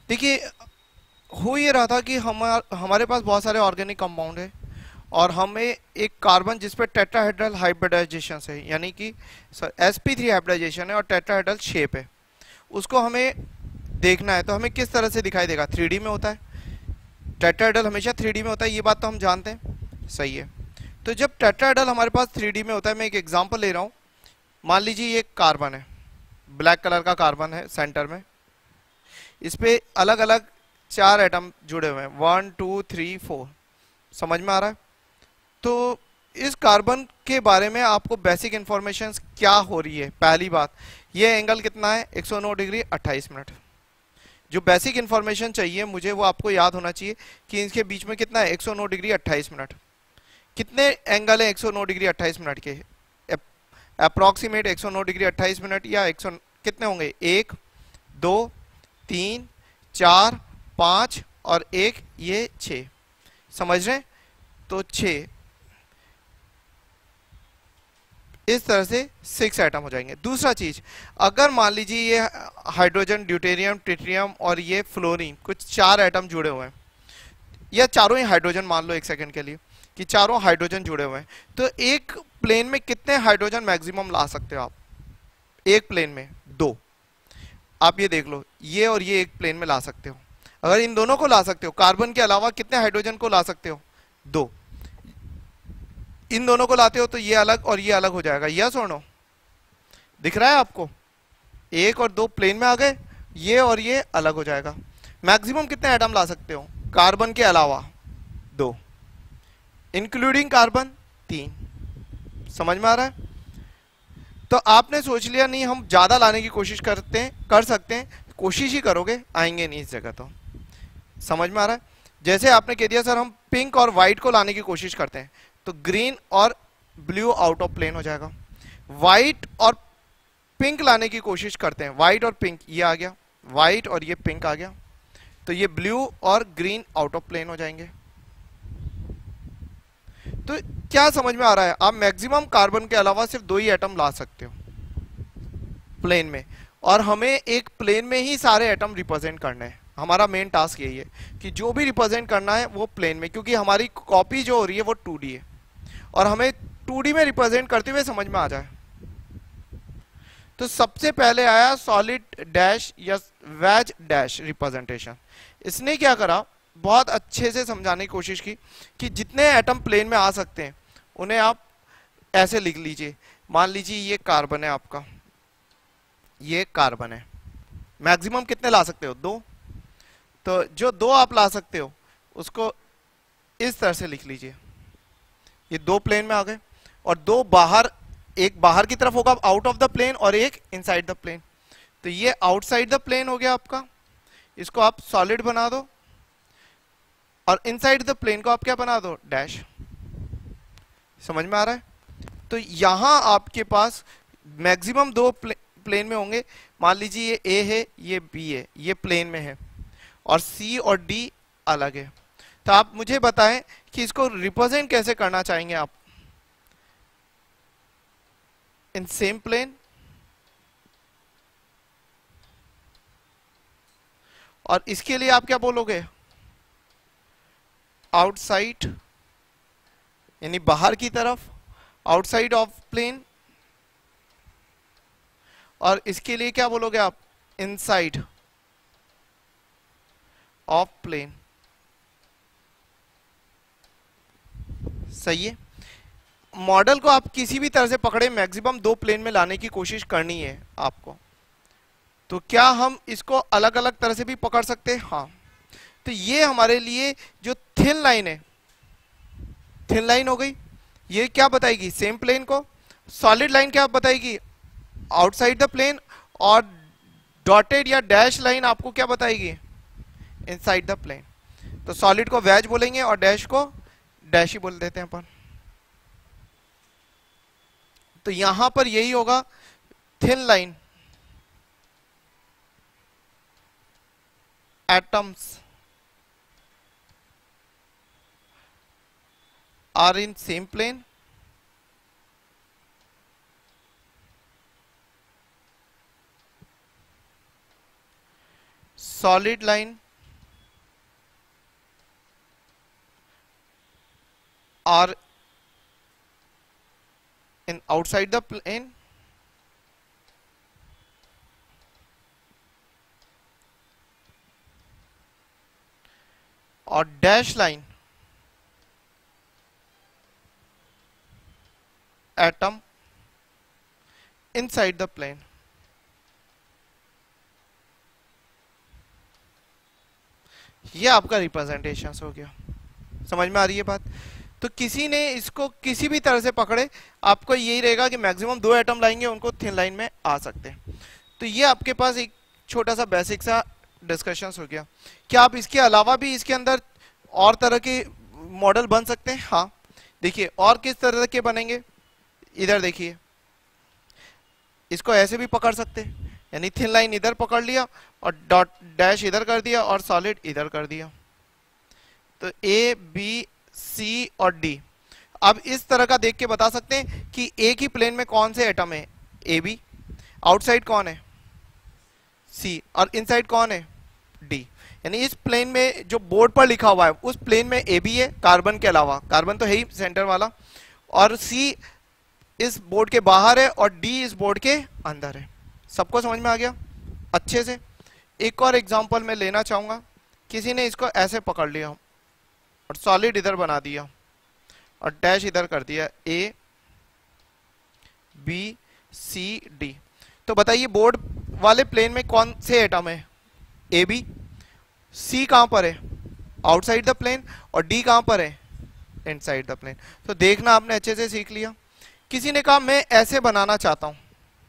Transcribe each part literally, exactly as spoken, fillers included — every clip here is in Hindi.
देखिए, हो ये रहा था कि हमार हमारे पास बहुत सारे ऑर्गेनिक कंपाउंड है और हमें एक कार्बन जिस पे टेट्राहेड्रल हाइब्रिडाइजेशन है, यानी कि एस पी थ्री हाइब्रिडाइजेशन है और टेट्राहेड्रल शेप है, उसको हमें देखना है। तो हमें किस तरह से दिखाई देगा? थ्री डी में होता है। टेट्राहेड्रल हमेशा थ्री डी में होता है, ये बात तो हम जानते हैं, सही है। तो जब टेट्राहेड्रल हमारे पास थ्री डी में होता है, मैं एक एग्जांपल ले रहा हूँ। मान लीजिए ये कार्बन है, ब्लैक कलर का कार्बन है सेंटर में, इस पे अलग अलग चार एटम जुड़े हुए हैं, वन टू थ्री फोर। समझ में आ रहा है? तो इस कार्बन के बारे में आपको बेसिक इंफॉर्मेशन क्या हो रही है? पहली बात, ये एंगल कितना है? एक सौ नौ डिग्री अट्ठाईस मिनट। जो बेसिक इंफॉर्मेशन चाहिए मुझे वो आपको याद होना चाहिए कि इनके बीच में कितना है? एक सौ नौ डिग्री अट्ठाईस मिनट। कितने एंगल है एक सौ नौ डिग्री अट्ठाईस मिनट के? अप्रोक्सीमेट एक सौ नौ डिग्री अट्ठाईस मिनट, या एक सौ कितने होंगे? एक, दो, तीन, चार, पाँच और एक, ये छः। समझ रहे हैं? तो छः, इस तरह से सिक्स एटम हो जाएंगे। दूसरा चीज, अगर मान लीजिए ये हाइड्रोजन, ड्यूटेरियम, ट्रिटियम और ये फ्लोरीन, कुछ चार एटम जुड़े हुए हैं, या चारों ही हाइड्रोजन मान लो एक सेकंड के लिए कि चारों हाइड्रोजन जुड़े हुए हैं, तो एक प्लेन में कितने हाइड्रोजन मैक्सिमम ला सकते हो आप? एक प्लेन में दो। आप ये देख लो, ये और ये एक प्लेन में ला सकते हो। अगर इन दोनों को ला सकते हो, कार्बन के अलावा कितने हाइड्रोजन को ला सकते हो? दो। इन दोनों को लाते हो तो ये अलग और ये अलग हो जाएगा। यस और नो? दिख रहा है आपको? एक और दो प्लेन में आ गए, ये और ये अलग हो जाएगा। मैक्सिमम कितने एटम ला सकते हो कार्बन के अलावा? दो, इंक्लूडिंग कार्बन तीन। समझ में आ रहा है? तो आपने सोच लिया नहीं हम ज्यादा लाने की कोशिश करते हैं, कर सकते हैं, कोशिश ही करोगे, आएंगे नहीं इस जगह। तो समझ में आ रहा है? जैसे आपने कह दिया सर हम पिंक और व्हाइट को लाने की कोशिश करते हैं, तो ग्रीन और ब्लू आउट ऑफ प्लेन हो जाएगा। व्हाइट और पिंक लाने की कोशिश करते हैं, व्हाइट और पिंक, ये आ गया व्हाइट और ये पिंक आ गया, तो ये ब्लू और ग्रीन आउट ऑफ प्लेन हो जाएंगे। तो क्या समझ में आ रहा है? आप मैक्सिमम कार्बन के अलावा सिर्फ दो ही एटम ला सकते हो प्लेन में, और हमें एक प्लेन में ही सारे एटम रिप्रेजेंट करने हैं। हमारा मेन टास्क यही है कि जो भी रिप्रेजेंट करना है वो प्लेन में, क्योंकि हमारी कॉपी जो हो रही है वो टू डी है और हमें टू डी में रिप्रेजेंट करते हुए समझ में आ जाए। तो सबसे पहले आया सॉलिड डैश या वेज डैश रिप्रेजेंटेशन। इसने क्या करा, बहुत अच्छे से समझाने की कोशिश की कि जितने एटम प्लेन में आ सकते हैं उन्हें आप ऐसे लिख लीजिए। मान लीजिए ये कार्बन है आपका, ये कार्बन है, मैक्सिमम कितने ला सकते हो? दो। तो जो दो आप ला सकते हो उसको इस तरह से लिख लीजिए, ये दो प्लेन में आ गए, और दो बाहर, एक बाहर की तरफ होगा आउट ऑफ द प्लेन और एक इनसाइड द प्लेन। तो ये आउटसाइड द प्लेन हो गया आपका, इसको आप सॉलिड बना दो, और इनसाइड द प्लेन को आप क्या बना दो? डैश। समझ में आ रहा है? तो यहां आपके पास मैक्सिमम दो प्ले, प्लेन में होंगे। मान लीजिए ये ए है, ये बी है, ये प्लेन में है, और सी और डी अलग है। तो आप मुझे बताएं कि इसको रिप्रेजेंट कैसे करना चाहेंगे आप? इन सेम प्लेन, और इसके लिए आप क्या बोलोगे? आउटसाइड, यानी बाहर की तरफ, आउटसाइड ऑफ प्लेन। और इसके लिए क्या बोलोगे आप? Inside of plane. सही है। मॉडल को आप किसी भी तरह से पकड़े, मैक्सिमम दो प्लेन में लाने की कोशिश करनी है आपको। तो क्या हम इसको अलग अलग तरह से भी पकड़ सकते हैं? हाँ। तो ये हमारे लिए जो थिन लाइन है, थिन लाइन हो गई, ये क्या बताएगी? सेम प्लेन को। सॉलिड लाइन क्या बताएगी? Outside the plane. और डॉटेड या डैश लाइन आपको क्या बताएगी? Inside the plane. तो सॉलिड को वेज बोलेंगे और डैश को डैश ही बोल देते हैं अपन। तो यहां पर यही होगा, thin line, atoms are in same plane, solid line are in outside the plane or dash line atom inside the plane. ये आपका रिप्रेजेंटेशन हो गया। समझ में आ रही है बात? तो किसी ने इसको किसी भी तरह से पकड़े, आपको यही रहेगा कि मैक्सिमम दो एटम लाएंगे, उनको थिन लाइन में आ सकते हैं। तो ये आपके पास एक छोटा सा बेसिक सा डिस्कशन हो गया। क्या आप इसके अलावा भी इसके अंदर और तरह के मॉडल बन सकते हैं? हाँ, देखिए और किस तरह के बनेंगे। इधर देखिए, इसको ऐसे भी पकड़ सकते हैं, यानी थिन लाइन इधर पकड़ लिया और डॉट डैश इधर कर दिया और सॉलिड इधर कर दिया। तो ए बी सी और डी। अब इस तरह का देख के बता सकते हैं कि एक ही प्लेन में कौन से एटम है। ए बी, आउटसाइड कौन है? सी, और इनसाइड कौन है? डी। यानी इस प्लेन में जो बोर्ड पर लिखा हुआ है उस प्लेन में ए बी है कार्बन के अलावा, कार्बन तो है ही सेंटर वाला, और सी इस बोर्ड के बाहर है और डी इस बोर्ड के अंदर है। सबको समझ में आ गया अच्छे से? एक और एग्जांपल मैं लेना चाहूंगा। किसी ने इसको ऐसे पकड़ लिया और सॉलिड इधर बना दिया और डैश इधर कर दिया, ए बी सी डी। तो बताइए बोर्ड वाले प्लेन में कौन से एटम है? A B. सी कहां पर है? Outside the plane. और डी कहां पर है? Inside the plane. तो देखना आपने अच्छे से सीख लिया। किसी ने कहा मैं ऐसे बनाना चाहता हूं,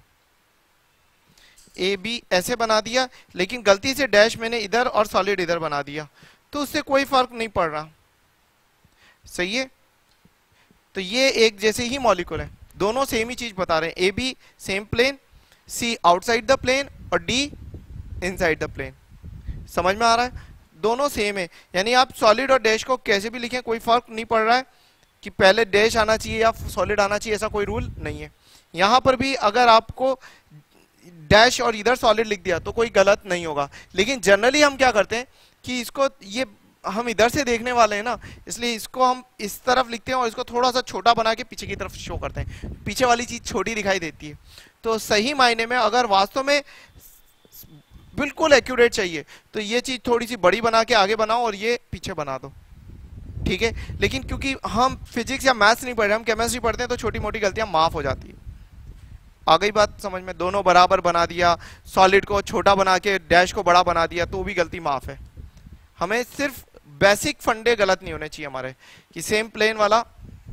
ए बी ऐसे बना दिया, लेकिन गलती से डैश मैंने इधर और सॉलिड इधर बना दिया, तो उससे कोई फर्क नहीं पड़ रहा। सही है? तो ये एक जैसे ही मॉलिक्यूल है, दोनों सेम ही चीज बता रहे हैं। A B same plane, C outside the plane और डी इनसाइड द प्लेन। समझ में आ रहा है? दोनों सेम है, यानी आप सॉलिड और डैश को कैसे भी लिखें कोई फर्क नहीं पड़ रहा है कि पहले डैश आना चाहिए या सॉलिड आना चाहिए, ऐसा कोई रूल नहीं है। यहां पर भी अगर आपको डैश और इधर सॉलिड लिख दिया तो कोई गलत नहीं होगा, लेकिन जनरली हम क्या करते हैं कि इसको, ये हम इधर से देखने वाले हैं ना, इसलिए इसको हम इस तरफ लिखते हैं और इसको थोड़ा सा छोटा बना के पीछे की तरफ शो करते हैं, पीछे वाली चीज छोटी दिखाई देती है। तो सही मायने में अगर वास्तव में बिल्कुल एक्यूरेट चाहिए तो ये चीज थोड़ी सी बड़ी बना के आगे बनाओ और ये पीछे बना दो, ठीक है? लेकिन क्योंकि हम फिजिक्स या मैथ्स नहीं पढ़ रहे, हम केमिस्ट्री पढ़ते हैं, तो छोटी मोटी गलतियां माफ हो जाती है। आ गई बात समझ में? दोनों बराबर बना दिया, सॉलिड को छोटा बना के डैश को बड़ा बना दिया, तो भी गलती माफ है। हमें सिर्फ बेसिक फंडे गलत नहीं होने चाहिए हमारे, कि सेम प्लेन वाला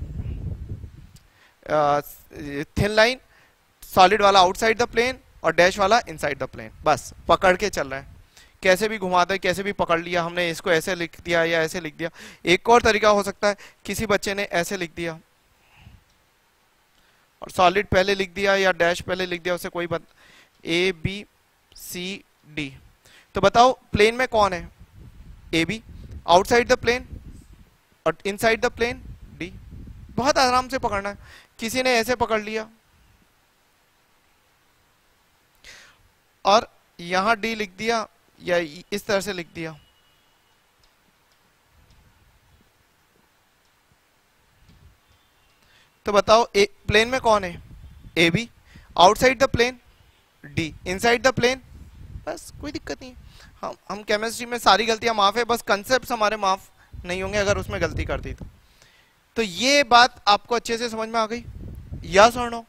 थिन लाइन, सॉलिड वाला आउटसाइड द प्लेन और डैश वाला इनसाइड द प्लेन, बस पकड़ के चल रहा है। कैसे भी घुमा दे, कैसे भी पकड़ लिया हमने, इसको ऐसे लिख दिया या ऐसे लिख दिया। एक और तरीका हो सकता है, किसी बच्चे ने ऐसे लिख दिया और सॉलिड पहले लिख दिया या डैश पहले लिख दिया, उससे कोई बात, ए बी सी डी। तो बताओ प्लेन में कौन है? A B, outside the plane और इनसाइड द प्लेन डी। बहुत आराम से पकड़ना है। किसी ने ऐसे पकड़ लिया और यहां डी लिख दिया या इस तरह से लिख दिया, तो बताओ ए, प्लेन में कौन है? A B, outside the plane D, inside the plane, बस कोई दिक्कत नहीं। हम हम केमिस्ट्री में सारी गलतियां माफ है, बस कंसेप्ट हमारे माफ नहीं होंगे अगर उसमें गलती कर दी तो। तो ये बात आपको अच्छे से समझ में आ गई? यस और नो?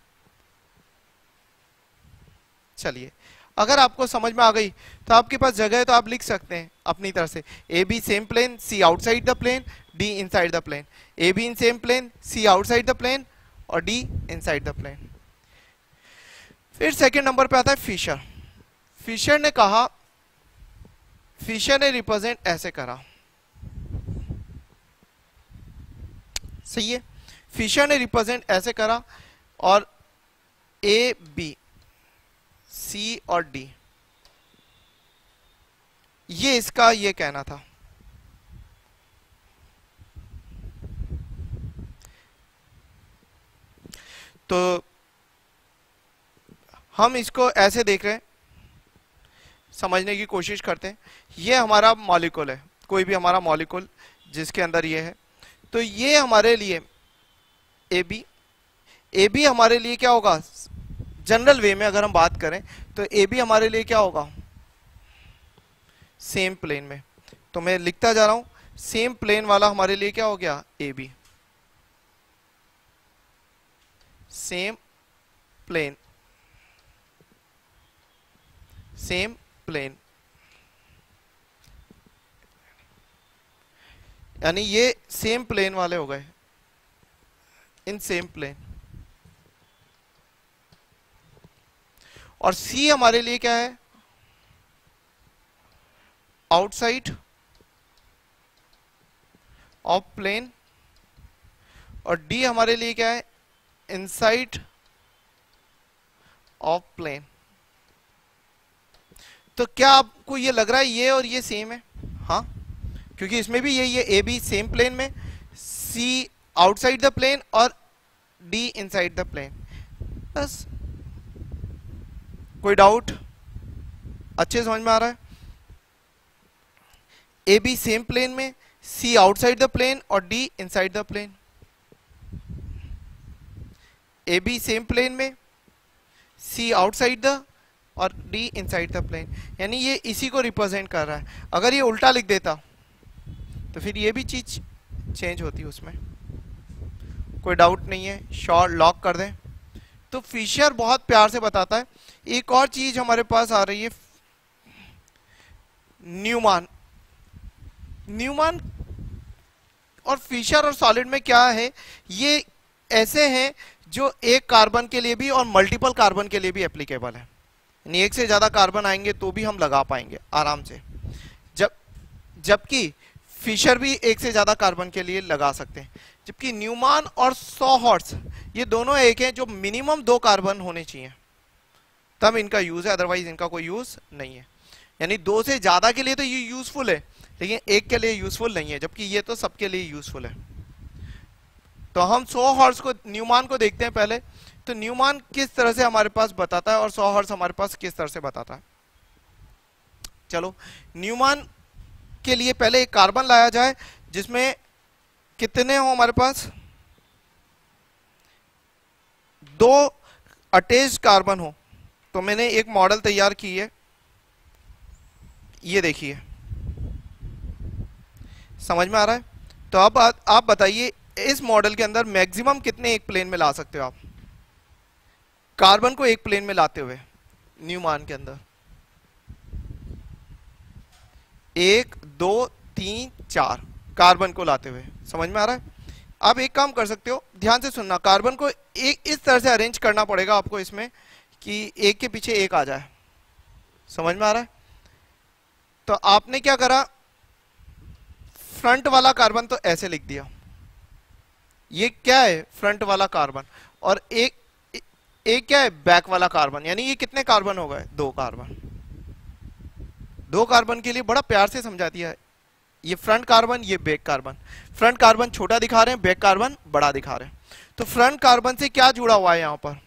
चलिए, अगर आपको समझ में आ गई तो आपके पास जगह है तो आप लिख सकते हैं अपनी तरह से, A B same plane, C outside the plane, D inside the plane. A B in same plane, C outside the plane और डी इनसाइड द प्लेन। फिर सेकंड नंबर पे आता है फिशर। फिशर ने कहा, फिशर ने रिप्रेजेंट ऐसे करा, सही है? फिशर ने रिप्रेजेंट ऐसे करा और ए बी सी और डी, ये इसका ये कहना था। तो हम इसको ऐसे देख रहे हैं, समझने की कोशिश करते हैं। ये हमारा मॉलिक्यूल है, कोई भी हमारा मॉलिक्यूल जिसके अंदर ये है, तो ये हमारे लिए ए बी, ए बी हमारे लिए क्या होगा, जनरल वे में अगर हम बात करें तो ए बी हमारे लिए क्या होगा, सेम प्लेन में। तो मैं लिखता जा रहा हूं, सेम प्लेन वाला हमारे लिए क्या हो गया, A B, same plane, same plane, यानी ये सेम प्लेन वाले हो गए, इन सेम प्लेन। और सी हमारे लिए क्या है, आउटसाइड ऑफ प्लेन, और डी हमारे लिए क्या है, इनसाइड ऑफ प्लेन। तो क्या आपको ये लग रहा है ये और ये सेम है? हाँ, क्योंकि इसमें भी यही है, ए बी सेम प्लेन में, सी आउटसाइड द प्लेन और डी इनसाइड द प्लेन। बस, कोई डाउट? अच्छे समझ में आ रहा है? ए बी सेम प्लेन में, सी आउटसाइड द प्लेन और D inside the plane. A B same plane में, सी आउटसाइड द और डी इनसाइड द प्लेन, यानी ये इसी को रिप्रेजेंट कर रहा है। अगर ये उल्टा लिख देता तो फिर ये भी चीज चेंज होती है उसमें। कोई डाउट नहीं है, शॉर्ट लॉक कर दें। तो फिशर बहुत प्यार से बताता है। एक और चीज हमारे पास आ रही है, न्यूमान। न्यूमान और फिशर और सॉलिड में क्या है, ये ऐसे हैं जो एक कार्बन के लिए भी और मल्टीपल कार्बन के लिए भी एप्लीकेबल है। यानी एक से ज्यादा कार्बन आएंगे तो भी हम लगा पाएंगे आराम से, जब जबकि फिशर भी एक से ज्यादा कार्बन के लिए लगा सकते हैं। जबकि न्यूमान और सॉहॉर्स ये दोनों एक हैं जो मिनिमम दो कार्बन होने चाहिए, तब इनका यूज है, अदरवाइज इनका कोई यूज नहीं है। यानी दो से ज्यादा के लिए तो ये यूजफुल है, लेकिन एक के लिए यूजफुल नहीं है, जबकि ये तो सबके लिए यूजफुल है। तो हम सॉहॉर्स को, न्यूमान को देखते हैं पहले। तो न्यूमान किस तरह से हमारे पास बताता है और सॉहॉर्स हमारे पास किस तरह से बताता है। चलो, न्यूमान के लिए पहले एक कार्बन लाया जाए जिसमें कितने हो हमारे पास, दो अटैच्ड कार्बन हो। तो मैंने एक मॉडल तैयार की है, ये देखिए, समझ में आ रहा है? तो अब आप बताइए, इस मॉडल के अंदर मैक्सिमम कितने एक प्लेन में ला सकते हो आप, कार्बन को एक प्लेन में लाते हुए न्यूमान के अंदर? एक, दो, तीन, चार कार्बन को लाते हुए। समझ में आ रहा है? आप एक काम कर सकते हो, ध्यान से सुनना, कार्बन को एक इस तरह से अरेंज करना पड़ेगा आपको इसमें कि एक के पीछे एक आ जाए। समझ में आ रहा है? तो आपने क्या करा, फ्रंट वाला कार्बन तो ऐसे लिख दिया, ये क्या है, फ्रंट वाला कार्बन, और एक एक क्या है, बैक वाला कार्बन। यानी ये कितने कार्बन हो गए, दो कार्बन। दो कार्बन के लिए बड़ा प्यार से समझा दिया है, ये फ्रंट कार्बन, ये बैक कार्बन। फ्रंट कार्बन छोटा दिखा रहे हैं, बैक कार्बन बड़ा दिखा रहे हैं। तो फ्रंट कार्बन से क्या जुड़ा हुआ है, यहां पर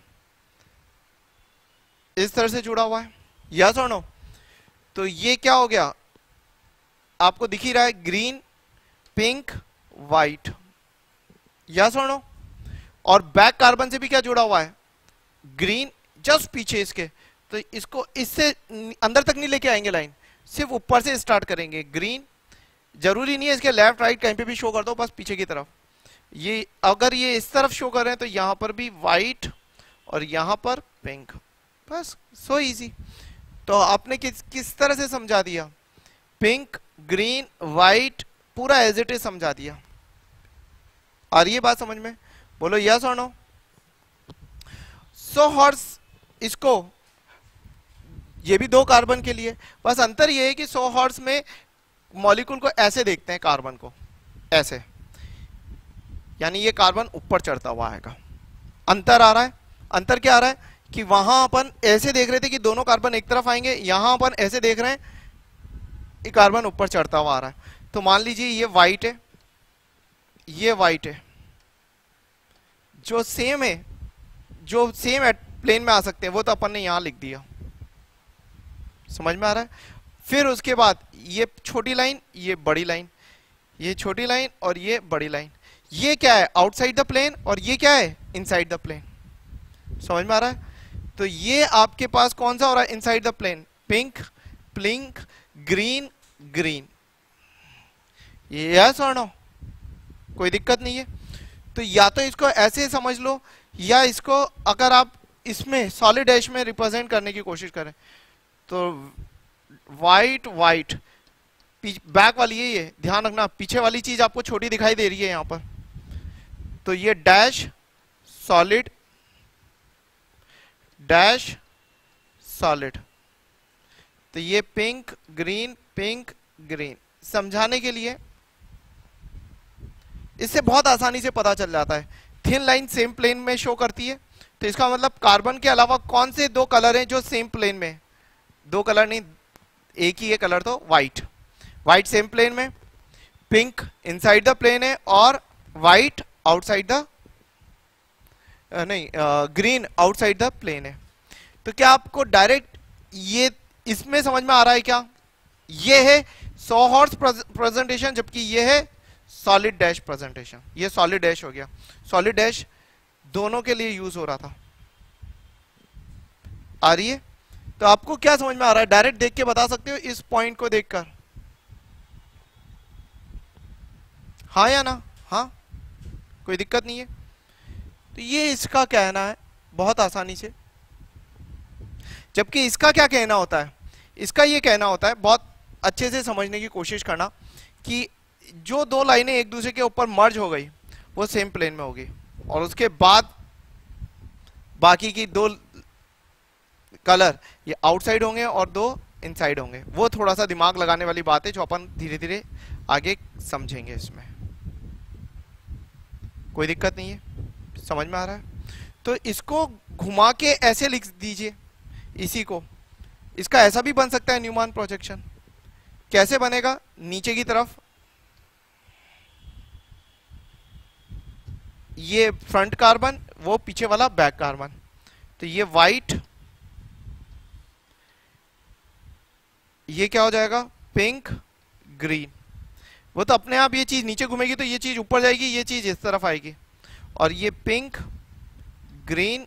इस तरह से जुड़ा हुआ है, यस और नो? तो ये क्या हो गया, आपको दिख ही रहा है, ग्रीन, पिंक, व्हाइट, यस और नो? और बैक कार्बन से भी क्या जुड़ा हुआ है, ग्रीन, जस्ट पीछे इसके। तो इसको इससे अंदर तक नहीं लेके आएंगे लाइन, सिर्फ ऊपर से स्टार्ट करेंगे, ग्रीन। जरूरी नहीं है इसके लेफ्ट राइट कहीं पे भी शो कर दो, बस पीछे की तरफ। ये अगर ये इस तरफ शो कर रहे हैं तो यहां पर भी व्हाइट और यहां पर पिंक, बस, सो इजी। तो आपने किस किस तरह से समझा दिया, पिंक, ग्रीन, व्हाइट, पूरा एज इट इज समझा दिया। आ रही है बात समझ में? बोलो यस और नो? सो हॉर्स, इसको, ये भी दो कार्बन के लिए, बस अंतर ये है कि सो हॉर्स में मॉलिक्यूल को ऐसे देखते हैं, कार्बन को ऐसे, यानी ये कार्बन ऊपर चढ़ता हुआ आएगा। अंतर आ रहा है? अंतर क्या आ रहा है कि वहां अपन ऐसे देख रहे थे कि दोनों कार्बन एक तरफ आएंगे, यहां अपन ऐसे देख रहे हैं कि कार्बन ऊपर चढ़ता हुआ आ रहा है। तो मान लीजिए ये व्हाइट है, ये व्हाइट है, जो सेम है, जो सेम प्लेन में आ सकते हैं, वो तो अपन ने यहां लिख दिया। समझ में आ रहा है? फिर उसके बाद ये छोटी लाइन, ये बड़ी लाइन, ये छोटी लाइन और ये बड़ी लाइन, ये क्या है? आउटसाइड द प्लेन, और ये क्या है? Inside the plane. समझ में आ रहा है? तो ये आपके पास कौन सा हो रहा है? Inside the plane, pink, pink, green, green. ये यस और नो? कोई दिक्कत नहीं है। तो या तो इसको ऐसे समझ लो, या इसको अगर आप इसमें सॉलिड डैश में रिप्रेजेंट करने की कोशिश करें तो वाइट वाइट, बैक वाली ये ये ध्यान रखना, पीछे वाली चीज आपको छोटी दिखाई दे रही है यहां पर, तो ये डैश सॉलिड, डैश सॉलिड, तो ये पिंक ग्रीन पिंक ग्रीन। समझाने के लिए इससे बहुत आसानी से पता चल जाता है। थिन लाइन सेम प्लेन में शो करती है, तो इसका मतलब कार्बन के अलावा कौन से दो कलर हैं जो सेम प्लेन में? दो कलर नहीं, एक ही है कलर, तो व्हाइट, व्हाइट सेम प्लेन में, पिंक इनसाइड द प्लेन है, और व्हाइट आउटसाइड द नहीं ग्रीन आउटसाइड द प्लेन है। तो क्या आपको डायरेक्ट ये इसमें समझ में आ रहा है क्या? ये है सौ हॉर्स प्रेजेंटेशन, जबकि ये है सॉलिड डैश प्रेजेंटेशन। ये सॉलिड डैश हो गया, सॉलिड डैश दोनों के लिए यूज हो रहा था। आ रही है? तो आपको क्या समझ में आ रहा है? डायरेक्ट देख के बता सकते हो इस पॉइंट को देखकर, हाँ या ना? हाँ, कोई दिक्कत नहीं है। तो ये इसका कहना है बहुत आसानी से, जबकि इसका क्या कहना होता है? इसका ये कहना होता है, बहुत अच्छे से समझने की कोशिश करना, कि जो दो लाइनें एक दूसरे के ऊपर मर्ज हो गई वो सेम प्लेन में होगी, और उसके बाद बाकी की दो कलर ये आउटसाइड होंगे और दो इनसाइड होंगे। वो थोड़ा सा दिमाग लगाने वाली बात है जो अपन धीरे धीरे आगे समझेंगे। इसमें कोई दिक्कत नहीं है, समझ में आ रहा है? तो इसको घुमा के ऐसे लिख दीजिए, इसी को, इसका ऐसा भी बन सकता है न्यूमैन प्रोजेक्शन। कैसे बनेगा? नीचे की तरफ ये फ्रंट कार्बन, वो पीछे वाला बैक कार्बन, तो ये व्हाइट, ये क्या हो जाएगा? Pink green. वो तो अपने आप ये चीज नीचे घूमेगी तो ये चीज ऊपर जाएगी, ये चीज इस तरफ आएगी, और ये पिंक ग्रीन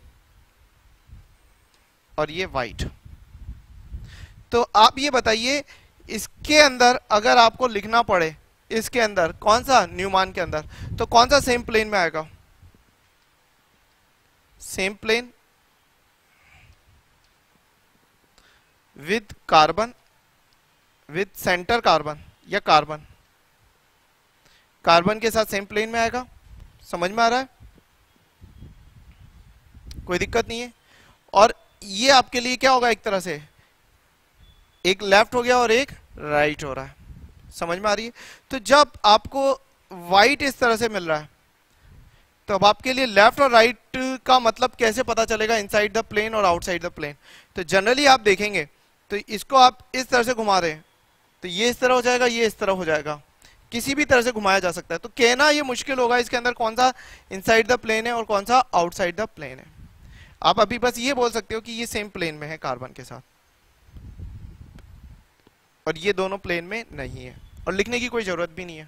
और ये व्हाइट। तो आप ये बताइए, इसके अंदर अगर आपको लिखना पड़े, इसके अंदर कौन सा, न्यूमैन के अंदर, तो कौन सा सेम प्लेन में आएगा? Same plane with carbon, with centre carbon, या कार्बन कार्बन के साथ सेम प्लेन में आएगा। समझ में आ रहा है? कोई दिक्कत नहीं है। और ये आपके लिए क्या होगा? एक तरह से एक लेफ्ट हो गया और एक राइट हो रहा है। समझ में आ रही है? तो जब आपको व्हाइट इस तरह से मिल रहा है, तो अब आपके लिए लेफ्ट और राइट का मतलब कैसे पता चलेगा? इनसाइड द प्लेन और आउटसाइड द प्लेन। तो जनरली आप देखेंगे तो इसको आप इस तरह से घुमा रहे हैं तो ये इस तरह हो जाएगा, ये इस तरह हो जाएगा, किसी भी तरह से घुमाया जा सकता है। तो कहना ये मुश्किल होगा इसके अंदर कौन सा इनसाइड द प्लेन है और कौन सा आउटसाइड द प्लेन है। आप अभी बस ये बोल सकते हो कि ये सेम प्लेन में है कार्बन के साथ, और ये दोनों प्लेन में नहीं है, और लिखने की कोई जरूरत भी नहीं है।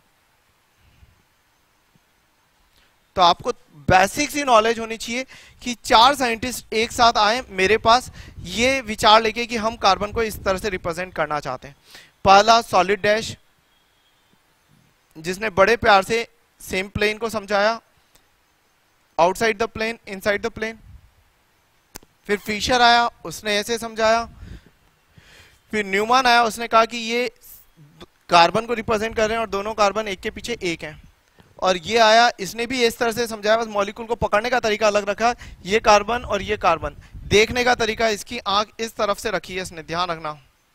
तो आपको बेसिक सी नॉलेज होनी चाहिए कि चार साइंटिस्ट एक साथ आए मेरे पास ये विचार लेके कि हम कार्बन को इस तरह से रिप्रेजेंट करना चाहते हैं। पहला सॉलिड डैश, जिसने बड़े प्यार से सेम प्लेन को समझाया, outside the plane inside the plane. फिर फिशर आया, उसने ऐसे समझाया। फिर न्यूमैन आया, उसने कहा कि ये कार्बन को रिप्रेजेंट कर रहे हैं और दोनों कार्बन एक के पीछे एक हैं। और ये आया, इसने भी इस तरह से समझाया, बस मॉलिक्यूल को पकड़ने का तरीका अलग रखा, ये कार्बन और ये कार्बन। देखने का तरीका, इसकी आंख इस तरफ से रखी है इसने, ध्यान रखना।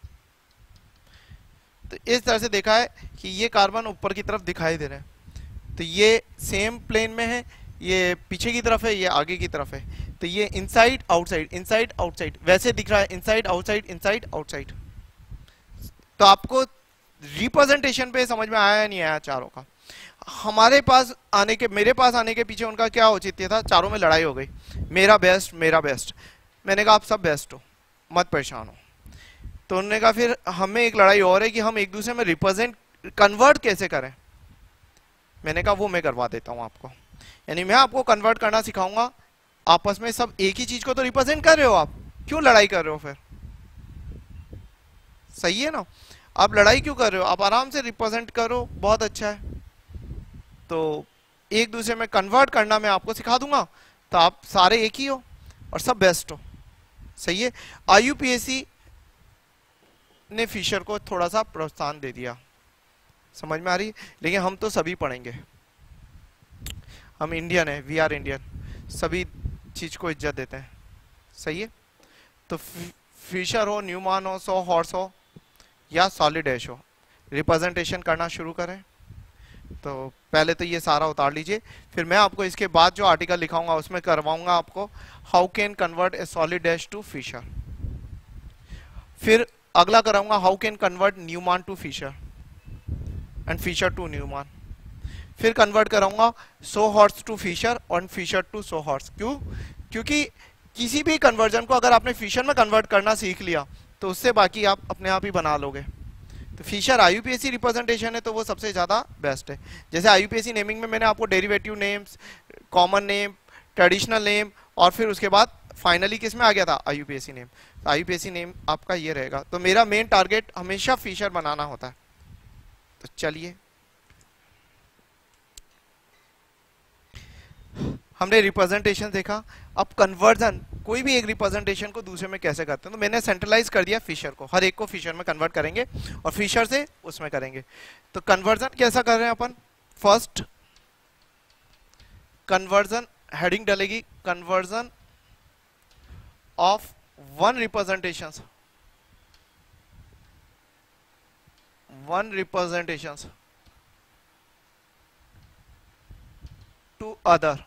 तो इस तरह से देखा है कि ये कार्बन ऊपर की तरफ दिखाई दे रहे हैं, तो ये सेम प्लेन में है, ये पीछे की तरफ है, ये आगे की तरफ है। तो ये इनसाइड आउटसाइड इनसाइड आउटसाइड वैसे दिख रहा है, इनसाइड आउटसाइड इनसाइड आउटसाइड। तो आपको रिप्रेजेंटेशन पे समझ में आया या नहीं आया चारों का? हमारे पास आने के मेरे पास आने के पीछे उनका क्या औचित्य था? चारों में लड़ाई हो गई, मेरा बेस्ट मेरा बेस्ट। मैंने कहा आप सब बेस्ट हो, मत परेशान हो। तो उन्होंने कहा फिर हमें एक लड़ाई और है कि हम एक दूसरे में रिप्रेजेंट कन्वर्ट कैसे करें। मैंने कहा वो मैं करवा देता हूं आपको, यानी मैं आपको कन्वर्ट करना सिखाऊंगा। आपस में सब एक ही चीज को तो रिप्रेजेंट कर रहे हो, आप क्यों लड़ाई कर रहे हो फिर? सही है ना, आप लड़ाई क्यों कर रहे हो, आप आराम से रिप्रेजेंट करो, बहुत अच्छा है। तो एक दूसरे में कन्वर्ट करना मैं आपको सिखा दूंगा, तो आप सारे एक ही हो और सब बेस्ट हो। सही है। आईयूपीएसी ने फिशर को थोड़ा सा प्रोत्साहन दे दिया, समझ में आ रही? लेकिन हम तो सभी पढ़ेंगे, हम इंडियन है, वी आर इंडियन, सभी चीज को इज्जत देते हैं। सही है। तो फिशर हो, न्यूमान हो, सो हॉर्स हो या सॉलिड डैश हो, रिप्रेजेंटेशन करना शुरू करें। तो पहले तो ये सारा उतार लीजिए, फिर मैं आपको इसके बाद जो आर्टिकल लिखाऊंगा उसमें करवाऊंगा आपको how can convert a solid dash to Fischer. फिर अगला कराऊंगा how can convert Newman to Fischer and Fischer to Newman. फिर कन्वर्ट कराऊंगा सो हॉर्स टू फिशर और फिशर टू सो हॉर्स। क्यों? क्योंकि किसी भी कन्वर्जन को अगर आपने फिशर में कन्वर्ट करना सीख लिया तो उससे बाकी आप अपने आप ही बना लोगे। तो फिशर आईयूपीएसी रिप्रेजेंटेशन है तो वो सबसे ज्यादा बेस्ट है। जैसे आईयूपीएसी नेमिंग में मैंने आपको derivative names, common name, traditional name और फिर उसके बाद फाइनली किस में आ गया था, आईयूपीएसी नेम। तो आईयूपीएसी नेम आपका ये रहेगा। तो मेरा मेन टारगेट हमेशा फिशर बनाना होता है। तो चलिए, हमने रिप्रेजेंटेशन देखा, अब कन्वर्जन, कोई भी एक रिप्रेजेंटेशन को दूसरे में कैसे करते हैं। तो मैंने सेंट्रलाइज कर दिया फिशर को, हर एक को फिशर में कन्वर्ट करेंगे और फिशर से उसमें करेंगे। तो कन्वर्जन कैसा कर रहे हैं अपन? फर्स्ट कन्वर्जन हेडिंग डलेगी conversion of one representation, one representation to other.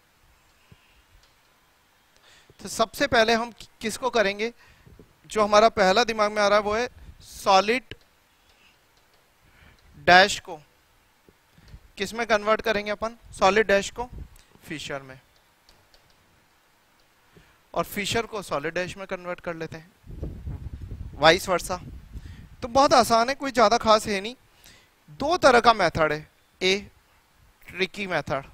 तो सबसे पहले हम किसको करेंगे? जो हमारा पहला दिमाग में आ रहा है वो है सॉलिड डैश को किस में कन्वर्ट करेंगे अपन? सॉलिड डैश को फिशर में, और फिशर को सॉलिड डैश में कन्वर्ट कर लेते हैं, वाइस वर्सा। तो बहुत आसान है, कोई ज्यादा खास है नहीं। दो तरह का मेथड है, a tricky method,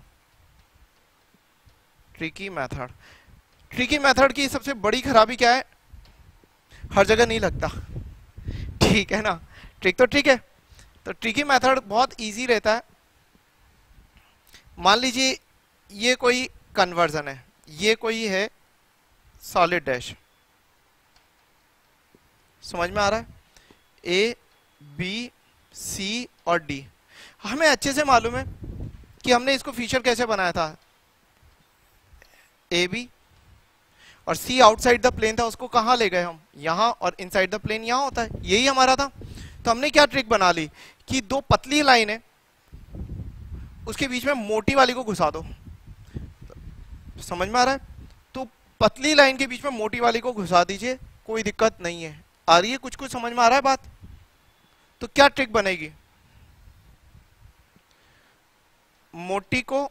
tricky method. Tricky method की सबसे बड़ी खराबी क्या है? हर जगह नहीं लगता, ठीक है ना। ट्रिक तो ठीक है। तो ट्रिकी मेथड बहुत इजी रहता है। मान लीजिए ये कोई कन्वर्जन है, ये कोई है सॉलिड डैश, समझ में आ रहा है? ए बी सी और डी हमें अच्छे से मालूम है कि हमने इसको फीचर कैसे बनाया था। ए बी और सी आउटसाइड द प्लेन था, उसको कहां ले गए हम? यहां, और इनसाइड द प्लेन यहां होता है, यही हमारा था। तो हमने क्या ट्रिक बना ली कि दो पतली लाइन है उसके बीच में मोटी वाली को घुसा दो। समझ में आ रहा है? तो पतली लाइन के बीच में मोटी वाली को घुसा दीजिए, कोई दिक्कत नहीं है। आ रही है कुछ कुछ समझ में आ रहा है बात? तो क्या ट्रिक बनेगी? मोटी को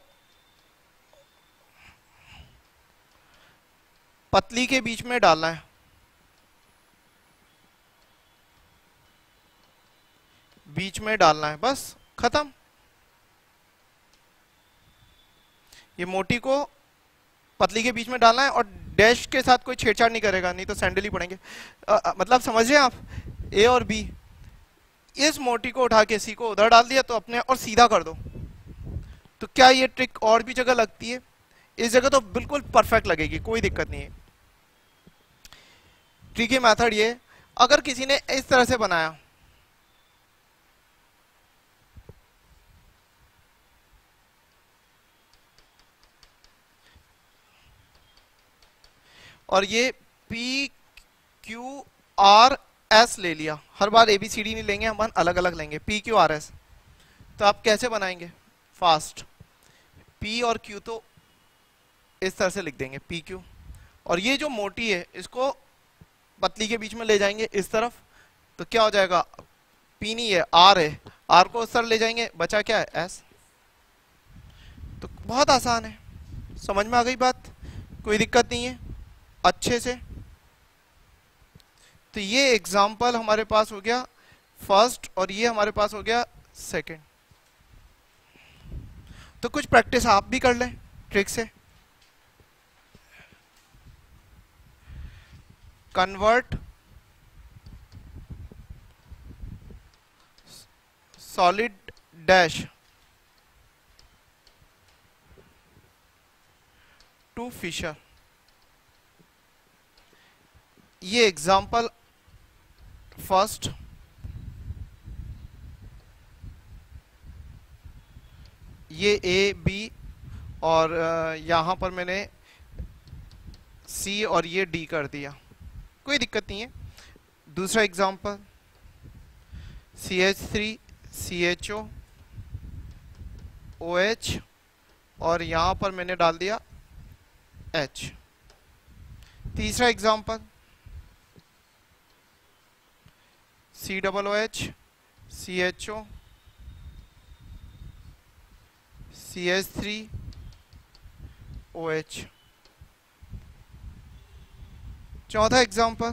पतली के बीच में डालना है, बीच में डालना है, बस खत्म। ये मोटी को पतली के बीच में डालना है और डैश के साथ कोई छेड़छाड़ नहीं करेगा, नहीं तो सैंडल ही पड़ेंगे। आ, आ, मतलब समझ रहे हैं आप? ए और बी, इस मोटी को उठा के सी को उधर डाल दिया तो अपने और सीधा कर दो। तो क्या ये ट्रिक और भी जगह लगती है? इस जगह तो बिल्कुल परफेक्ट लगेगी, कोई दिक्कत नहीं है। ट्रिकी मेथड ये, अगर किसी ने इस तरह से बनाया, और ये पी क्यू आर एस ले लिया, हर बार एबीसीडी नहीं लेंगे हम, अलग अलग लेंगे, पी क्यू आर एस। तो आप कैसे बनाएंगे? फास्ट, पी और क्यू तो इस तरह से लिख देंगे, पी क्यू, और ये जो मोटी है इसको पतली के बीच में ले जाएंगे इस तरफ। तो क्या हो जाएगा? पी नहीं है, आर है, आर को उस तरफ ले जाएंगे, बचा क्या है? एस। तो बहुत आसान है, समझ में आ गई बात? कोई दिक्कत नहीं है अच्छे से। तो तो ये एग्जाम्पल हमारे पास हो गया फर्स्ट और ये हमारे पास हो गया सेकंड। तो कुछ प्रैक्टिस आप भी कर लें ट्रिक से। Convert solid dash to Fischer. ये एग्जाम्पल फर्स्ट, ये ए बी और यहां पर मैंने सी और ये डी कर दिया, कोई दिक्कत नहीं है। दूसरा example C H three C H O O H और यहां पर मैंने डाल दिया एच। तीसरा example C double O H C H O C H three O H. चौथा example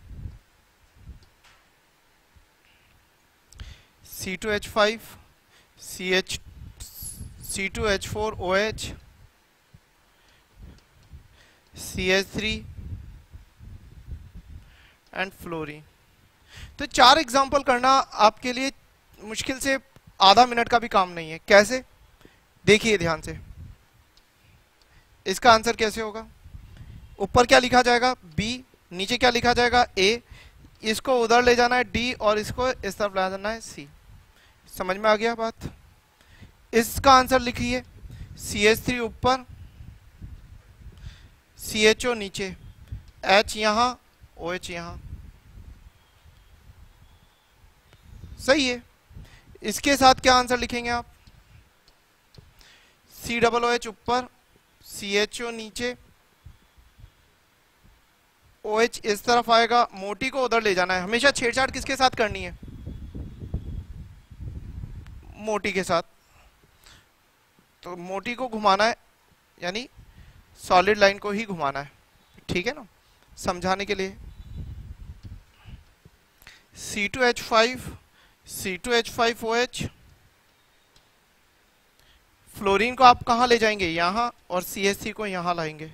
C two H five C H C two H four O H C H three and fluorine. तो चार एग्जाम्पल करना आपके लिए मुश्किल से आधा मिनट का भी काम नहीं है। कैसे, देखिए ध्यान से। इसका आंसर कैसे होगा, ऊपर क्या लिखा जाएगा बी, नीचे क्या लिखा जाएगा ए, इसको उधर ले जाना है डी और इसको इस तरफ ले जाना है सी। समझ में आ गया बात। इसका आंसर लिखिए सी एच थ्री ऊपर सी एच ओ नीचे, एच यहां ओ एच यहां। सही है। इसके साथ क्या आंसर लिखेंगे आप, सी डबल ओ एच ऊपर सी एच ओ नीचे, ओ एच इस तरफ आएगा, मोटी को उधर ले जाना है। हमेशा छेड़छाड़ किसके साथ करनी है, मोटी के साथ। तो मोटी को घुमाना है, यानी सॉलिड लाइन को ही घुमाना है, ठीक है ना, समझाने के लिए। C two H five C two H five O H, fluorine को आप कहां ले जाएंगे, यहां, और सी एच थ्री को यहां लाएंगे।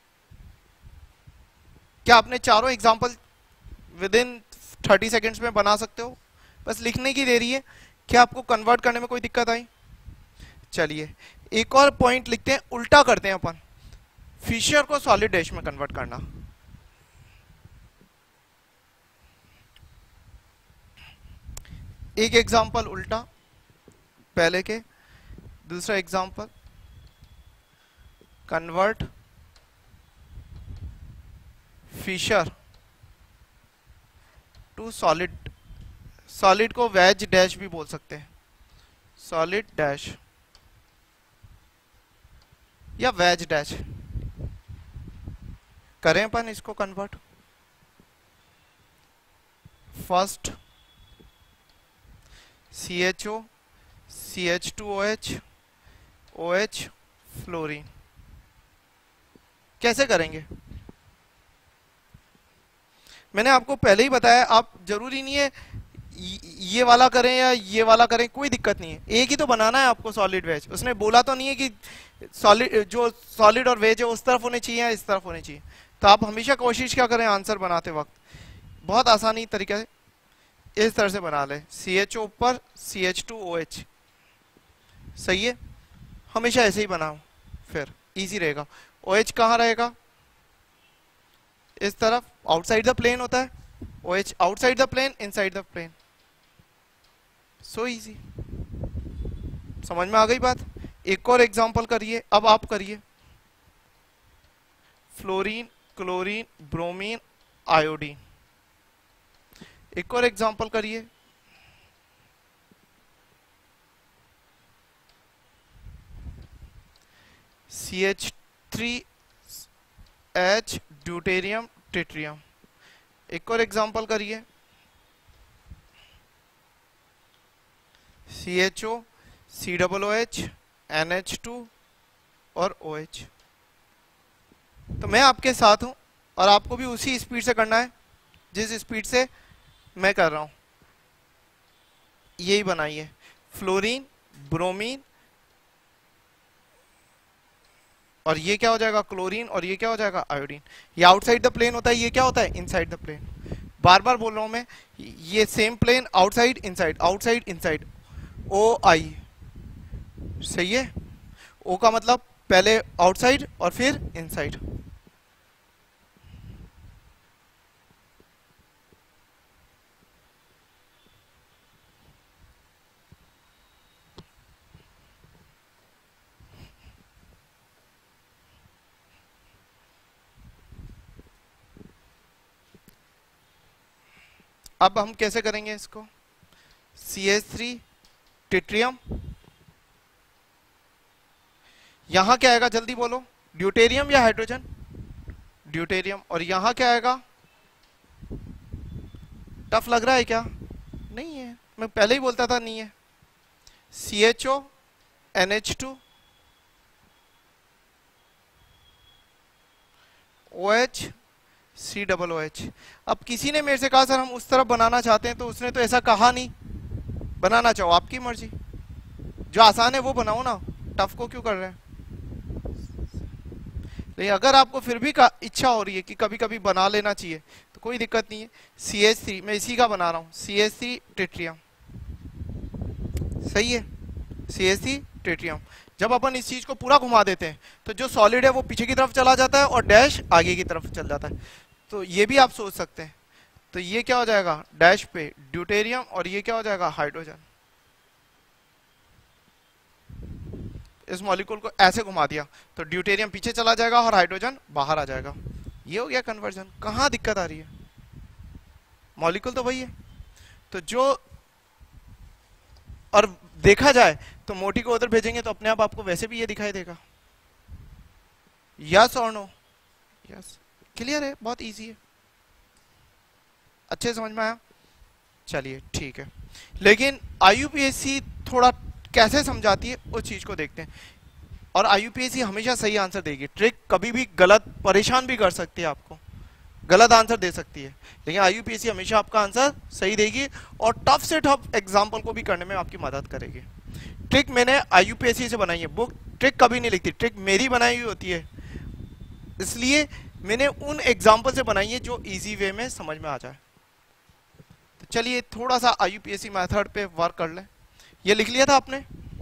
क्या आपने चारों example with in thirty seconds में बना सकते हो, बस लिखने की देरी है। क्या आपको कन्वर्ट करने में कोई दिक्कत आई? चलिए एक और पॉइंट लिखते हैं, उल्टा करते हैं अपन, फिशर को सॉलिड डैश में कन्वर्ट करना। एक एग्जाम्पल उल्टा पहले के, दूसरा example convert Fischer to solid. Solid को वेज डैश भी बोल सकते हैं, सॉलिड डैश या वेज डैश। करें अपन इसको convert. First C H O C H two O H O H fluorine. कैसे करेंगे, मैंने आपको पहले ही बताया, आप जरूरी नहीं है ये वाला करें या ये वाला करें, कोई दिक्कत नहीं है, एक ही तो बनाना है आपको सॉलिड वेज। उसने बोला तो नहीं है कि सॉलिड, जो सॉलिड और वेज है उस तरफ होने चाहिए या इस तरफ होने चाहिए। तो आप हमेशा कोशिश क्या करें आंसर बनाते वक्त, बहुत आसानी तरीके से इस तरह से बना ले, सी एच ओ ऊपर C H two O H. सही है, हमेशा ऐसे ही बनाओ, फिर इजी रहेगा। ओ एच कहाँ रहेगा, इस तरफ, आउटसाइड द प्लेन होता है O H, outside the plane inside the plane. So easy, समझ में आ गई बात। एक और एग्जांपल करिए, अब आप करिए, फ्लोरीन क्लोरीन ब्रोमीन आयोडीन। एक और एग्जांपल करिए, C H three H deuterium tritium. एक और एग्जांपल करिए, C H O C double O H N H two और ओ एच। तो मैं आपके साथ हूं और आपको भी उसी स्पीड से करना है जिस स्पीड से मैं कर रहा हूं यही बनाइए, फ्लोरीन, ब्रोमीन, और ये क्या हो जाएगा क्लोरीन, और ये क्या हो जाएगा आयोडीन। ये आउटसाइड द प्लेन होता है, ये क्या होता है इनसाइड द प्लेन। बार बार बोल रहा हूं मैं, ये same plane outside inside, outside inside, O I, सही है। ओ का मतलब पहले आउटसाइड और फिर इनसाइड। अब हम कैसे करेंगे इसको, सी एच थ्री ट्रिटियम, यहां क्या आएगा जल्दी बोलो, ड्यूटेरियम या हाइड्रोजन, ड्यूटेरियम, और यहां क्या आएगा, टफ लग रहा है क्या, नहीं है, मैं पहले ही बोलता था नहीं है, C H O N H two O H C double O H. अब किसी ने मेरे से कहा सर हम उस तरफ बनाना चाहते हैं, तो उसने तो ऐसा कहा नहीं, बनाना चाहो आपकी मर्जी, जो आसान है वो बनाओ ना, टफ को क्यों कर रहे हैं। लेकिन अगर आपको फिर भी का इच्छा हो रही है कि कभी कभी बना लेना चाहिए तो कोई दिक्कत नहीं है। सी एच थ्री मैं इसी का बना रहा हूं, सी एच थ्री ट्रिटियम, सही है, सी एच थ्री ट्रिटियम। जब अपन इस चीज को पूरा घुमा देते हैं तो जो सॉलिड है वो पीछे की तरफ चला जाता है और डैश आगे की तरफ चल जाता है, तो ये भी आप सोच सकते हैं। तो ये क्या हो जाएगा डैश पे ड्यूटेरियम, और ये क्या हो जाएगा हाइड्रोजन। इस मॉलिक्यूल को ऐसे घुमा दिया तो ड्यूटेरियम पीछे चला जाएगा और हाइड्रोजन बाहर आ जाएगा। ये हो गया कन्वर्जन। कहां दिक्कत आ रही है, मॉलिक्यूल तो वही है। तो जो और देखा जाए तो मोटी को उधर भेजेंगे तो अपने आप आपको वैसे भी ये दिखाई देगा। यस और नो, यस, क्लियर है, बहुत इजी है, अच्छे समझ में आया। चलिए ठीक है, लेकिन I U P S C थोड़ा कैसे समझाती है उस चीज को देखते हैं। और I U P S C हमेशा सही आंसर देगी, ट्रिक कभी भी गलत परेशान भी कर सकती है, आपको गलत आंसर दे सकती है, लेकिन I U P S C हमेशा आपका आंसर सही देगी और टफ से टफ एग्जाम्पल को भी करने में आपकी मदद करेगी। ट्रिक मैंने I U P S C से बनाई है, बुक ट्रिक कभी नहीं लिखती, ट्रिक मेरी बनाई हुई होती है, इसलिए मैंने उन एग्जाम्पल से बनाई है जो इजी वे में समझ में आ जाए। तो चलिए थोड़ा सा I U P S C method पे वर्क कर लें। ये लिख लिया था आपने,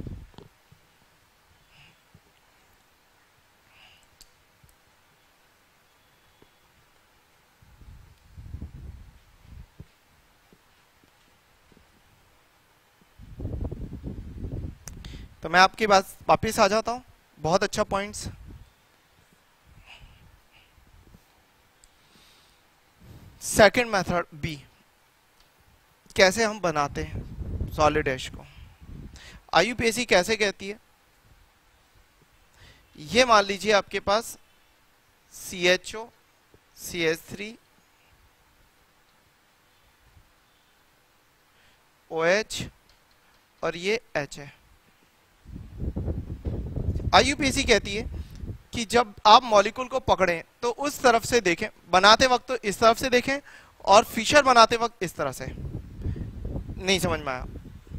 तो मैं आपकी बात वापिस आ जाता हूं। बहुत अच्छा पॉइंट्स। सेकंड मेथड बी, कैसे हम बनाते हैं सॉलिड एश को। I U P S C कैसे कहती है, ये मान लीजिए आपके पास C H O C H three O H और ये H है। I U P S C कहती है कि जब आप मॉलिक्यूल को पकड़ें तो उस तरफ से देखें, बनाते वक्त तो इस तरफ से देखें, और फिशर बनाते वक्त इस तरह से। नहीं समझ में आया,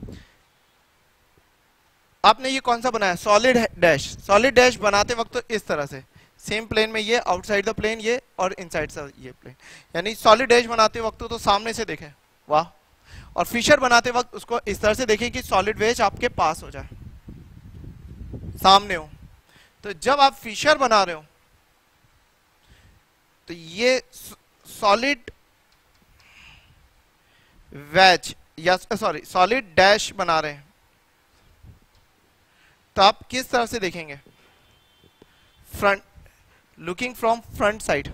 आपने ये कौन सा बनाया, सॉलिड डैश। सॉलिड डैश बनाते वक्त तो इस तरह से, सेम प्लेन में ये, आउटसाइड द प्लेन ये, और इनसाइड से ये प्लेन, यानी सॉलिड डैश बनाते वक्त तो सामने से देखें, वाह। और फिशर बनाते वक्त उसको इस तरह से देखें कि सॉलिड वेज आपके पास हो जाए, सामने हो। तो जब आप फिशर बना रहे हो तो ये सॉलिड वेज या सॉरी सॉलिड डैश बना रहे हैं, तो आप किस तरह से देखेंगे, front, looking from front side,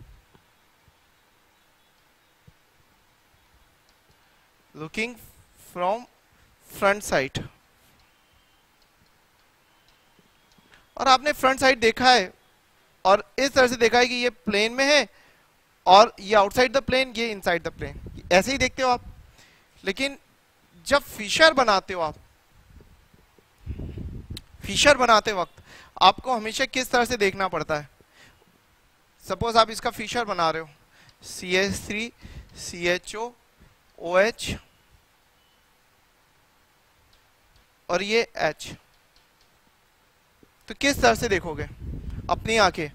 looking from front side. और आपने फ्रंट साइड देखा है और इस तरह से देखा है कि ये प्लेन में है और ये आउटसाइड द प्लेन, ये इनसाइड द प्लेन, ऐसे ही देखते हो आप। लेकिन जब फिशर बनाते हो आप, फिशर बनाते वक्त आपको हमेशा किस तरह से देखना पड़ता है। सपोज आप इसका फिशर बना रहे हो, C H three C H O O H और ये H। तो किस तरह से देखोगे अपनी आंखें?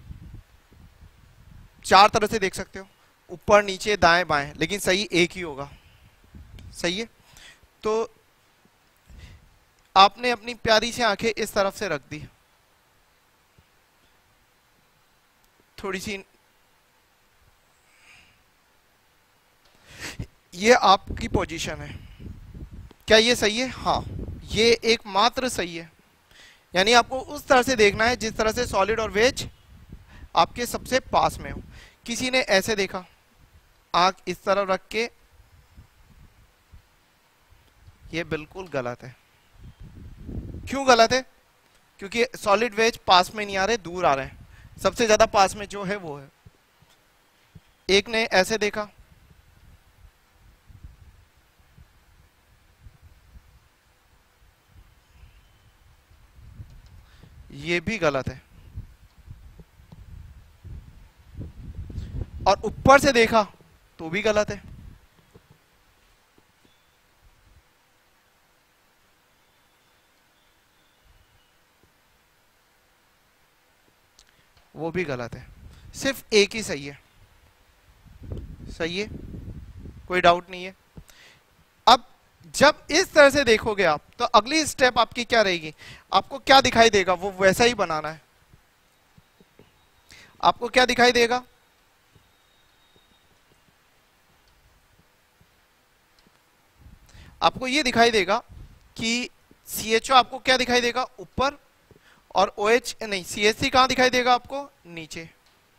चार तरह से देख सकते हो, ऊपर नीचे दाएं बाएं, लेकिन सही एक ही होगा। सही है। तो आपने अपनी प्यारी सी आंखें इस तरफ से रख दी, थोड़ी सी, ये आपकी पोजीशन है। क्या ये सही है? हाँ, ये एकमात्र सही है। यानी आपको उस तरह से देखना है जिस तरह से सॉलिड और वेज आपके सबसे पास में हो। किसी ने ऐसे देखा, आंख इस तरफ रख के, ये बिल्कुल गलत है। क्यों गलत है? क्योंकि सॉलिड वेज पास में नहीं आ रहे, दूर आ रहे हैं। सबसे ज्यादा पास में जो है वो है। एक ने ऐसे देखा, ये भी गलत है। और ऊपर से देखा तो भी गलत है। वो भी गलत है। सिर्फ एक ही सही है। सही है, कोई डाउट नहीं है। अब जब इस तरह से देखोगे आप, तो अगली स्टेप आपकी क्या रहेगी? आपको क्या दिखाई देगा वो वैसा ही बनाना है। आपको क्या दिखाई देगा? आपको ये दिखाई देगा कि सी एच ओ आपको क्या दिखाई देगा? ऊपर, और ओ एच नहीं, सी एच सी कहां दिखाई देगा आपको? नीचे।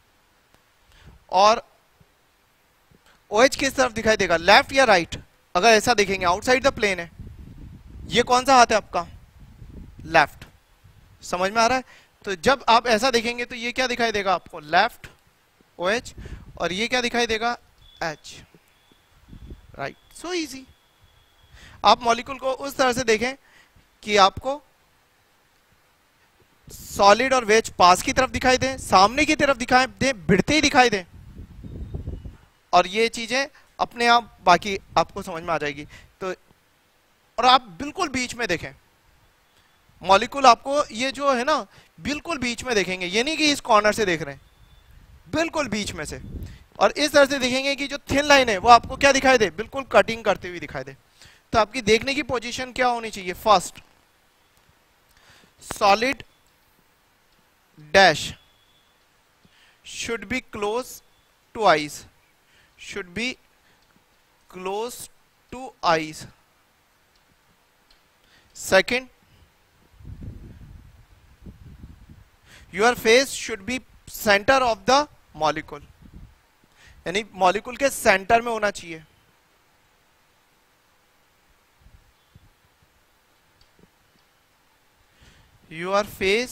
और ओ एच किस तरफ दिखाई देगा? लेफ्ट या राइट? अगर ऐसा देखेंगे, आउटसाइड द प्लेन है, ये कौन सा हाथ है आपका? लेफ्ट। समझ में आ रहा है? तो जब आप ऐसा देखेंगे तो ये क्या दिखाई देगा आपको? लेफ्ट ओ एच, और ये क्या दिखाई देगा? एच। Right, so easy. आप मॉलिक्यूल को उस तरह से देखें कि आपको सॉलिड और वेज पास की तरफ दिखाई दे, सामने की तरफ दिखाई दे, भिड़ते ही दिखाई दे, और ये चीजें अपने आप बाकी आपको समझ में आ जाएगी। तो और आप बिल्कुल बीच में देखें मॉलिक्यूल, आपको ये जो है ना बिल्कुल बीच में देखेंगे। ये नहीं कि इस कॉर्नर से देख रहे हैं, बिल्कुल बीच में से। और इस तरह से देखेंगे कि जो थिन लाइन है वो आपको क्या दिखाई दे? बिल्कुल कटिंग करते हुए दिखाई दे। तो आपकी देखने की पोजीशन क्या होनी चाहिए? First, solid dash should be close to eyes, should be close to eyes. Second, your face should be center of the molecule, यानी मॉलिक्यूल के सेंटर में होना चाहिए। Your face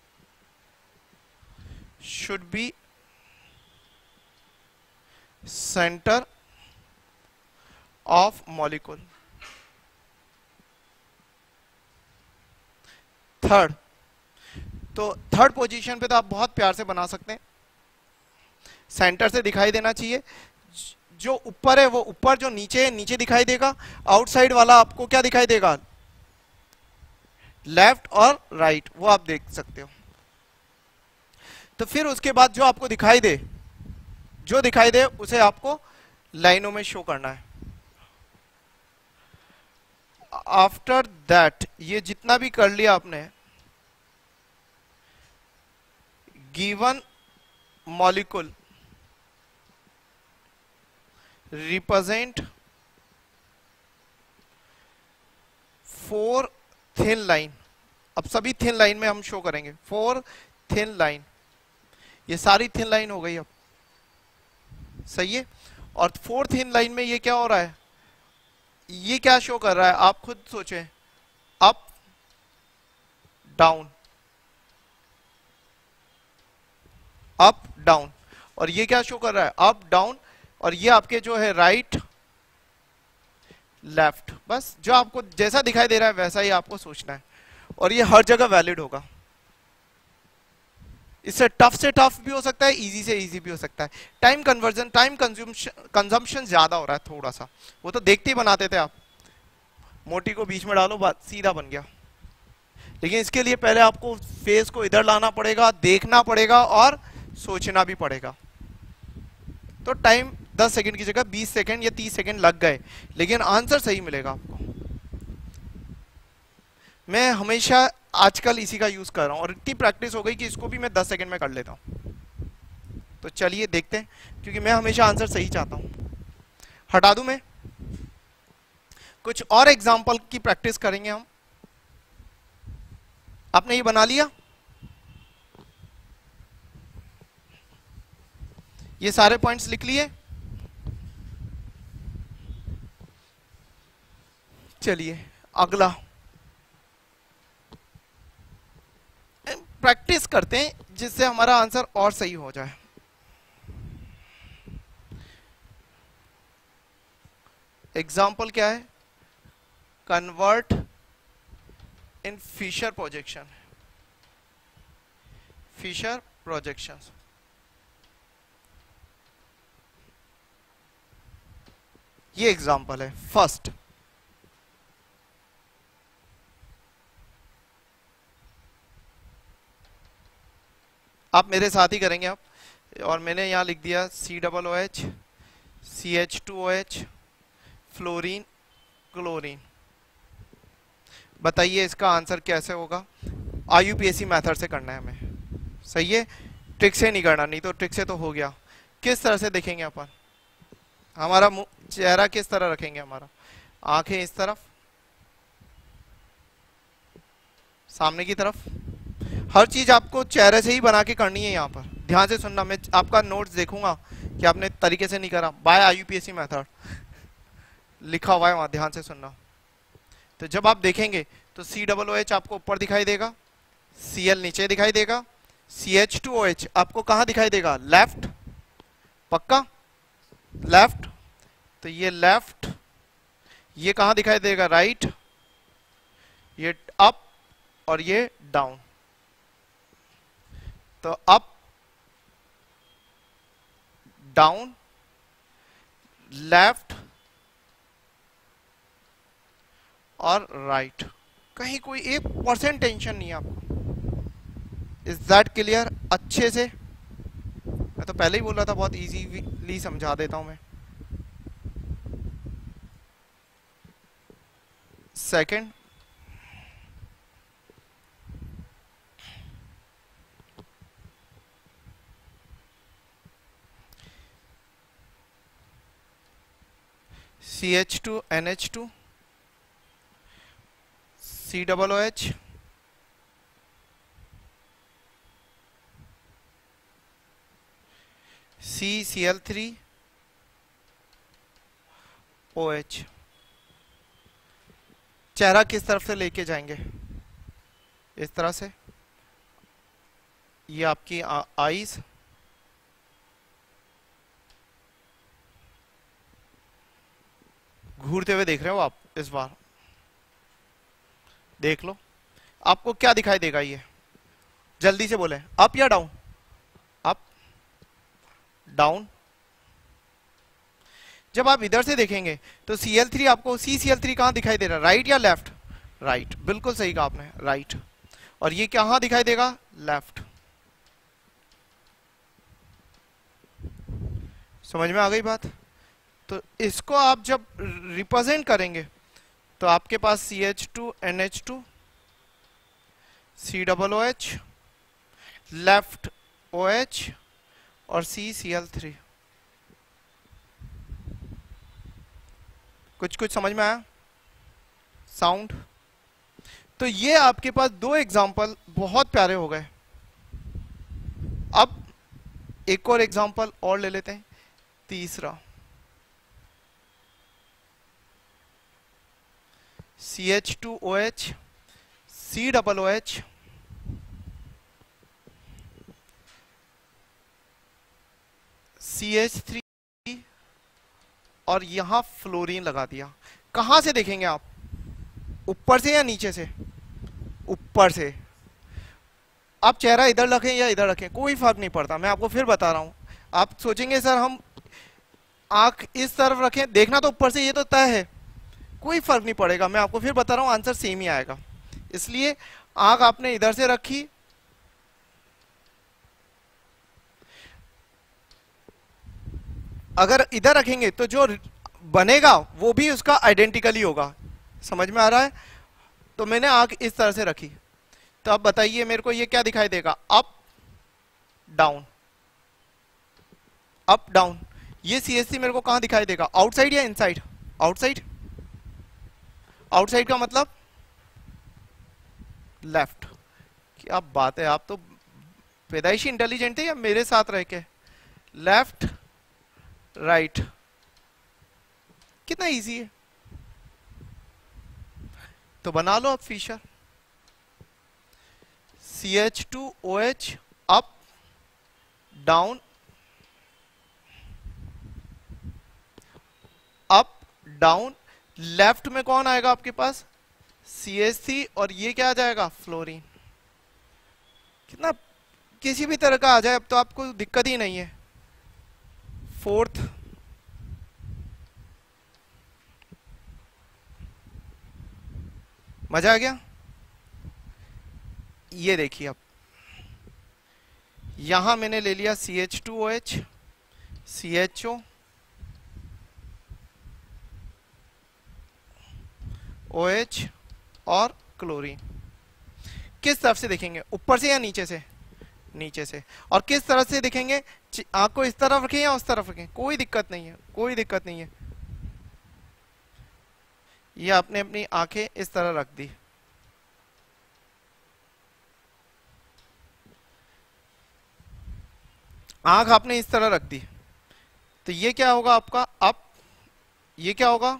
should be center of molecule. Third, तो थर्ड पोजीशन पे तो आप बहुत प्यार से बना सकते हैं। सेंटर से दिखाई देना चाहिए, जो ऊपर है वो ऊपर, जो नीचे है नीचे दिखाई देगा। आउटसाइड वाला आपको क्या दिखाई देगा? लेफ्ट और राइट, वो आप देख सकते हो। तो फिर उसके बाद जो आपको दिखाई दे, जो दिखाई दे उसे आपको लाइनों में शो करना है। आफ्टर दैट, ये जितना भी कर लिया आपने, given molecule represent four thin line. अब सभी थिन लाइन में हम शो करेंगे, फोर थिन लाइन। ये सारी थिन लाइन हो गई अब, सही है। और फोर्थ थिन लाइन में ये क्या हो रहा है? ये क्या शो कर रहा है? आप खुद सोचें, अप डाउन, अप डाउन। और ये क्या शो कर रहा है? Up down. और ये आपके जो है राइट लेफ्ट। बस जो आपको जैसा दिखाई दे रहा है वैसा ही आपको सोचना है, और ये हर जगह वैलिड होगा। इससे टफ से टफ भी हो सकता है, इजी से इजी भी हो सकता है। Time conversion, time consumption consumption ज्यादा हो रहा है थोड़ा सा। वो तो देखते ही बनाते थे आप, मोटी को बीच में डालो बात सीधा बन गया। लेकिन इसके लिए पहले आपको फेस को इधर लाना पड़ेगा, देखना पड़ेगा और सोचना भी पड़ेगा। तो टाइम दस सेकंड की जगह बीस सेकंड या तीस सेकंड लग गए, लेकिन आंसर सही मिलेगा आपको। मैं हमेशा आजकल इसी का यूज कर रहा हूं और इतनी प्रैक्टिस हो गई कि इसको भी मैं दस सेकंड में कर लेता हूं। तो चलिए देखते हैं, क्योंकि मैं हमेशा आंसर सही चाहता हूं। हटा दूं मैं, कुछ और एग्जांपल की प्रैक्टिस करेंगे हम। आपने ये बना लिया, ये सारे पॉइंट्स लिख लिए। चलिए अगला प्रैक्टिस करते हैं जिससे हमारा आंसर और सही हो जाए। एग्जाम्पल क्या है? Convert in Fischer projection, Fischer projection. ये एग्जाम्पल है फर्स्ट। आप मेरे साथ ही करेंगे आप, और मैंने यहां लिख दिया C double O H, C H two O H, fluorine, chlorine. बताइए इसका आंसर कैसे होगा? I U P A C method से करना है हमें, सही है? ट्रिक से नहीं करना, नहीं तो ट्रिक से तो हो गया। किस तरह से देखेंगे अपन? हमारा चेहरा किस तरह रखेंगे? हमारा आंखें इस तरफ, सामने की तरफ। हर चीज आपको चेहरे से ही बना के करनी है। यहाँ पर ध्यान से सुनना, मैं आपका नोट्स देखूंगा कि आपने तरीके से नहीं करा। By I U P A C method लिखा हुआ है वहां, ध्यान से सुनना। तो जब आप देखेंगे तो सी डबल ओ एच आपको ऊपर दिखाई देगा, सी एल नीचे दिखाई देगा, C H two O H आपको कहां दिखाई देगा? लेफ्ट, पक्का लेफ्ट। तो ये लेफ्ट, ये कहां दिखाई देगा? राइट, ये अप और ये डाउन। तो अप, डाउन, लेफ्ट और राइट। कहीं कोई एक परसेंट टेंशन नहीं है आपको। Is that clear? अच्छे से, मैं तो पहले ही बोल रहा था बहुत इजीली समझा देता हूं मैं। Second, C H two N H two, C double O H, C C L three O H. चेहरा किस तरफ से लेके जाएंगे? इस तरह से। ये आपकी आईज, घूरते हुए देख रहे हो आप। इस बार देख लो, आपको क्या दिखाई देगा? ये जल्दी से बोले, अप या डाउन? Up, down. जब आप इधर से देखेंगे तो सी एल थ्री आपको, सी सी एल थ्री कहां दिखाई दे रहा है? राइट या लेफ्ट? राइट, बिल्कुल सही कहा आपने, राइट। और ये कहां दिखाई देगा? लेफ्ट। समझ में आ गई बात? तो इसको आप जब रिप्रेजेंट करेंगे तो आपके पास C H two N H two, C double O H, left O H और सी सी एल थ्री। कुछ कुछ समझ में आया? साउंड। तो ये आपके पास दो एग्जाम्पल बहुत प्यारे हो गए। अब एक और एग्जाम्पल और ले लेते हैं, तीसरा। C H two O H, C double O H, C H three और यहां फ्लोरीन लगा दिया। कहां से देखेंगे आप? ऊपर से या नीचे से? ऊपर से। आप चेहरा इधर रखें या इधर रखें कोई फर्क नहीं पड़ता, मैं आपको फिर बता रहा हूं। आप सोचेंगे सर हम आंख इस तरफ रखें, देखना तो ऊपर से ये तो तय है, कोई फर्क नहीं पड़ेगा, मैं आपको फिर बता रहा हूं आंसर सेम ही आएगा। इसलिए आंख आपने इधर से रखी, अगर इधर रखेंगे तो जो बनेगा वो भी उसका आइडेंटिकली होगा। समझ में आ रहा है? तो मैंने आंख इस तरह से रखी, तो अब बताइए मेरे को ये क्या दिखाई देगा, अप डाउन, अप डाउन। ये सीएससी मेरे को कहां दिखाई देगा, आउटसाइड या इनसाइड? आउटसाइड। आउटसाइड का मतलब लेफ्ट। क्या बात है, आप तो पैदाइशी इंटेलिजेंट है या मेरे साथ रह के? लेफ्ट राइट, कितना इजी है। तो बना लो अब Fischer, C H two O H, up down, up down. Left में कौन आएगा आपके पास, सी एच सी, और ये क्या आ जाएगा, फ्लोरीन। कितना किसी भी तरह का आ जाए अब तो आपको दिक्कत ही नहीं है। फोर्थ, मजा आ गया। ये देखिए अब यहां मैंने ले लिया C H two O H, C H O, O H और क्लोरीन। किस तरफ से देखेंगे, ऊपर से या नीचे से? नीचे से। और किस तरह से देखेंगे, आंख को इस तरफ रखें या उस तरफ रखें, कोई दिक्कत नहीं है, कोई दिक्कत नहीं है। ये आपने अपनी आंखें इस तरह रख दी, आंख आपने इस तरह रख दी, तो ये क्या होगा आपका अप, ये क्या होगा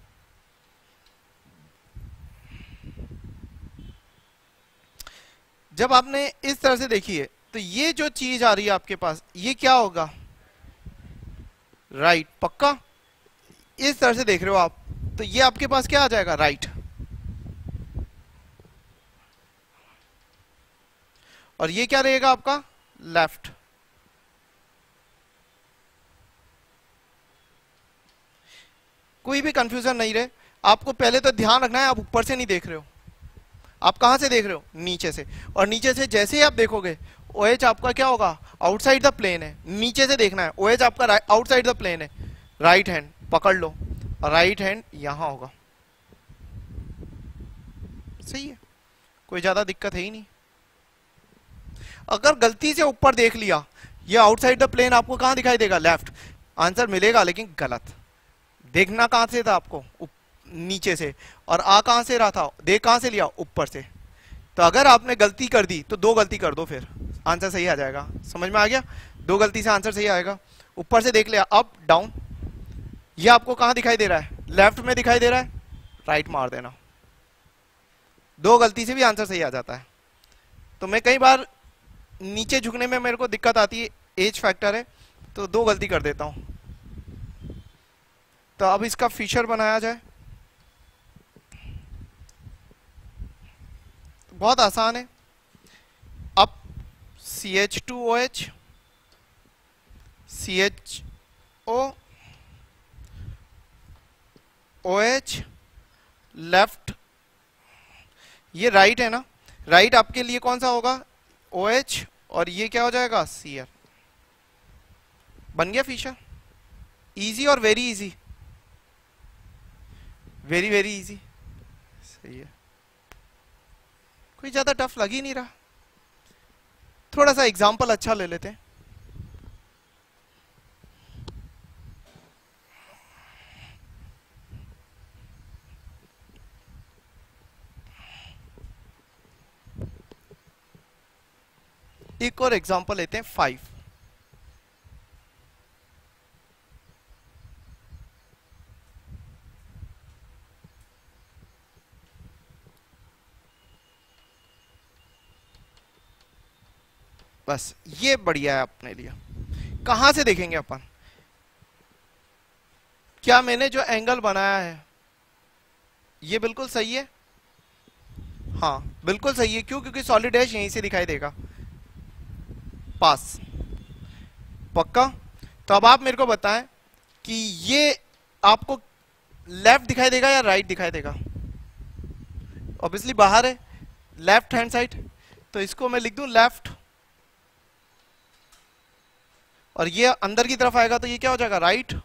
जब आपने इस तरह से देखी है, तो ये जो चीज आ रही है आपके पास, ये क्या होगा, राइट। पक्का इस तरह से देख रहे हो आप, तो ये आपके पास क्या आ जाएगा, राइट। और ये क्या रहेगा आपका, लेफ्ट। कोई भी कंफ्यूजन नहीं रहे, आपको पहले तो ध्यान रखना है आप ऊपर से नहीं देख रहे हो, आप कहां से देख रहे हो, नीचे से। और नीचे से जैसे ही आप देखोगे, OH आपका क्या होगा, आउटसाइड द प्लेन है, नीचे से देखना है। OH आपका आउटसाइड द प्लेन है, राइट हैंड पकड़ लो, राइट हैंड यहां होगा। सही है, कोई ज्यादा दिक्कत है ही नहीं। अगर गलती से ऊपर देख लिया, ये आउटसाइड द प्लेन आपको कहां दिखाई देगा, लेफ्ट। आंसर मिलेगा लेकिन गलत। देखना कहां से था आपको, नीचे से। और आ कहां से रहा था, देख कहां से लिया, ऊपर से। तो अगर आपने गलती कर दी तो दो गलती कर दो, फिर आंसर सही आ जाएगा। समझ में आ गया, दो गलती से आंसर सही आएगा। ऊपर से देख लिया, अप डाउन, ये आपको कहां दिखाई दे रहा है, लेफ्ट में दिखाई दे रहा है, राइट मार देना। दो गलती से भी आंसर सही आ जाता है। तो मैं कई बार नीचे झुकने में मेरे को दिक्कत आती है, एज फैक्टर है, तो दो गलती कर देता हूं। तो अब इसका फीचर बनाया जाए, बहुत आसान है। Up C H two O H, C H O, O H, left, ये राइट है ना, राइट आपके लिए कौन सा होगा, ओ एच, और ये क्या हो जाएगा, सी आर। बन गया फीचर। इजी और very easy, very very easy. सही है, कोई ज्यादा टफ लग ही नहीं रहा। थोड़ा सा एग्जांपल अच्छा ले लेते हैं। एक और एग्जांपल लेते हैं, फाइव। बस ये बढ़िया है अपने लिए। कहां से देखेंगे अपन, क्या मैंने जो एंगल बनाया है ये बिल्कुल सही है, हाँ बिल्कुल सही है। क्यों, क्योंकि सॉलिड डैश यहीं से दिखाई देगा, पास, पक्का? तो अब आप मेरे को बताएं कि ये आपको लेफ्ट दिखाई देगा या राइट दिखाई देगा? ऑब्वियसली बाहर है, लेफ्ट हैंड साइड, तो इसको मैं लिख दूं लेफ्ट, और ये अंदर की तरफ आएगा तो ये क्या हो जाएगा? राइट।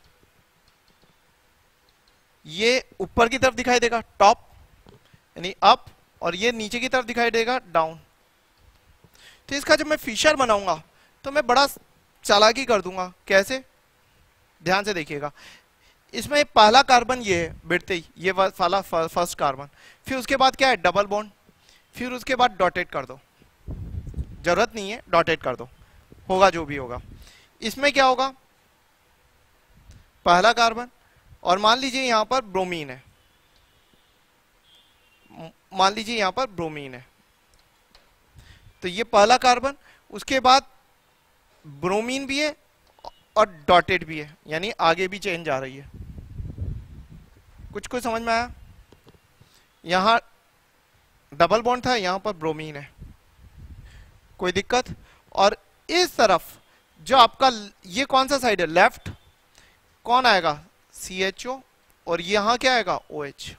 ये ऊपर की तरफ दिखाई देगा टॉप यानी अप, और ये नीचे की तरफ दिखाई देगा डाउन। तो इसका जब मैं फिशर बनाऊंगा तो मैं बड़ा चालाकी कर दूंगा। कैसे? ध्यान से देखिएगा। इसमें पहला कार्बन ये है बढ़ते ही, ये वाला फर्स्ट कार्बन, फिर उसके बाद क्या है? डबल बॉन्ड, फिर उसके बाद डॉटेड कर दो, जरूरत नहीं है डॉटेड कर दो, होगा जो भी होगा। इसमें क्या होगा? पहला कार्बन, और मान लीजिए यहां पर ब्रोमीन है, मान लीजिए यहां पर ब्रोमीन है, तो ये पहला कार्बन, उसके बाद ब्रोमीन भी है और डॉटेड भी है, यानी आगे भी चेंज आ रही है। कुछ कुछ समझ में आया? यहां डबल बॉन्ड था, यहां पर ब्रोमीन है, कोई दिक्कत? और इस तरफ जो आपका ये कौन सा साइड है? लेफ्ट, कौन आएगा? सी एच ओ, और यहां क्या आएगा? O H.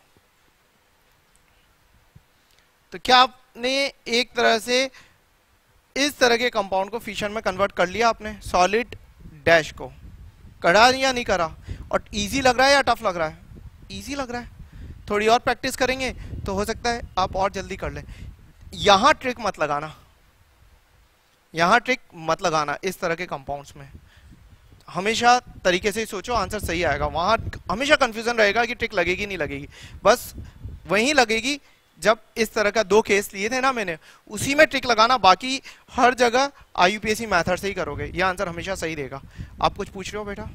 तो क्या आपने एक तरह से इस तरह के कंपाउंड को फिशन में कन्वर्ट कर लिया आपने? सॉलिड डैश को करा या नहीं करा? और इजी लग रहा है या टफ लग रहा है? इजी लग रहा है। थोड़ी और प्रैक्टिस करेंगे तो हो सकता है आप और जल्दी कर लें। यहां ट्रिक मत लगाना, यहां ट्रिक मत लगाना इस तरह के कंपाउंड्स में। हमेशा तरीके से सोचो, आंसर सही आएगा। वहां हमेशा कंफ्यूजन रहेगा कि ट्रिक लगेगी नहीं लगेगी, बस वहीं लगेगी जब इस तरह का दो केस लिए थे ना मैंने, उसी में ट्रिक लगाना, बाकी हर जगह आईयूपीएससी मेथड से ही करोगे, ये आंसर हमेशा सही देगा। आप कुछ पूछ रहे हो बेटा?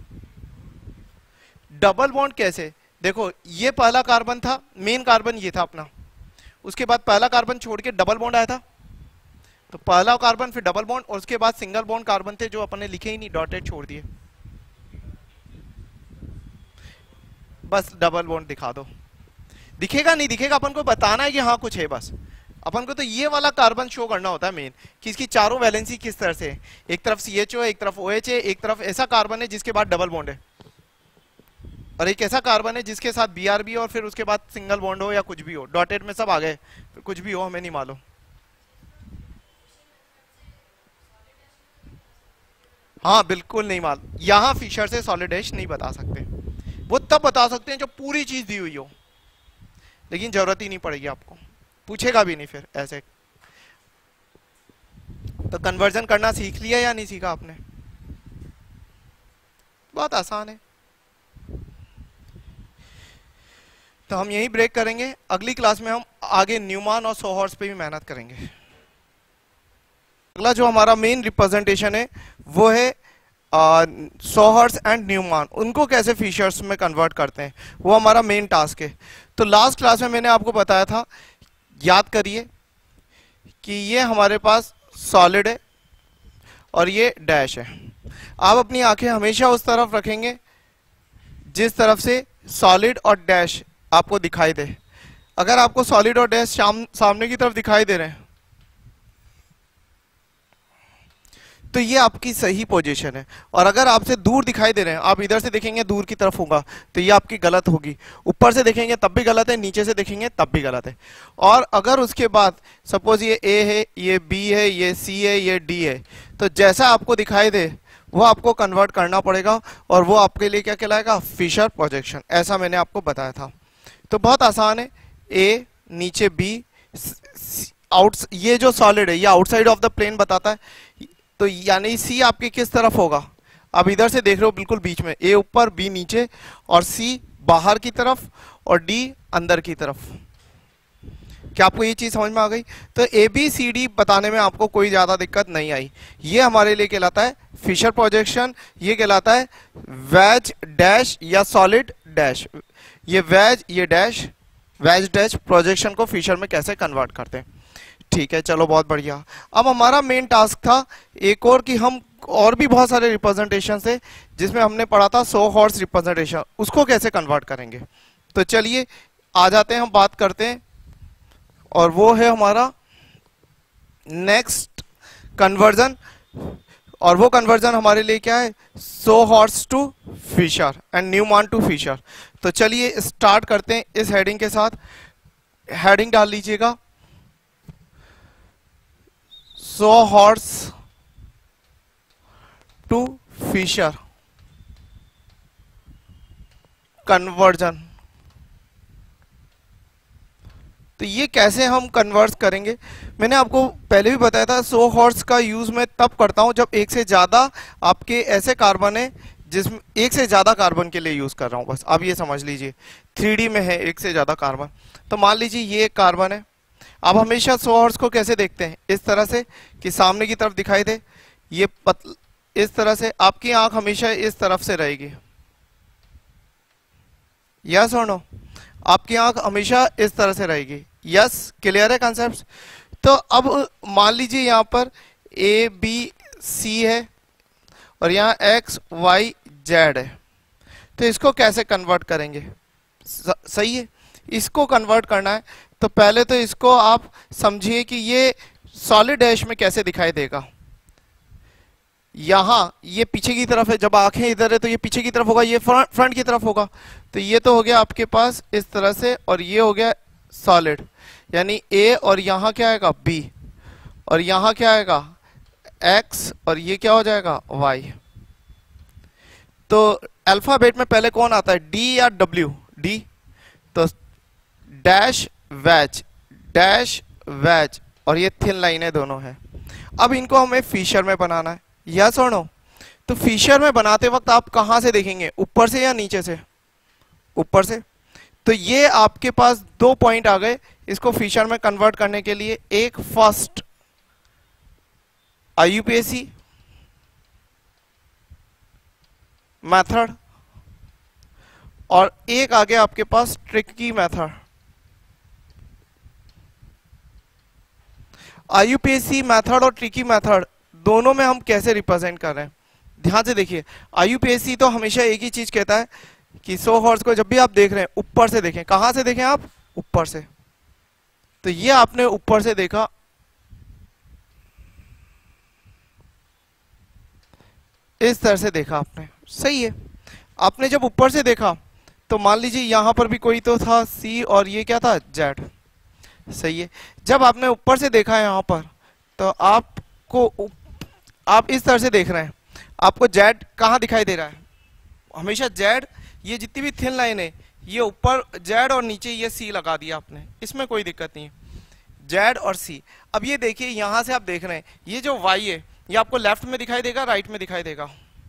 डबल बॉन्ड कैसे? देखो ये पहला कार्बन था, मेन कार्बन ये था अपना, उसके बाद पहला कार्बन छोड़ के डबल बॉन्ड आया था, तो पहला कार्बन फिर डबल बॉन्ड, और उसके बाद सिंगल बॉन्ड कार्बन थे जो अपने लिखे ही नहीं, डॉटेड छोड़ दिए। बस डबल बॉन्ड दिखा दो, दिखेगा नहीं दिखेगा, अपन को बताना है कि हाँ कुछ है। बस अपन को तो ये वाला कार्बन शो करना होता है मेन, कि इसकी चारों वैलेंसी किस तरह से है। एक तरफ सी एच ओ है, एक तरफ ओ एच है, एक तरफ ऐसा कार्बन है जिसके बाद डबल बॉन्ड है, और एक ऐसा कार्बन है जिसके साथ बी आर बी और फिर उसके बाद सिंगल बॉन्ड हो या कुछ भी हो, डॉटेड में सब आ गए, कुछ भी हो हमें नहीं मालूम। हाँ बिल्कुल नहीं मालूम, यहां फिशर से सॉलिड डैश नहीं बता सकते, वो तब बता सकते हैं जो पूरी चीज दी हुई हो, लेकिन जरूरत ही नहीं पड़ेगी आपको, पूछेगा भी नहीं फिर ऐसे। तो कन्वर्जन करना सीख लिया या नहीं सीखा आपने? बहुत आसान है। तो हम यही ब्रेक करेंगे, अगली क्लास में हम आगे न्यूमान और सोहर्स पे भी मेहनत करेंगे। अगला जो हमारा मेन रिप्रेजेंटेशन है वो है सोहर्स एंड न्यूमान, उनको कैसे फिशर्स में कन्वर्ट करते हैं, वो हमारा मेन टास्क है। तो लास्ट क्लास में मैंने आपको बताया था, याद करिए कि ये हमारे पास सॉलिड है और ये डैश है। आप अपनी आंखें हमेशा उस तरफ रखेंगे जिस तरफ से सॉलिड और डैश आपको दिखाई दे। अगर आपको सॉलिड और डैश सामने की तरफ दिखाई दे रहे हैं तो ये आपकी सही पोजीशन है, और अगर आपसे दूर दिखाई दे रहे हैं, आप इधर से देखेंगे दूर की तरफ होगा तो ये आपकी गलत होगी, ऊपर से देखेंगे तब भी गलत है, नीचे से देखेंगे तब भी गलत है। और अगर उसके बाद सपोज ये ए है, ये बी है, ये सी है, ये डी है, तो जैसा आपको दिखाई दे वो आपको कन्वर्ट करना पड़ेगा, और वो आपके लिए क्या कहलाएगा? Fischer projection. ऐसा मैंने आपको बताया था। तो बहुत आसान है, ए नीचे बी, आउट, ये जो सॉलिड है ये आउटसाइड ऑफ द प्लेन बताता है, तो यानी सी आपके किस तरफ होगा? आप इधर से देख रहे हो बिल्कुल बीच में, ए ऊपर बी नीचे और सी बाहर की तरफ और डी अंदर की तरफ। क्या आपको ये चीज समझ में आ गई? तो ए बी सी डी बताने में आपको कोई ज्यादा दिक्कत नहीं आई। ये हमारे लिए कहलाता है फिशर प्रोजेक्शन, ये कहलाता है वेज डैश या सॉलिड डैश। ये वेज, ये डैश, वेज डैश प्रोजेक्शन को फिशर में कैसे कन्वर्ट करते हैं। ठीक है, चलो बहुत बढ़िया। अब हमारा मेन टास्क था एक और, कि हम और भी बहुत सारे रिप्रेजेंटेशन थे जिसमें हमने पढ़ा था सोहर्स रिप्रेजेंटेशन, उसको कैसे कन्वर्ट करेंगे। तो चलिए आ जाते हैं, हम बात करते हैं, और वो है हमारा नेक्स्ट कन्वर्जन और वो कन्वर्जन हमारे लिए क्या है, sawhorse to Fischer and Newman to Fischer. तो चलिए स्टार्ट करते हैं इस हेडिंग के साथ। हेडिंग डाल लीजिएगा, sawhorse to Fischer conversion. तो ये कैसे हम कन्वर्ट करेंगे, मैंने आपको पहले भी बताया था, सो हॉर्स का यूज मैं तब करता हूं जब एक से ज्यादा आपके ऐसे कार्बन है जिसमें एक से ज्यादा कार्बन के लिए यूज कर रहा हूं। बस अब ये समझ लीजिए थ्री डी में है एक से ज्यादा कार्बन। तो मान लीजिए ये एक कार्बन है। आप हमेशा सो हॉर्स को कैसे देखते हैं, इस तरह से कि सामने की तरफ दिखाई दे, ये पतल इस तरह से। आपकी आंख हमेशा इस तरफ से रहेगी, यस और नो, आपकी आंख हमेशा इस तरह से रहेगी। यस, क्लियर है कॉन्सेप्ट। तो अब मान लीजिए यहाँ पर ए बी सी है और यहाँ एक्स वाई जेड है। तो इसको कैसे कन्वर्ट करेंगे, सही है, इसको कन्वर्ट करना है। तो पहले तो इसको आप समझिए कि ये सॉलिड डैश में कैसे दिखाई देगा। यहां ये पीछे की तरफ है, जब आंखें इधर है तो ये पीछे की तरफ होगा, ये फ्रंट फ्रंट की तरफ होगा। तो ये तो हो गया आपके पास इस तरह से, और ये हो गया सॉलिड, यानी ए, और यहां क्या आएगा बी, और यहां क्या आएगा एक्स, और ये क्या हो जाएगा वाई। तो अल्फाबेट में पहले कौन आता है, डी या डब्ल्यू, डी। तो डैश वैज, डैश वैज, और ये थिन लाइनें दोनों हैं। अब इनको हमें फिशर में बनाना है, यस और नो। तो फिशर में बनाते वक्त आप कहां से देखेंगे, ऊपर से या नीचे से, ऊपर से। तो ये आपके पास दो पॉइंट आ गए इसको फिशर में कन्वर्ट करने के लिए। एक फर्स्ट आईयूपीएसी मेथड, और एक आगे आपके पास ट्रिकी मेथड। आईयूपीएसी मेथड और ट्रिकी मेथड दोनों में हम कैसे रिप्रेजेंट कर रहे हैं, ध्यान से देखिए। आईयूपीएसी तो हमेशा एक ही चीज कहता है कि सो हॉर्स को जब भी आप देख रहे हैं ऊपर से देखें। कहां से देखें आप, ऊपर से। तो ये आपने ऊपर से देखा, इस तरह से देखा आपने, सही है। आपने जब ऊपर से देखा तो मान लीजिए यहां पर भी कोई तो था सी, और ये क्या था जेड, सही है। जब आपने ऊपर से देखा यहां पर, तो आपको आप इस तरह से देख रहे हैं, आपको जेड कहां दिखाई दे रहा है, हमेशा जेड, ये जितनी भी थिन लाइन है ये ऊपर जेड और नीचे ये सी लगा दिया आपने, इसमें कोई दिक्कत नहीं है, जेड और सी। अब ये देखिए यहां से आप देख रहे हैं ये जो वाई है ये आपको लेफ्ट में दिखाई देगा, राइट में दिखाई देगा,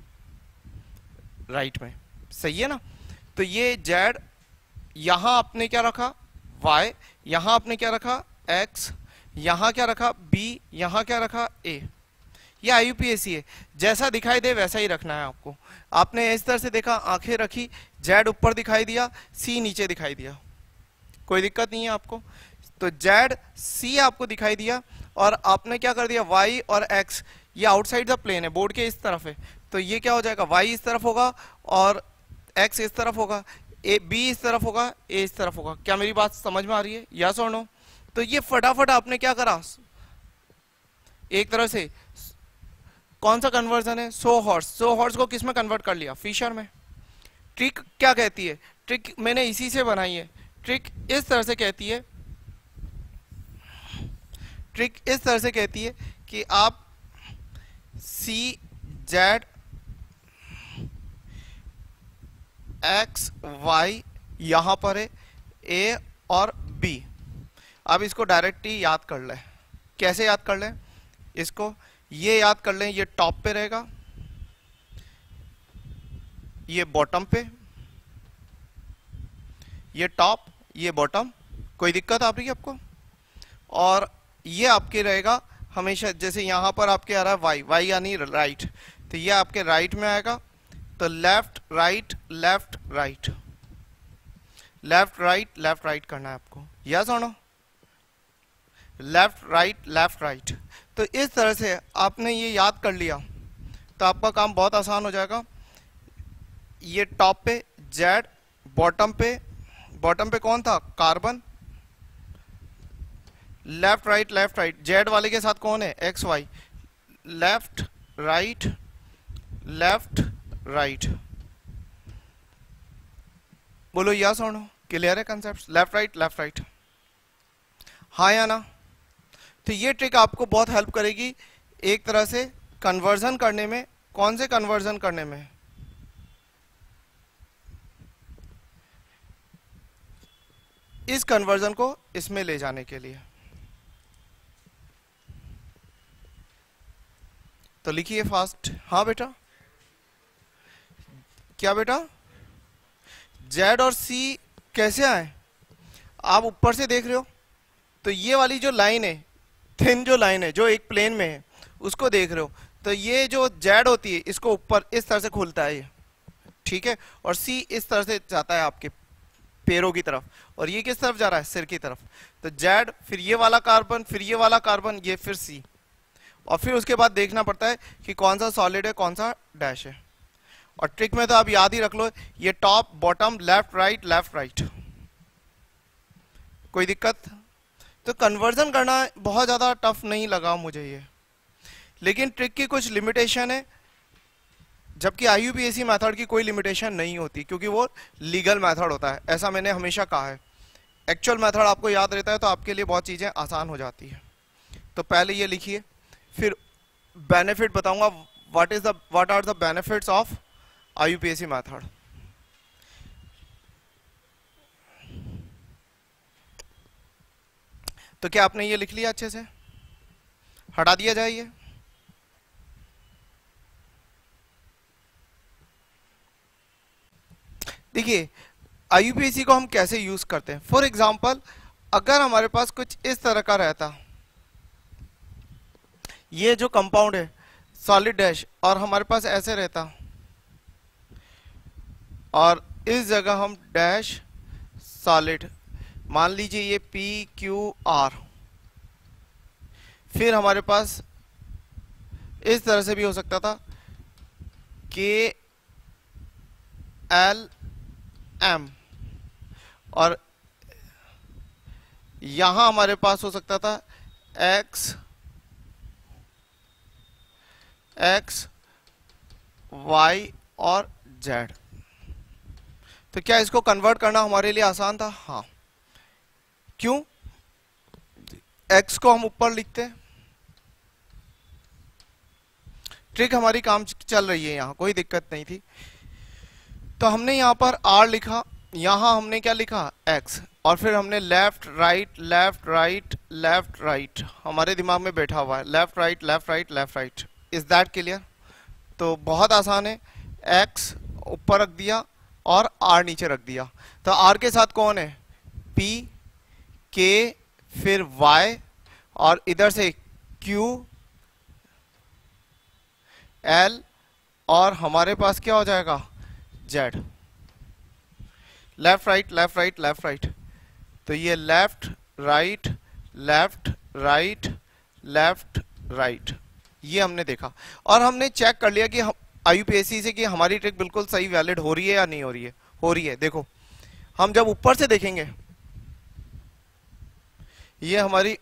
राइट में, सही है ना। तो ये जेड, यहां आपने क्या रखा वाई, यहां आपने क्या रखा एक्स, यहां क्या रखा बी, यहां क्या रखा ए। ये आईयूपीएसी है, जैसा दिखाई दे वैसा ही रखना है आपको। आपने इस तरह से देखा, आंखें रखी, जेड ऊपर दिखाई दिया, सी नीचे दिखाई दिया, कोई दिक्कत नहीं है आपको। तो जेड सी आपको दिखाई दिया, और आपने क्या कर दिया वाई और एक्स, ये आउटसाइड द प्लेन है, बोर्ड के इस तरफ है। तो ये क्या हो जाएगा, वाई इस तरफ होगा और एक्स इस तरफ होगा, ए बी इस तरफ होगा, ए इस तरफ होगा। क्या मेरी बात समझ में आ रही है, यस और नो। तो ये फटाफट आपने क्या करा, एक तरह से कौन सा कन्वर्जन है, सो हॉर्स। सो हॉर्स को किस में कन्वर्ट कर लिया, फिशर में। ट्रिक क्या कहती है, ट्रिक मैंने इसी से बनाई है। ट्रिक इस तरह से कहती है, ट्रिक इस तरह से कहती है कि आप सी जेड एक्स वाई यहां पर है, ए और बी। अब इसको डायरेक्टली याद कर लें, कैसे याद कर लें इसको, ये याद कर लें, ये टॉप पे रहेगा, ये बॉटम पे, ये टॉप ये बॉटम, कोई दिक्कत आ रही है आपको। और ये आपके रहेगा हमेशा, जैसे यहां पर आपके आ रहा है वाई, वाई यानी राइट, तो ये आपके राइट में आएगा। तो left right left right, left right left right करना है आपको, यस और no, left right left right. तो इस तरह से आपने ये याद कर लिया तो आपका काम बहुत आसान हो जाएगा। ये टॉप पे जेड, बॉटम पे, बॉटम पे कौन था carbon, left right left right, Z वाले के साथ कौन है X Y, left right left right. बोलो यस और नो, क्लियर है concept? Left right left right, हाँ या ना? तो ये ट्रिक आपको बहुत हेल्प करेगी एक तरह से कन्वर्जन करने में। कौन से कन्वर्जन करने में? इस कन्वर्जन को इसमें ले जाने के लिए। तो लिखिए फास्ट। हाँ बेटा, क्या बेटा? जेड और सी कैसे आए? आप ऊपर से देख रहे हो तो ये वाली जो लाइन है, थिन जो लाइन है जो एक प्लेन में है, उसको देख रहे हो। तो ये जो जेड होती है इसको ऊपर इस तरह से खुलता है ये, ठीक है, और सी इस तरह से जाता है आपके पैरों की तरफ, और ये किस तरफ जा रहा है? सिर की तरफ। तो जेड, फिर ये वाला कार्बन, फिर ये वाला कार्बन, ये फिर सी, और फिर उसके बाद देखना पड़ता है कि कौन सा सॉलिड है कौन सा डैश है। और ट्रिक में तो आप याद ही रख लो, ये top bottom left right left right. कोई दिक्कत? तो कन्वर्जन करना बहुत ज़्यादा टफ नहीं लगा मुझे ये, लेकिन ट्रिक की कुछ लिमिटेशन है, जबकि I U P A C method की कोई लिमिटेशन नहीं होती, क्योंकि वो लीगल मेथड होता है, ऐसा मैंने हमेशा कहा है। एक्चुअल मेथड आपको याद रहता है तो आपके लिए बहुत चीज़ें आसान हो जाती है। तो पहले ये लिखिए, फिर बेनिफिट बताऊंगा, what is the what are the benefits of I U P A C method. तो क्या आपने ये लिख लिया अच्छे से? हटा दिया जाए ये। देखिए आई यू पी ए सी को हम कैसे यूज करते हैं। फॉर एग्जांपल, अगर हमारे पास कुछ इस तरह का रहता, ये जो कंपाउंड है सॉलिड डैश, और हमारे पास ऐसे रहता, और इस जगह हम डैश सॉलिड, मान लीजिए ये पी क्यू आर, फिर हमारे पास इस तरह से भी हो सकता था के एल एम, और यहां हमारे पास हो सकता था एक्स एक्स वाई और जेड। तो क्या इसको कन्वर्ट करना हमारे लिए आसान था? हाँ। क्यों? एक्स को हम ऊपर लिखते हैं, ट्रिक हमारी काम चल रही है, यहां कोई दिक्कत नहीं थी। तो हमने यहां पर आर लिखा, यहां हमने क्या लिखा? एक्स, और फिर हमने left right left right left right, हमारे दिमाग में बैठा हुआ है left right left right left right. Is that clear? तो बहुत आसान है, एक्स ऊपर रख दिया और आर नीचे रख दिया। तो आर के साथ कौन है? पी, के, फिर वाई, और इधर से क्यू, एल, और हमारे पास क्या हो जाएगा? Z. Left right left right left right. तो ये left right left right left right, ये हमने देखा, और हमने चेक कर लिया कि आई यू पी ए सी से कि हमारी ट्रिक बिल्कुल सही वैलिड हो रही है या नहीं हो रही है। हो रही है। देखो, हम जब ऊपर से देखेंगे, ये हमारी,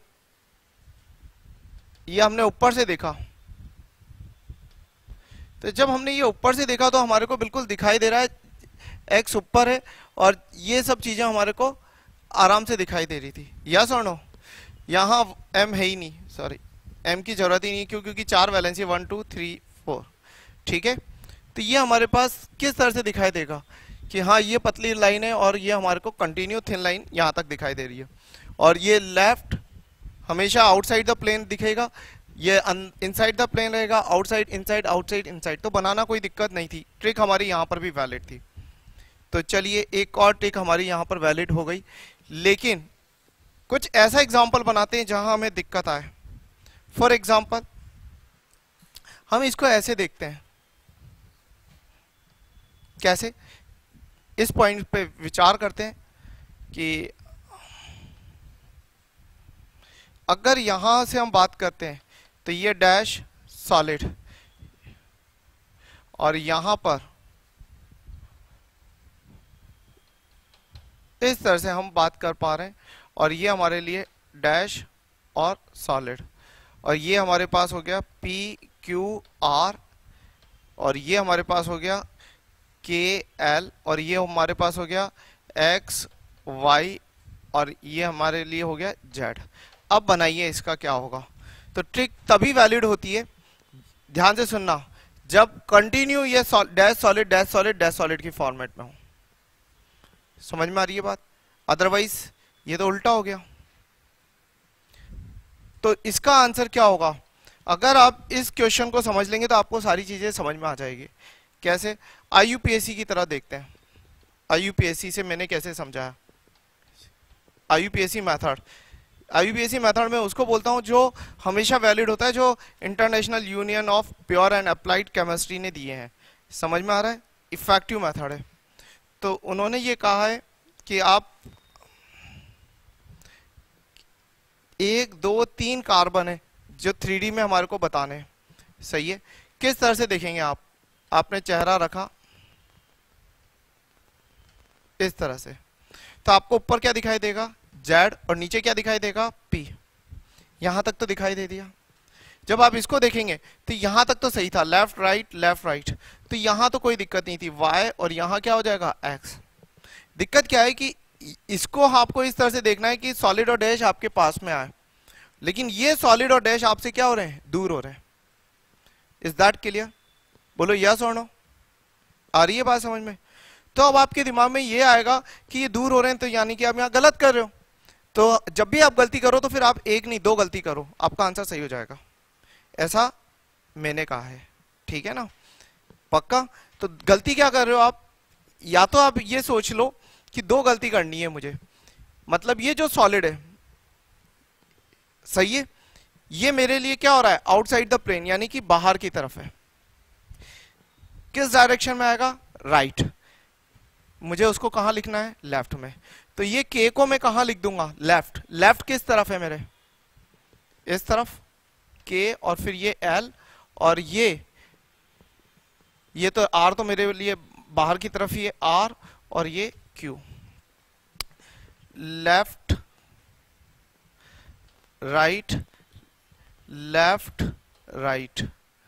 ये हमने ऊपर से देखा, तो जब हमने ये ऊपर से देखा तो हमारे को बिल्कुल दिखाई दे रहा है एक्स ऊपर है, और ये सब चीजें हमारे को आराम से दिखाई दे रही थी। यस और नो? यहाँ एम है ही नहीं, सॉरी, एम की जरूरत ही नहीं, क्यों? क्योंकि चार valency, one two three four, ठीक है। तो ये हमारे पास किस तरह से दिखाई देगा कि हाँ ये पतली लाइन है, और ये हमारे को कंटिन्यू थिन लाइन यहाँ तक दिखाई दे रही है, और ये लेफ्ट हमेशा आउटसाइड द प्लेन दिखेगा, ये इनसाइड द प्लेन रहेगा, आउटसाइड इनसाइड आउटसाइड इनसाइड। तो बनाना कोई दिक्कत नहीं थी, ट्रिक हमारी यहाँ पर भी वैलिड थी। तो चलिए एक और ट्रिक हमारी यहाँ पर वैलिड हो गई, लेकिन कुछ ऐसा एग्जाम्पल बनाते हैं जहां हमें दिक्कत आए। फॉर एग्जाम्पल, हम इसको ऐसे देखते हैं, कैसे? इस पॉइंट पे विचार करते हैं कि अगर यहां से हम बात करते हैं तो ये डैश सॉलिड, और यहां पर इस तरह से हम बात कर पा रहे हैं, और ये हमारे लिए डैश और सॉलिड, और ये हमारे पास हो गया पी क्यू आर, और ये हमारे पास हो गया के एल, और ये हमारे पास हो गया एक्स वाई, और ये हमारे लिए हो गया जेड। अब बनाइए इसका क्या होगा। तो ट्रिक तभी वैलिड होती है, ध्यान से सुनना, जब कंटिन्यू ये dash solid dash solid dash solid की फॉर्मेट में हो। समझ में आ रही है बात? अदरवाइज ये तो उल्टा हो गया। तो इसका आंसर क्या होगा? अगर आप इस क्वेश्चन को समझ लेंगे तो आपको सारी चीजें समझ में आ जाएगी। कैसे? I U P S C की तरह देखते हैं। I U P S C से मैंने कैसे समझाया? I U P S C method, I U P S C method में उसको बोलता हूं जो हमेशा वैलिड होता है, जो International Union of Pure and Applied Chemistry ने दिए हैं। समझ में आ रहा है? इफेक्टिव मेथड है। तो उन्होंने ये कहा है कि आप एक दो तीन कार्बन है जो थ्री डी में हमारे को बताने हैं। सही है? किस तरह से देखेंगे आप? आपने चेहरा रखा इस तरह से, तो आपको ऊपर क्या दिखाई देगा? जेड, और नीचे क्या दिखाई देगा? पी। यहां तक तो दिखाई दे दिया। जब आप इसको देखेंगे तो यहां तक तो सही था, लेफ्ट राइट लेफ्ट राइट, तो यहां तो कोई दिक्कत नहीं थी, वाई, और यहां क्या हो जाएगा? एक्स। दिक्कत क्या है कि इसको आपको इस तरह से देखना है कि सॉलिड और डैश आपके पास में आए, लेकिन ये सॉलिड और डैश आपसे क्या हो रहे हैं? दूर हो रहे हैं। Is that clear? बोलो यस और नो। आ रही है बात समझ में? तो अब आपके दिमाग में ये आएगा कि ये दूर हो रहे हैं, तो यानी कि आप यहां गलत कर रहे हो। तो जब भी आप गलती करो तो फिर आप एक नहीं दो गलती करो, आपका आंसर सही हो जाएगा। ऐसा मैंने कहा है, ठीक है ना? पक्का? तो गलती क्या कर रहे हो आप? या तो आप ये सोच लो कि दो गलती करनी है मुझे, मतलब ये जो सॉलिड है, सही है, ये मेरे लिए क्या हो रहा है? आउटसाइड द प्लेन, यानी कि बाहर की तरफ है। किस डायरेक्शन में आएगा? Right right. मुझे उसको कहां लिखना है? लेफ्ट में। तो ये के को मैं कहां लिख दूंगा? लेफ्ट। लेफ्ट किस तरफ है मेरे? इस तरफ के, और फिर ये एल, और ये ये तो आर तो मेरे लिए बाहर की तरफ ही है, आर, और ये Q. Left right left right.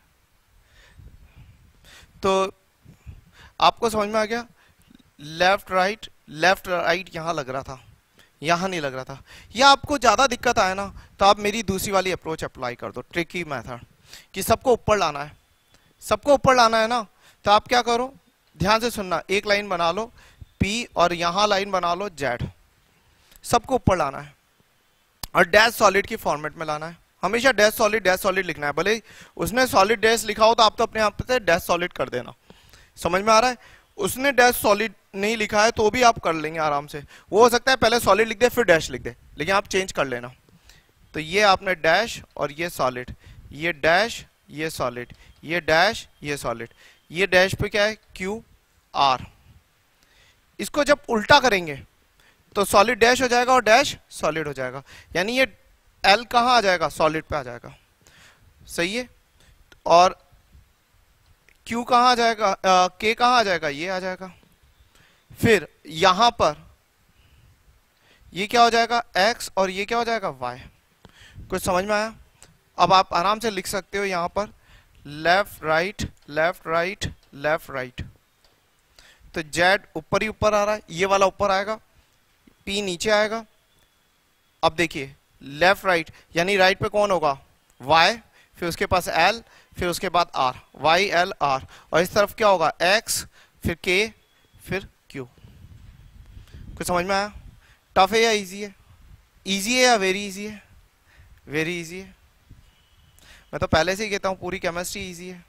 तो आपको समझ में आ गया? लेफ्ट राइट लेफ्ट राइट यहां लग रहा था, यहां नहीं लग रहा था। या आपको ज्यादा दिक्कत आए ना, तो आप मेरी दूसरी वाली अप्रोच अप्लाई कर दो, ट्रिकी मेथड, कि सबको ऊपर लाना है। सबको ऊपर लाना है ना, तो आप क्या करो? ध्यान से सुनना, एक लाइन बना लो पी, और यहां लाइन बना लो जेड। सबको ऊपर लाना है, और डैश सॉलिड की फॉर्मेट में लाना है। हमेशा डैश सॉलिड डैश सॉलिड लिखना है, भले उसने सॉलिड डैश लिखा हो तो आप तो अपने आप से डैश सॉलिड कर देना। समझ में आ रहा है? उसने डैश सॉलिड नहीं लिखा है तो भी आप कर लेंगे आराम से। वो हो सकता है पहले सॉलिड लिख दे फिर डैश लिख दे, लेकिन आप चेंज कर लेना। तो ये आपने डैश और ये सॉलिड, ये डैश ये सॉलिड, ये डैश ये सॉलिड, ये डैश पे क्या है? Q R. इसको जब उल्टा करेंगे तो सॉलिड डैश हो जाएगा और डैश सॉलिड हो जाएगा, यानी ये एल कहां आ जाएगा? सॉलिड पे आ जाएगा। सही है? और क्यू कहां आ जाएगा? के कहां आ जाएगा? ये आ जाएगा। फिर यहां पर ये क्या हो जाएगा? एक्स, और ये क्या हो जाएगा? वाई। कुछ समझ में आया? अब आप आराम से लिख सकते हो यहां पर left right left right left right. तो जेड ऊपर ही ऊपर आ रहा है, ये वाला ऊपर आएगा, पी नीचे आएगा। अब देखिए लेफ्ट राइट, यानी राइट पे कौन होगा? वाई, फिर उसके पास एल, फिर उसके बाद आर, वाई एल आर, और इस तरफ क्या होगा? एक्स, फिर के, फिर क्यू। कुछ समझ में आया? टफ है या इजी है? इजी है या वेरी इजी है? वेरी इजी है। मैं तो पहले से ही कहता हूं पूरी केमिस्ट्री इजी है।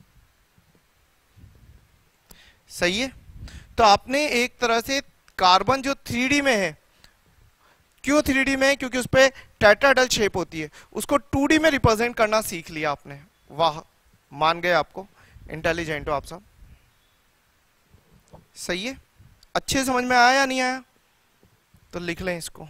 सही है? तो आपने एक तरह से कार्बन जो थ्री डी में है, क्यों थ्री डी में है? क्योंकि उस पर टेट्राहेड्रल शेप होती है, उसको टू डी में रिप्रेजेंट करना सीख लिया आपने। वाह, मान गए आपको, इंटेलिजेंट हो आप सब। सही है? अच्छे समझ में आया या नहीं आया? तो लिख लें इसको।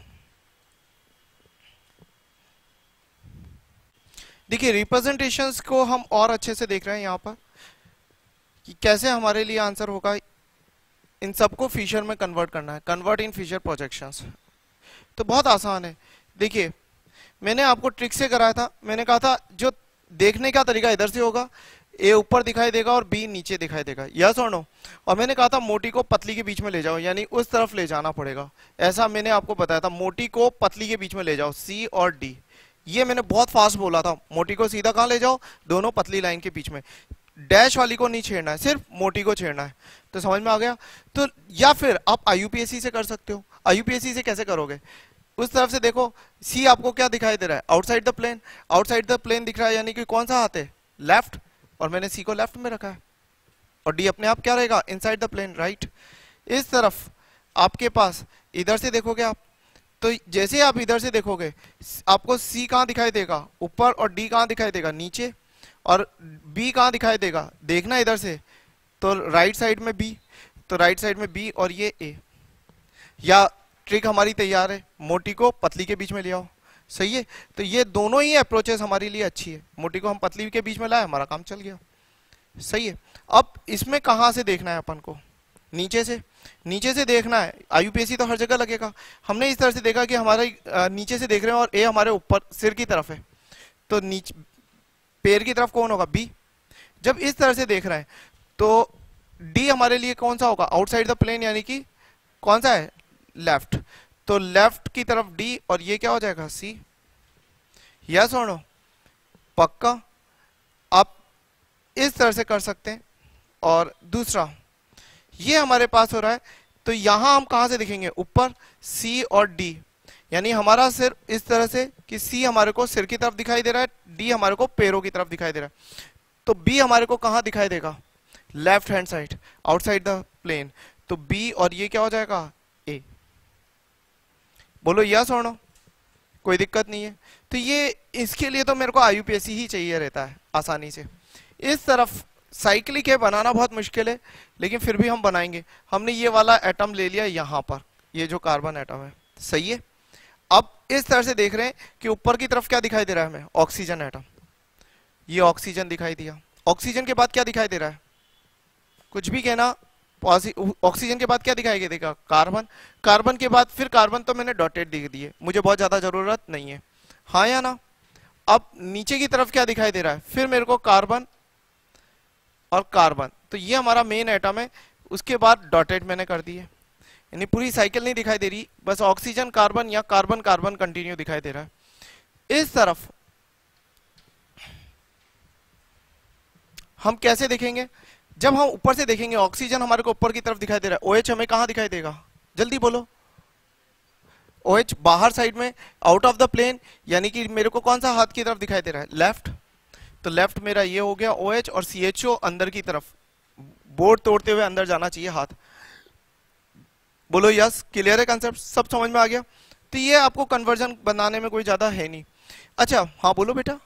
देखिए रिप्रेजेंटेशंस को हम और अच्छे से देख रहे हैं यहां पर कि कैसे हमारे लिए आंसर होगा। इन सबको फीचर में कन्वर्ट करना है, कन्वर्ट इन फीचर प्रोजेक्शंस। तो बहुत आसान है। देखिए मैंने आपको ट्रिक से कराया था, मैंने कहा था जो देखने का तरीका इधर से होगा, ए ऊपर दिखाई देगा और बी नीचे दिखाई देगा, यस और नो। और मैंने कहा था मोटी को पतली के बीच में ले जाओ, यानी उस तरफ ले जाना पड़ेगा, ऐसा मैंने आपको बताया था, मोटी को पतली के बीच में ले जाओ, सी और डी। ये मैंने बहुत फास्ट बोला था, मोटी को सीधा कहाँ ले जाओ, दोनों पतली लाइन के बीच में, डैश वाली को नहीं छेड़ना है, सिर्फ मोटी को छेड़ना है। तो समझ में आ गया। तो या फिर आप आईयूपीएससी से कर सकते हो। आईयूपीएससी से कैसे करोगे, उस तरफ से देखो, सी आपको क्या दिखाई दे रहा है, outside the plane, outside the plane दिख रहा है, यानी कि कौन सा हाथ है, लेफ्ट, और मैंने सी को लेफ्ट में रखा है, और डी अपने आप क्या रहेगा, इनसाइड द प्लेन, राइट। इस तरफ आपके पास इधर से देखोगे आप, तो जैसे आप इधर से देखोगे आपको सी कहाँ दिखाई देगा, ऊपर, और डी कहाँ दिखाई देगा, नीचे, और बी कहाँ दिखाई देगा, देखना इधर से, तो राइट साइड में बी, तो राइट साइड में बी और ये ए। या ट्रिक हमारी तैयार है, मोटी को पतली के बीच में ले आओ, सही है। तो ये दोनों ही अप्रोचेस हमारे लिए अच्छी है, मोटी को हम पतली के बीच में लाए, हमारा काम चल गया, सही है। अब इसमें कहाँ से देखना है अपन को, नीचे से, नीचे से देखना है। आईयूपीएससी तो हर जगह लगेगा, हमने इस तरह से देखा कि हमारे नीचे से देख रहे हैं और ए हमारे ऊपर सिर की तरफ है, तो नीचे पैर की तरफ कौन होगा, बी। जब इस तरह से देख रहे हैं तो डी हमारे लिए कौन सा होगा, आउटसाइड द प्लेन, यानी कि कौन सा है, लेफ्ट, तो लेफ्ट की तरफ डी, और ये क्या हो जाएगा, सी। यस और नो, पक्का। आप इस तरह से कर सकते हैं। और दूसरा ये हमारे पास हो रहा है, तो यहां हम कहां से देखेंगे, ऊपर, सी और डी, यानी हमारा सिर इस तरह से कि सी हमारे को सिर की तरफ दिखाई दे रहा है, डी हमारे को पैरों की तरफ दिखाई दे रहा है, तो बी हमारे को कहां दिखाई देगा, left hand side, outside the plane, तो बी और ये क्या हो जाएगा, ए। बोलो यस और नो, कोई दिक्कत नहीं है। तो ये इसके लिए तो मेरे को आईयूपीएससी ही चाहिए रहता है आसानी से। इस तरफ साइक्लिक है, बनाना बहुत मुश्किल है, लेकिन फिर भी हम बनाएंगे। हमने ये वाला एटम ले लिया यहाँ पर, ये जो कार्बन एटम है, सही है। अब इस तरह से देख रहे हैं कि ऊपर की तरफ क्या दिखाई दे रहा है हमें, ऑक्सीजन एटम, ये ऑक्सीजन दिखाई दिया। ऑक्सीजन के बाद क्या दिखाई दे रहा है, कुछ भी कहना, ऑक्सीजन के बाद क्या दिखाई देगा, कार्बन। कार्बन के बाद फिर कार्बन तो मैंने डॉटेड दिख दिए, मुझे बहुत ज्यादा जरूरत नहीं है, हाँ या ना। अब नीचे की तरफ क्या दिखाई दे रहा है, फिर मेरे को कार्बन और कार्बन, तो ये हमारा मेन एटम है, उसके बाद डॉटेड मैंने कर दिए, यानी पूरी साइकिल नहीं दिखाई दे रही, बस ऑक्सीजन कार्बन या कार्बन कार्बन कंटिन्यू दिखाई दे रहा है। इस तरफ हम कैसे देखेंगे, जब हम ऊपर से देखेंगे, ऑक्सीजन हमारे को ऊपर की तरफ दिखाई दे रहा है, ओएच हमें कहां दिखाई देगा, जल्दी बोलो, ओएच बाहर साइड में, आउट ऑफ द प्लेन, यानी कि मेरे को कौन सा हाथ की तरफ दिखाई दे रहा है, लेफ्ट, तो लेफ्ट मेरा ये हो गया ओएच, और सीएचओ अंदर की तरफ, बोर्ड तोड़ते हुए अंदर जाना चाहिए हाथ। बोलो यस, क्लियर है कंसेप्ट, सब समझ में आ गया। तो ये आपको कन्वर्जन बनाने में कोई ज्यादा है नहीं। अच्छा हाँ बोलो बेटा,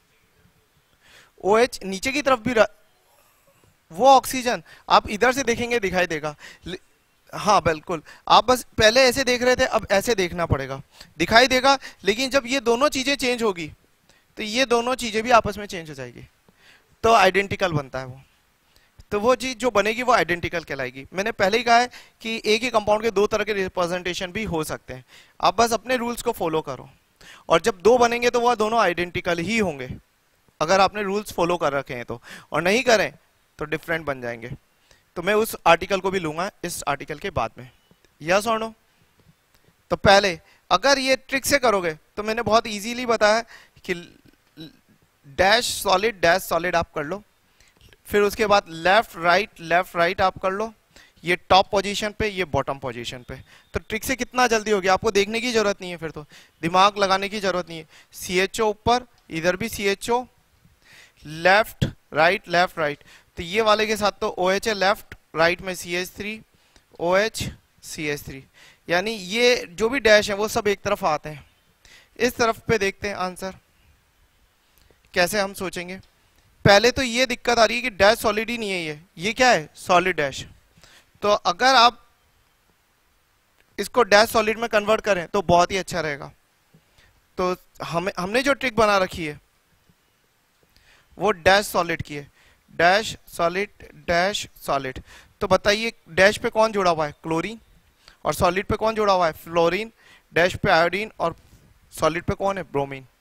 ओएच नीचे की तरफ भी, वो ऑक्सीजन आप इधर से देखेंगे दिखाई देगा, हाँ बिल्कुल, आप बस पहले ऐसे देख रहे थे, अब ऐसे देखना पड़ेगा, दिखाई देगा। लेकिन जब ये दोनों चीजें चेंज होगी तो ये दोनों चीजें भी आपस में चेंज हो जाएगी, तो आइडेंटिकल बनता है वो, तो वो चीज जो बनेगी वो आइडेंटिकल कहलाएगी। मैंने पहले ही कहा है कि एक ही कंपाउंड के दो तरह के रिप्रेजेंटेशन भी हो सकते हैं, आप बस अपने रूल्स को फॉलो करो, और जब दो बनेंगे तो वह दोनों आइडेंटिकल ही होंगे, अगर आपने रूल्स फॉलो कर रखे हैं तो, और नहीं करें तो डिफरेंट बन जाएंगे। तो मैं उस आर्टिकल को भी लूंगा इस आर्टिकल के बाद में, यस और नो। तो पहले अगर ये ट्रिक से करोगे तो मैंने बहुत इजीली बताया कि डैश सॉलिड डैश सॉलिड आप कर लो, फिर उसके बाद लेफ्ट राइट लेफ्ट राइट आप कर लो, ये टॉप पोजीशन पे ये बॉटम पोजीशन पे। तो ट्रिक से कितना जल्दी हो गया, आपको देखने की जरूरत नहीं है, फिर तो दिमाग लगाने की जरूरत नहीं है। सी एच ओ ऊपर, इधर भी C H O, left right left right, तो ये वाले के साथ तो ओ एच है, लेफ्ट राइट में C H three, O H C H three, यानी ये जो भी डैश है वो सब एक तरफ आते हैं। इस तरफ पे देखते हैं आंसर कैसे हम सोचेंगे। पहले तो ये दिक्कत आ रही है कि डैश सॉलिड ही नहीं है, ये ये क्या है, सॉलिड डैश। तो अगर आप इसको डैश सॉलिड में कन्वर्ट करें तो बहुत ही अच्छा रहेगा। तो हमें हमने जो ट्रिक बना रखी है वो डैश सॉलिड की है, डैश सॉलिड डैश सॉलिड। तो बताइए डैश पे कौन जुड़ा हुआ है, क्लोरीन, और सॉलिड पे कौन जुड़ा हुआ है, फ्लोरीन, डैश पे आयोडीन, और सॉलिड पे कौन है, ब्रोमीन।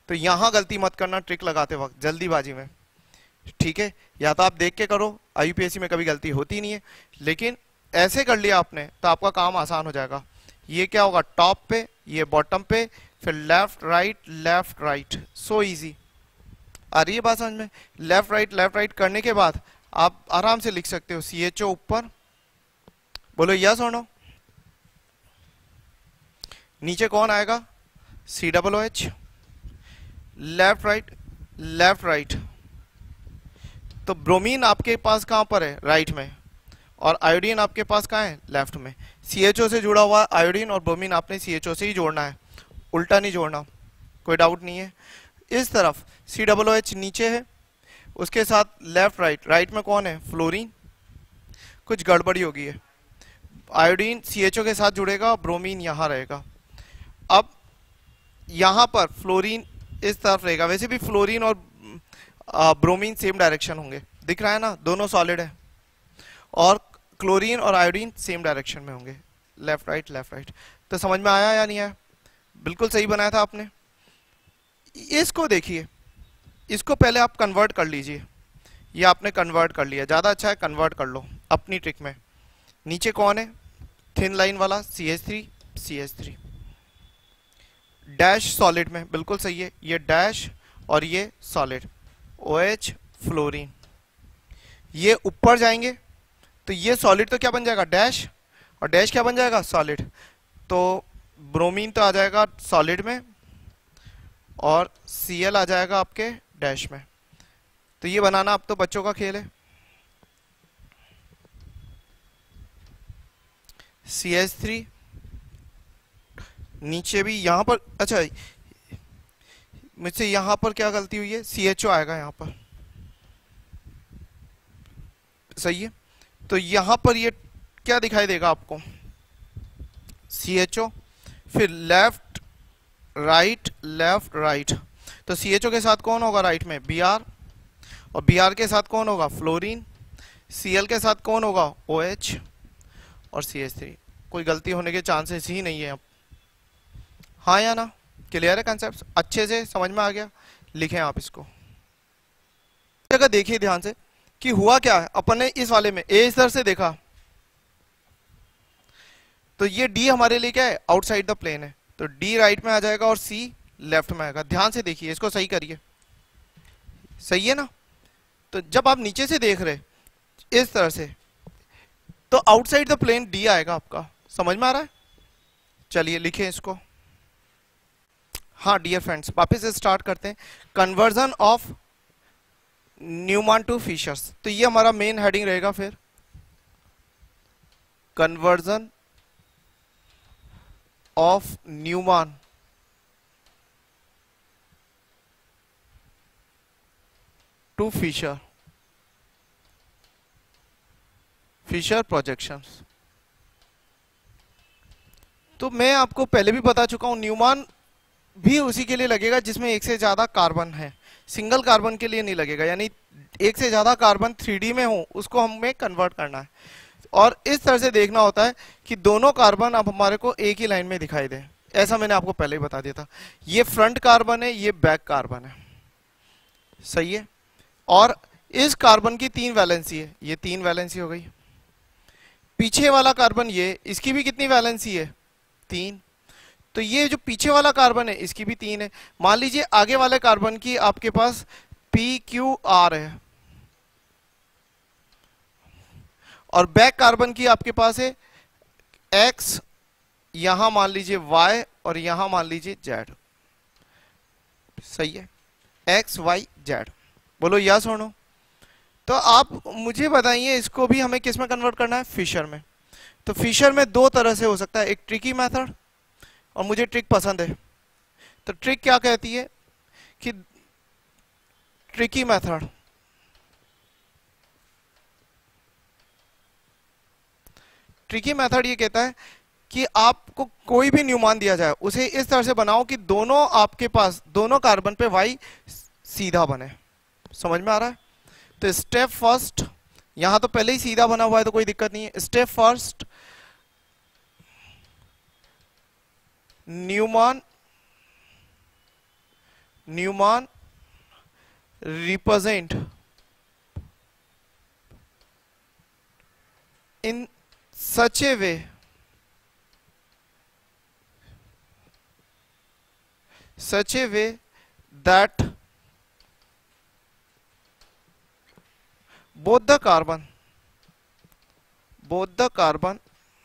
तो यहां गलती मत करना ट्रिक लगाते वक्त जल्दीबाजी में, ठीक है। या तो आप देख के करो, आईयूपीएससी में कभी गलती होती नहीं है, लेकिन ऐसे कर लिया आपने तो आपका काम आसान हो जाएगा। ये क्या होगा, टॉप पे, ये बॉटम पे, फिर left right left right, so easy. आ रही है बात समझ में? लेफ्ट राइट लेफ्ट राइट करने के बाद आप आराम से लिख सकते हो सी एच ओ ऊपर, बोलो यस और नो। नीचे कौन आएगा, C double O H, left right left right. तो ब्रोमीन आपके पास कहां पर है, राइट में, और आयोडीन आपके पास कहां है, लेफ्ट में। सी एच ओ से जुड़ा हुआ आयोडीन और ब्रोमीन आपने सी एच ओ से ही जोड़ना है, उल्टा नहीं जोड़ना, कोई डाउट नहीं है। इस तरफ सी डबल ओ एच नीचे है, उसके साथ लेफ्ट राइट, राइट में कौन है, फ्लोरीन। कुछ गड़बड़ी होगी है, आयोडीन सी एच ओ के साथ जुड़ेगा, ब्रोमीन यहां रहेगा। अब यहां पर फ्लोरीन इस तरफ रहेगा, वैसे भी फ्लोरीन और ब्रोमीन सेम डायरेक्शन होंगे, दिख रहा है ना, दोनों सॉलिड है। और क्लोरीन और आयोडीन सेम डायरेक्शन में होंगे, लेफ्ट राइट लेफ्ट राइट। तो समझ में आया या नहीं आया? बिल्कुल सही बनाया था आपने। इसको देखिए, इसको पहले आप कन्वर्ट कर लीजिए। ये आपने कन्वर्ट कर लिया, ज़्यादा अच्छा है, कन्वर्ट कर लो अपनी ट्रिक में। नीचे कौन है, थिन लाइन वाला C H three C H three, dash solid में, बिल्कुल सही है, ये डैश और ये सॉलिड, ओ एच फ्लोरीन। ये ऊपर जाएंगे तो ये सॉलिड तो क्या बन जाएगा, डैश, और डैश क्या बन जाएगा, सॉलिड। तो ब्रोमीन तो आ जाएगा सॉलिड में और सी एल आ जाएगा आपके डैश में। तो ये बनाना अब तो बच्चों का खेल है। सी एच थ्री, नीचे भी यहां पर, अच्छा मुझसे यहां पर क्या गलती हुई है, सी एच ओ आएगा यहां पर, सही है। तो यहां पर ये क्या दिखाई देगा आपको, सी एच ओ, फिर लेफ्ट राइट लेफ्ट राइट। तो सी एच ओ के साथ कौन होगा राइट में, बी आर, और बी आर के साथ कौन होगा, फ्लोरीन। सी एल के साथ कौन होगा, ओ एच, और सी एच थ्री। कोई गलती होने के चांसेस ही नहीं है अब, हाँ या ना, क्लियर है कंसेप्ट, अच्छे से समझ में आ गया। लिखें आप इसको, जगह देखिए ध्यान से कि हुआ क्या है। अपन ने इस वाले में ए इस तरह से देखा, तो ये डी हमारे लिए क्या है, आउटसाइड द प्लेन है, तो डी राइट में आ जाएगा और सी लेफ्ट में आएगा। ध्यान से देखिए, इसको सही करिए, सही है ना। तो जब आप नीचे से देख रहे इस तरह से, तो आउटसाइड द प्लेन डी आएगा आपका, समझ में आ रहा है। चलिए लिखें इसको। हाँ डियर फ्रेंड्स, वापस से स्टार्ट करते हैं, conversion of Newman to Fischers. तो ये हमारा मेन हेडिंग रहेगा, फिर conversion of Newman to Fischer, Fischer projections. तो मैं आपको पहले भी बता चुका हूं, न्यूमैन भी उसी के लिए लगेगा जिसमें एक से ज्यादा कार्बन है, सिंगल कार्बन के लिए नहीं लगेगा। यानी एक से ज्यादा कार्बन थ्री डी में हो, उसको हमें कन्वर्ट करना है। और इस तरह से देखना होता है कि दोनों कार्बन अब हमारे को एक ही लाइन में दिखाई दे, ऐसा मैंने आपको पहले ही बता दिया था। ये फ्रंट कार्बन है, ये बैक कार्बन है, सही है। और इस कार्बन की तीन वैलेंसी है, ये तीन वैलेंसी हो गई। पीछे वाला कार्बन ये, इसकी भी कितनी वैलेंसी है, तीन। तो ये जो पीछे वाला कार्बन है इसकी भी तीन है। मान लीजिए आगे वाले कार्बन की आपके पास पी क्यू आर है, और बैक कार्बन की आपके पास है एक्स, यहां मान लीजिए वाई, और यहां मान लीजिए जेड, सही है, एक्स वाई जेड। बोलो यस और नो। तो आप मुझे बताइए, इसको भी हमें किस में कन्वर्ट करना है, फिशर में। तो फिशर में दो तरह से हो सकता है, एक ट्रिकी मेथड, और मुझे ट्रिक पसंद है। तो ट्रिक क्या कहती है कि ट्रिकी मेथड, ट्रिकी मेथड ये कहता है कि आपको कोई भी न्यूमैन दिया जाए, उसे इस तरह से बनाओ कि दोनों आपके पास, दोनों कार्बन पे वाई सीधा बने। समझ में आ रहा है। तो स्टेप फर्स्ट, यहां तो पहले ही सीधा बना हुआ है तो कोई दिक्कत नहीं है। Step first, Newman Newman represent in such a way such a way that both the carbon both the carbon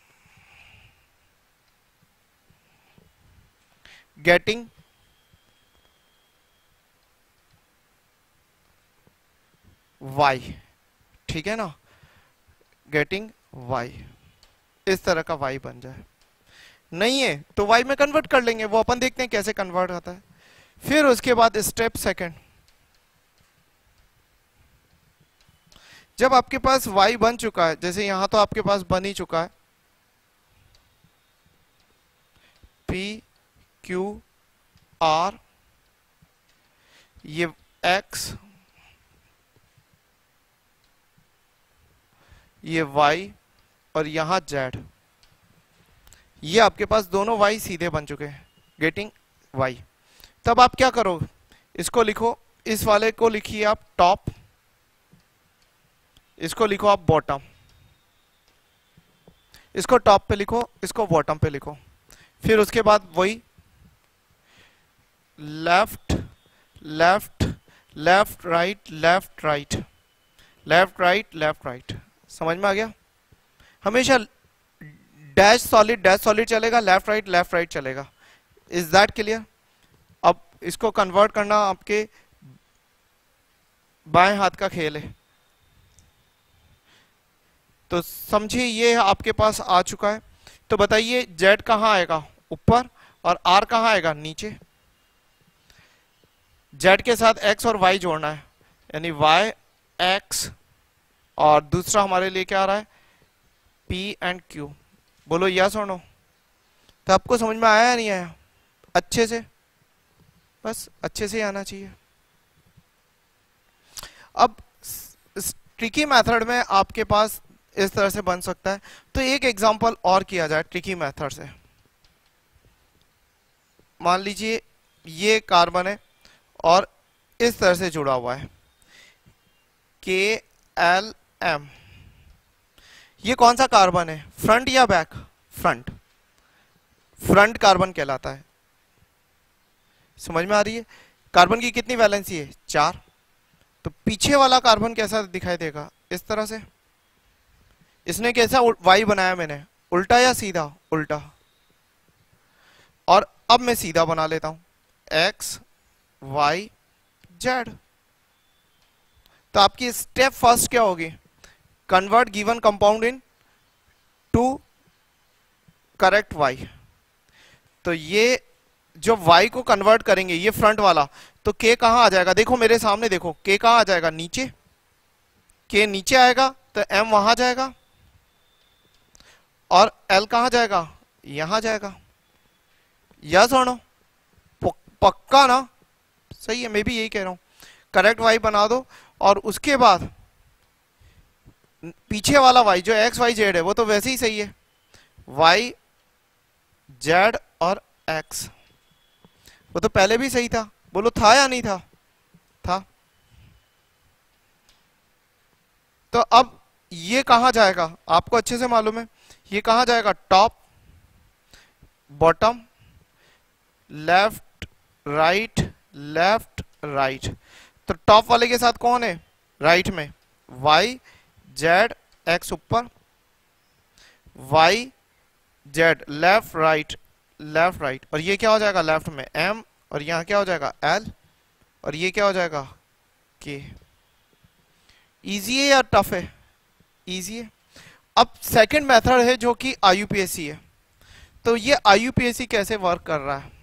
getting y, ठीक है ना, गेटिंग y, इस तरह का y बन जाए। नहीं है तो y में कन्वर्ट कर लेंगे, वो अपन देखते हैं कैसे कन्वर्ट होता है। फिर उसके बाद स्टेप सेकंड, जब आपके पास y बन चुका है, जैसे यहां तो आपके पास बन ही चुका है, p q r, ये x, ये y और यहां z, ये आपके पास दोनों y सीधे बन चुके हैं, गेटिंग y। तब आप क्या करो, इसको लिखो, इस वाले को लिखिए आप टॉप, इसको लिखो आप बॉटम, इसको टॉप पे लिखो, इसको बॉटम पे लिखो। फिर उसके बाद वही left left left right left right left right left right. समझ में आ गया? हमेशा डैश सॉलिड डैश सॉलिड चलेगा, लेफ्ट राइट लेफ्ट राइट चलेगा। Is that clear? अब इसको कन्वर्ट करना आपके बाएं हाथ का खेल है, तो समझिए ये आपके पास आ चुका है। तो बताइए जेड कहां आएगा? ऊपर, और आर कहां आएगा? नीचे। जेड के साथ एक्स और वाई जोड़ना है, यानी वाई एक्स, और दूसरा हमारे लिए क्या आ रहा है? P and Q. बोलो यस और नो। तो आपको समझ में आया या नहीं आया? अच्छे से, बस अच्छे से आना चाहिए। अब ट्रिकी मेथड में आपके पास इस तरह से बन सकता है। तो एक एग्जांपल और किया जाए ट्रिकी मेथड से। मान लीजिए ये कार्बन है और इस तरह से जुड़ा हुआ है, के एल एम। ये कौन सा कार्बन है? फ्रंट या बैक? फ्रंट। फ्रंट कार्बन कहलाता है। समझ में आ रही है? कार्बन की कितनी वैलेंसी है? चार। तो पीछे वाला कार्बन कैसा दिखाई देगा? इस तरह से। इसने कैसा वाई बनाया मैंने? उल्टा या सीधा? उल्टा। और अब मैं सीधा बना लेता हूं, एक्स वाई जेड। तो आपकी स्टेप फर्स्ट क्या होगी? Convert given compound into correct Y. तो ये जो y को कन्वर्ट करेंगे, ये फ्रंट वाला, तो k कहां आ जाएगा? देखो मेरे सामने देखो, k कहां आ जाएगा? नीचे। k नीचे आएगा तो m वहां जाएगा, और l कहां जाएगा? यहां जाएगा। यस और नो? पक्का ना? सही है, मैं भी यही कह रहा हूं। करेक्ट y बना दो, और उसके बाद पीछे वाला y जो x y z है वो तो वैसे ही सही है, y z और x, वो तो पहले भी सही था। बोलो था या नहीं था? था। तो अब ये कहां जाएगा? आपको अच्छे से मालूम है, ये कहां जाएगा? Top, bottom, left right left right. तो टॉप वाले के साथ कौन है? राइट में y z x ऊपर, y z left right left right, और ये क्या हो जाएगा? लेफ्ट में m, और यहां क्या हो जाएगा? l, और ये क्या हो जाएगा? k। इजी है या टफ है? इजी है। अब सेकंड मेथड है जो कि I U P S C है। तो ये I U P S C कैसे वर्क कर रहा है?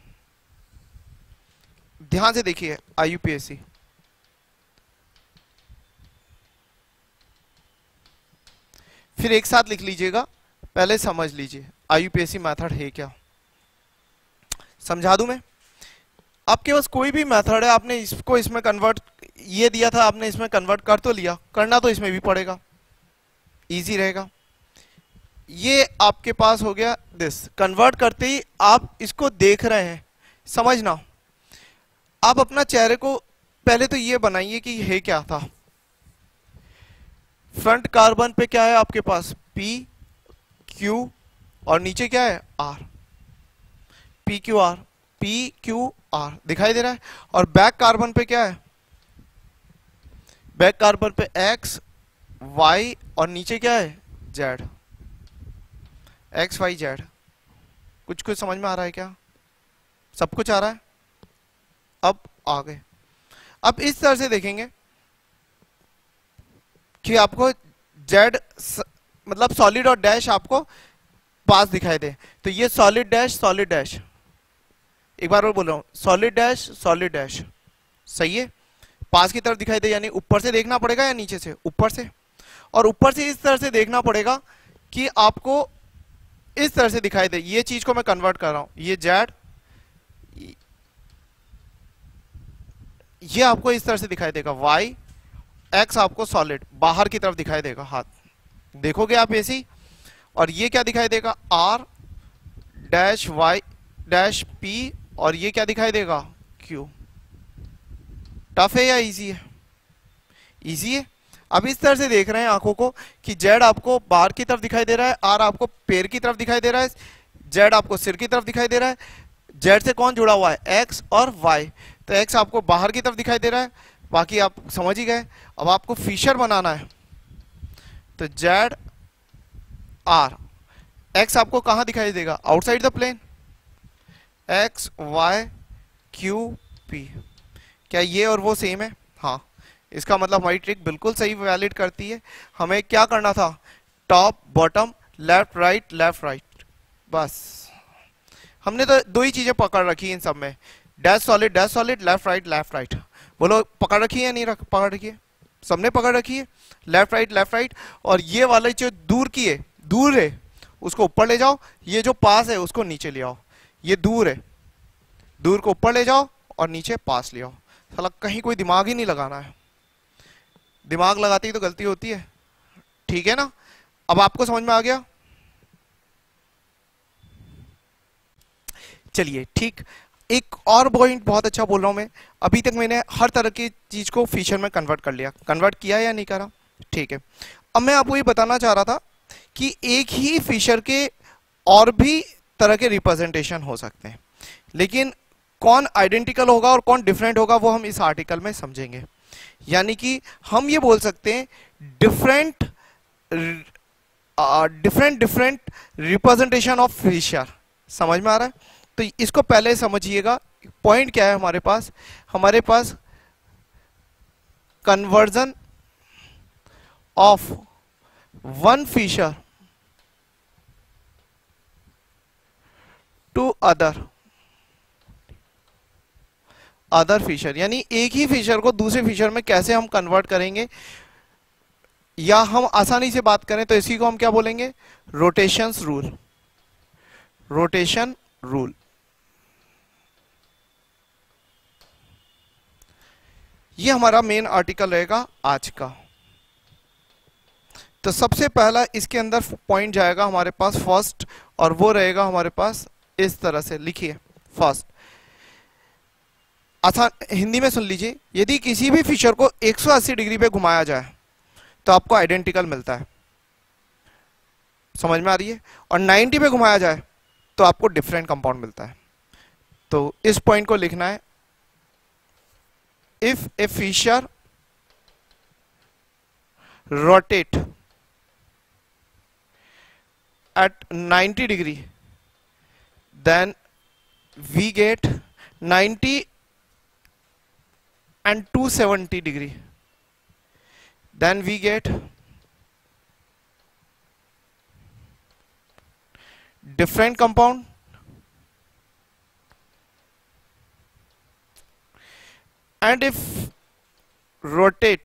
ध्यान से देखिए I U P S C. फिर एक साथ लिख लीजिएगा, पहले समझ लीजिए I U P S C method है क्या। समझा दूं मैं? आपके पास कोई भी मेथड है, आपने इसको इसमें कन्वर्ट, ये दिया था आपने इसमें कन्वर्ट कर तो लिया, करना तो इसमें भी पड़ेगा, इजी रहेगा। ये आपके पास हो गया दिस। कन्वर्ट करते ही आप इसको देख रहे हैं, समझना। आप अपना चेहरे को पहले तो ये बनाइए कि है क्या था। फ्रंट कार्बन पे क्या है आपके पास, P Q और नीचे क्या है R, P Q R, P Q R दिखाई दे रहा है। और बैक कार्बन पे क्या है, बैक कार्बन पे X Y और नीचे क्या है Z, X Y Z। कुछ कुछ समझ में आ रहा है क्या, सब कुछ आ रहा है। अब आगे, अब इस तरह से देखेंगे कि आपको Z मतलब सॉलिड और डैश आपको पास दिखाई दे, तो ये सॉलिड डैश सॉलिड डैश, एक बार और बोल रहा हूं, सॉलिड डैश सॉलिड डैश, सही है, पास की तरफ दिखाई दे। यानी ऊपर से देखना पड़ेगा या नीचे से, ऊपर से। और ऊपर से इस तरह से देखना पड़ेगा कि आपको इस तरह से दिखाई दे। ये चीज को मैं कन्वर्ट कर रहा हूं, ये जेड, ये आपको इस तरह से दिखाई देगा, वाई, एक्स आपको सॉलिड बाहर की तरफ दिखाई देगा, हाथ देखोगे आप ऐसे ही। और ये क्या दिखाई देगा, R dash Y dash P, और ये क्या दिखाई देगा, क्यू। टफ है या इजी है, इजी है। अब इस तरह से देख रहे हैं आंखों को कि जेड आपको बाहर की तरफ दिखाई दे रहा है, आर आपको पैर की तरफ दिखाई दे रहा है, जेड आपको सिर की तरफ दिखाई दे रहा है। जेड से कौन जुड़ा हुआ है, एक्स और वाई, तो एक्स आपको बाहर की तरफ दिखाई दे रहा है, बाकी आप समझ ही गए। अब आपको फिशर बनाना है, तो जेड आर, एक्स आपको कहां दिखाई देगा, outside the plane, X Y Q P. क्या ये और वो सेम है, हाँ, इसका मतलब हमारी ट्रिक बिल्कुल सही वैलिड करती है। हमें क्या करना था, top bottom left right left right, बस हमने तो दो ही चीजें पकड़ रखी इन सब में, dash solid dash solid, left right left right. बोलो पकड़ रखी है या नहीं रख पकड़ रखी है, सबने पकड़ रखी है, लेफ्ट राइट लेफ्ट राइट। और ये वाला जो दूर की है, दूर है उसको ऊपर ले जाओ, ये जो पास है उसको नीचे ले आओ। ये दूर है, दूर को ऊपर ले जाओ और नीचे पास ले आओ। साला कहीं कोई दिमाग ही नहीं लगाना है, दिमाग लगाती ही तो गलती होती है, ठीक है ना। अब आपको समझ में आ गया, चलिए ठीक। एक और पॉइंट बहुत अच्छा बोल रहा हूं मैं, अभी तक मैंने हर तरह की चीज को फीचर में कन्वर्ट कर लिया, कन्वर्ट किया या नहीं करा, ठीक है। अब मैं आपको ये बताना चाह रहा था कि एक ही फीचर के और भी तरह के रिप्रेजेंटेशन हो सकते हैं, लेकिन कौन आइडेंटिकल होगा और कौन डिफरेंट होगा वो हम इस आर्टिकल में समझेंगे। यानी कि हम ये बोल सकते हैं different different different representation of feature, समझ में आ रहा है। तो इसको पहले समझिएगा, पॉइंट क्या है हमारे पास, हमारे पास conversion of one feature to other other feature, यानी एक ही फीचर को दूसरे फीचर में कैसे हम कन्वर्ट करेंगे, या हम आसानी से बात करें तो इसी को हम क्या बोलेंगे, रोटेशंस रूल, रोटेशन रूल। ये हमारा मेन आर्टिकल रहेगा आज का। तो सबसे पहला इसके अंदर पॉइंट जाएगा हमारे पास फर्स्ट, और वो रहेगा हमारे पास इस तरह से, लिखिए फर्स्ट, आसान हिंदी में सुन लीजिए, यदि किसी भी फीचर को एक सौ अस्सी डिग्री पे घुमाया जाए तो आपको आइडेंटिकल मिलता है, समझ में आ रही है, और नब्बे पे घुमाया जाए तो आपको डिफरेंट कंपाउंड मिलता है। तो इस पॉइंट को लिखना है, if a feature rotate at ninety degree then we get ninety and two hundred seventy degree, then we get different compound, and if rotate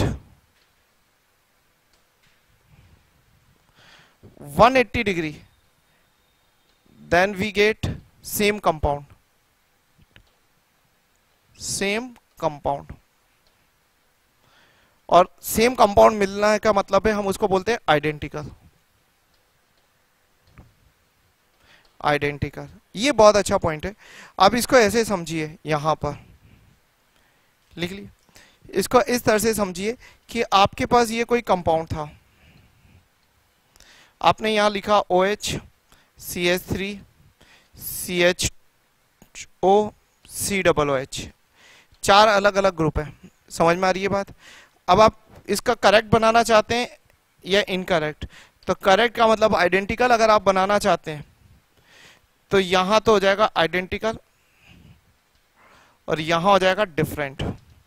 one hundred eighty degree then we get same compound, same compound। और सेम कंपाउंड मिलना है का मतलब है हम उसको बोलते हैं आइडेंटिकल, आइडेंटिकल। ये बहुत अच्छा पॉइंट है, आप इसको ऐसे समझिए, यहां पर लिख लिए। इसको इस तरह से समझिए कि आपके पास ये कोई कंपाउंड था, आपने यहां लिखा O H C H three C H O C double O H, चार अलग अलग ग्रुप है। समझ में आ रही है बात? अब आप इसका करेक्ट बनाना चाहते हैं या इनकरेक्ट? तो करेक्ट का मतलब आइडेंटिकल अगर आप बनाना चाहते हैं तो यहां तो हो जाएगा आइडेंटिकल और यहां हो जाएगा डिफरेंट।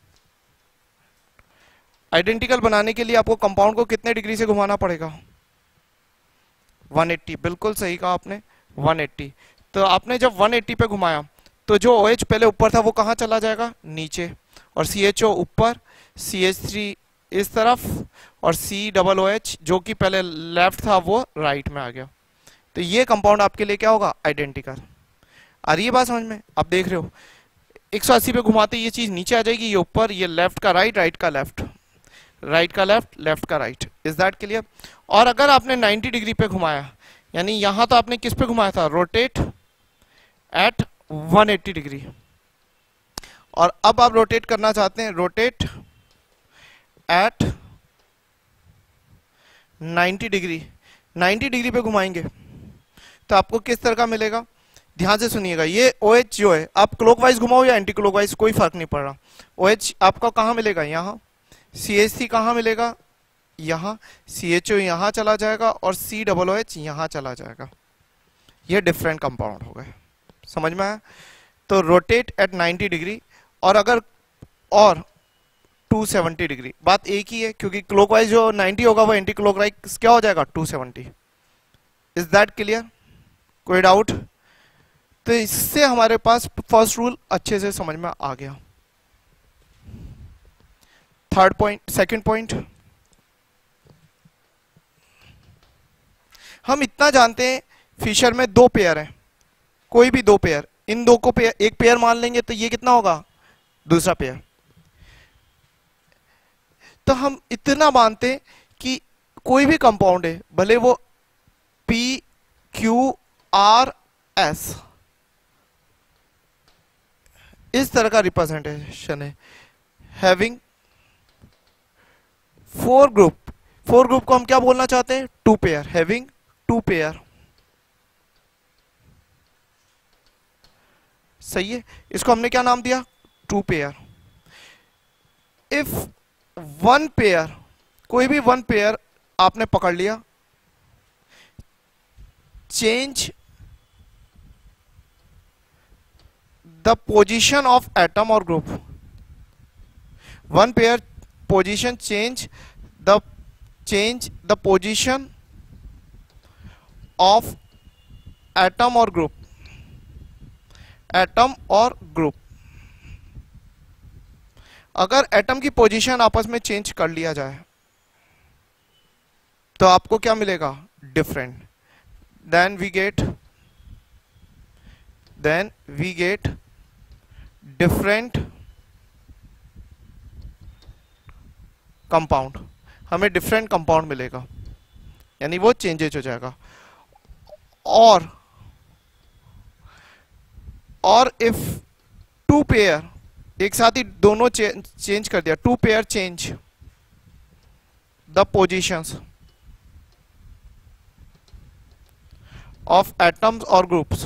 आइडेंटिकल बनाने के लिए आपको कंपाउंड को कितने डिग्री से घुमाना पड़ेगा? एक सौ अस्सी। बिल्कुल सही कहा आपने, एक सौ अस्सी। तो आपने जब एक सौ अस्सी पे घुमाया तो जो OH पहले ऊपर था वो कहां चला जाएगा? नीचे। और सी एच ओ ऊपर, सी एच थ्री इस तरफ और C डबल ओ एच जो कि पहले लेफ्ट था वो राइट में आ गया। तो ये कंपाउंड आपके लिए क्या होगा? आइडेंटिकल। आ रही है बात समझ में? आप देख रहे हो एक सौ अस्सी पे घुमाते ये चीज नीचे आ जाएगी, ये ऊपर, ये लेफ्ट का राइट, राइट का लेफ्ट, राइट का लेफ्ट, लेफ्ट का राइट। Is that clear? और अगर आपने नब्बे डिग्री पे घुमाया, यानी यहां तो आपने किस पे घुमाया था? रोटेट एट एक सौ अस्सी डिग्री। और अब आप रोटेट करना चाहते हैं, रोटेट एट नब्बे डिग्री। नब्बे डिग्री पे घुमाएंगे तो आपको किस तरह का मिलेगा? ध्यान से सुनिएगा। ये OH जो है, आप क्लॉकवाइज घुमाओ या एंटी क्लॉकवाइज कोई फर्क नहीं पड़ रहा। OH आपका कहां मिलेगा? यहां। सी एच थ्री कहां मिलेगा? यहां। सी एच ओ यहां चला जाएगा और C डबल ओ एच यहां चला जाएगा। ये डिफरेंट कंपाउंड हो गए। समझ में आया? तो रोटेट एट नब्बे डिग्री और अगर और दो सौ सत्तर डिग्री, बात एक ही है क्योंकि क्लॉकवाइज जो नब्बे होगा वो एंटी क्लॉकवाइज क्या हो जाएगा? दो सौ सत्तर। Is that clear? कोई डाउट? तो इससे हमारे पास फर्स्ट रूल अच्छे से समझ में आ गया। थर्ड पॉइंट, सेकंड पॉइंट, हम इतना जानते हैं फिशर में दो पेयर हैं, कोई भी दो पेयर, इन दो को पेयर, एक पेयर मान लेंगे तो ये कितना होगा? दूसरा पेयर। तो हम इतना मानते हैं कि कोई भी कंपाउंड है, भले वो P Q R S इस तरह का रिप्रेजेंटेशन है, having four group. Four group को हम क्या बोलना चाहते हैं? Two pair, having two pair. सही है, इसको हमने क्या नाम दिया? Two pair. If one pair, कोई भी वन पेयर आपने पकड़ लिया, change the position of atom और group. One pair position change the change the position of atom और ग्रुप, एटम और ग्रुप। अगर एटम की पोजीशन आपस में चेंज कर लिया जाए तो आपको क्या मिलेगा? Different. Then we get then we get different compound. हमें डिफरेंट कंपाउंड मिलेगा, यानी वो चेंजेज हो जाएगा। और और इफ टू पेयर, एक साथ ही दोनों चेंज कर दिया, two pair change the positions of atoms और groups,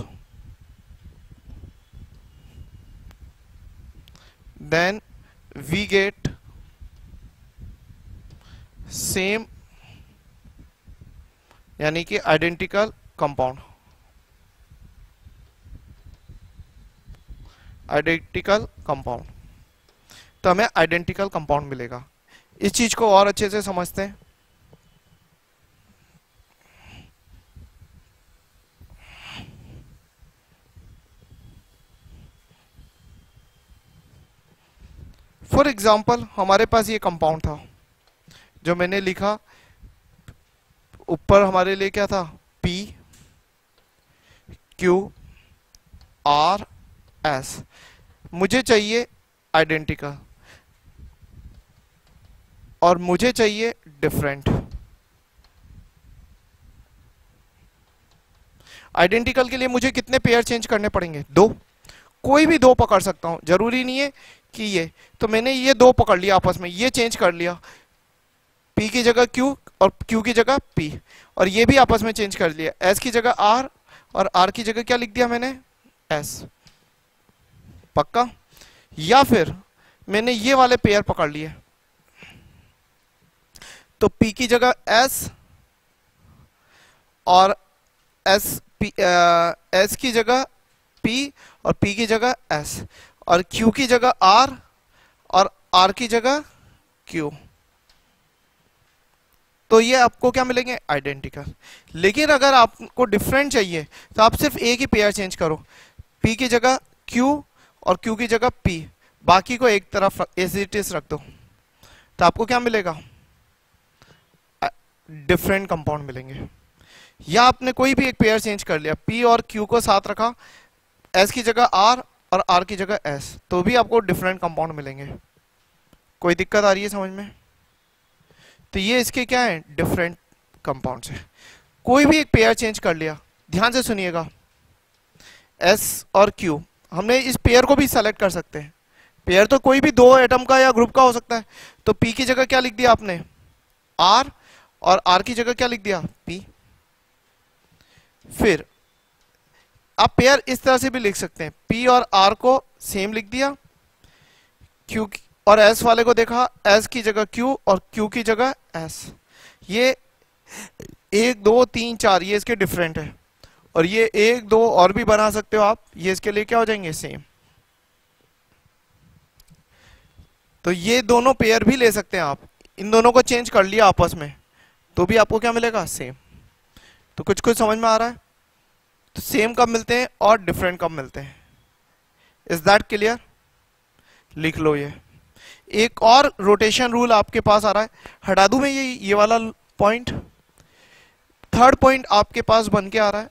then we get same, यानी कि आइडेंटिकल कंपाउंड। आइडेंटिकल कंपाउंड, तो हमें आइडेंटिकल कंपाउंड मिलेगा। इस चीज को और अच्छे से समझते हैं। फॉर एग्जाम्पल हमारे पास ये कंपाउंड था जो मैंने लिखा, ऊपर हमारे लिए क्या था? P Q R S। मुझे चाहिए आइडेंटिकल और मुझे चाहिए डिफरेंट। आइडेंटिकल के लिए मुझे कितने पेयर चेंज करने पड़ेंगे? दो। कोई भी दो पकड़ सकता हूं, जरूरी नहीं है कि ये, तो मैंने ये दो पकड़ लिया आपस में, ये चेंज कर लिया, P की जगह Q और Q की जगह P, और ये भी आपस में चेंज कर लिया, S की जगह R और R की जगह क्या लिख दिया मैंने, S। पक्का? या फिर मैंने ये वाले पेयर पकड़ लिए, तो P की जगह S और S P, आ, S की जगह P और P की जगह S, और Q की जगह R और R की जगह Q, तो ये आपको क्या मिलेंगे, आइडेंटिकल। लेकिन अगर आपको डिफरेंट चाहिए तो आप सिर्फ एक ही पेयर चेंज करो, P की जगह Q और Q की जगह P, बाकी को एक तरफ एज इट इज रख दो, तो आपको क्या मिलेगा, डिफरेंट कंपाउंड मिलेंगे। या आपने कोई भी एक पेयर चेंज कर लिया, P और Q को साथ रखा, S की जगह R और R की जगह S, तो भी आपको डिफरेंट कंपाउंड मिलेंगे। कोई दिक्कत आ रही है समझ में? तो ये इसके क्या है, डिफरेंट कंपाउंड्स है। कोई भी एक पेयर चेंज कर लिया, ध्यान से सुनिएगा, S और Q, हमने इस पेयर को भी सेलेक्ट कर सकते हैं, पेयर तो कोई भी दो एटम का या ग्रुप का हो सकता है, तो P की जगह क्या लिख दिया आपने, R, और R की जगह क्या लिख दिया, P। फिर आप पेयर इस तरह से भी लिख सकते हैं, P और R को सेम लिख दिया, Q और S वाले को देखा, S की जगह Q और Q की जगह S। ये एक दो तीन चार ये इसके डिफरेंट है, और ये एक दो और भी बना सकते हो आप, ये इसके लिए क्या हो जाएंगे, सेम। तो ये दोनों पेयर भी ले सकते हैं आप, इन दोनों को चेंज कर लिया आपस में, तो भी आपको क्या मिलेगा, सेम। तो कुछ कुछ समझ में आ रहा है? तो सेम कब मिलते हैं और डिफरेंट कब मिलते हैं, इज दैट क्लियर? लिख लो ये। एक और रोटेशन रूल आपके पास आ रहा है, हटा दूं मैं ये ये वाला पॉइंट, थर्ड पॉइंट आपके पास बन के आ रहा है,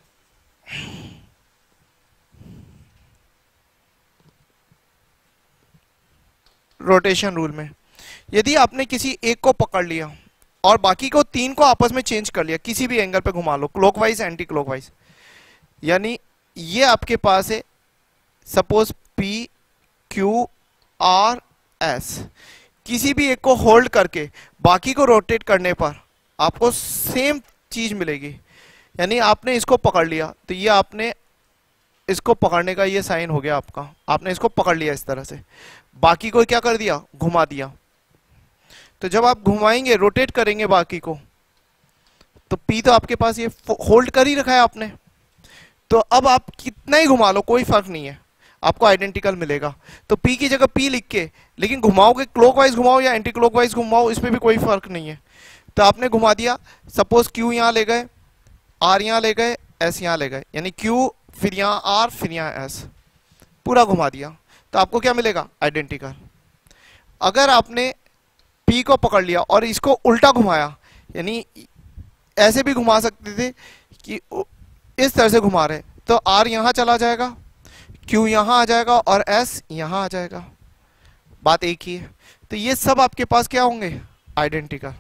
रोटेशन रूल में यदि आपने किसी एक को पकड़ लिया और बाकी को तीन को आपस में चेंज कर लिया, किसी भी एंगल पे घुमा लो, क्लॉकवाइज एंटी क्लॉकवाइज, यानी ये आपके पास है suppose P Q R S, किसी भी एक को होल्ड करके बाकी को रोटेट करने पर आपको सेम चीज मिलेगी। यानी आपने इसको पकड़ लिया, तो ये आपने इसको पकड़ने का ये साइन हो गया आपका, आपने इसको पकड़ लिया इस तरह से, बाकी को क्या कर दिया, घुमा दिया। तो जब आप घुमाएंगे, रोटेट करेंगे बाकी को, तो P तो आपके पास ये होल्ड कर ही रखा है आपने, तो अब आप कितना ही घुमा लो कोई फर्क नहीं है, आपको आइडेंटिकल मिलेगा। तो P की जगह P लिख के, लेकिन घुमाओगे क्लॉकवाइज घुमाओ या एंटी क्लॉकवाइज घुमाओ, इसमें भी कोई फर्क नहीं है। तो आपने घुमा दिया, सपोज Q यहाँ ले गए, R यहाँ ले गए, S यहाँ ले गए, यानी Q फिर यहाँ R फिर यहाँ S, पूरा घुमा दिया, तो आपको क्या मिलेगा, आइडेंटिकल। अगर आपने P को पकड़ लिया और इसको उल्टा घुमाया, यानी ऐसे भी घुमा सकते थे कि इस तरह से घुमा रहे, तो R यहाँ चला जाएगा, Q यहाँ आ जाएगा और S यहाँ आ जाएगा, बात एक ही है। तो ये सब आपके पास क्या होंगे, आइडेंटिकल,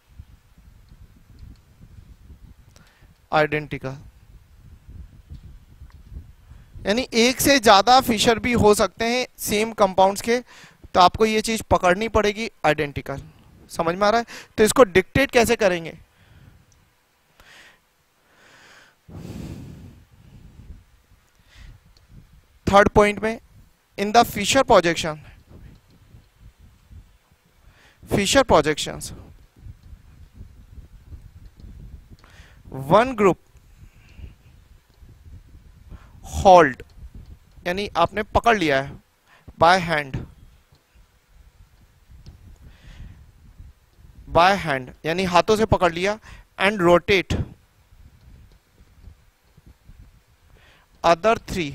आइडेंटिकल। यानी एक से ज्यादा फिशर भी हो सकते हैं सेम कंपाउंड्स के, तो आपको ये चीज पकड़नी पड़ेगी, आइडेंटिकल। समझ में आ रहा है? तो इसको डिक्टेट कैसे करेंगे, थर्ड पॉइंट में, in the Fischer projection, Fischer projections, one group hold, यानी आपने पकड़ लिया है बाय हैंड, बाय हैंड यानी हाथों से पकड़ लिया, and rotate other three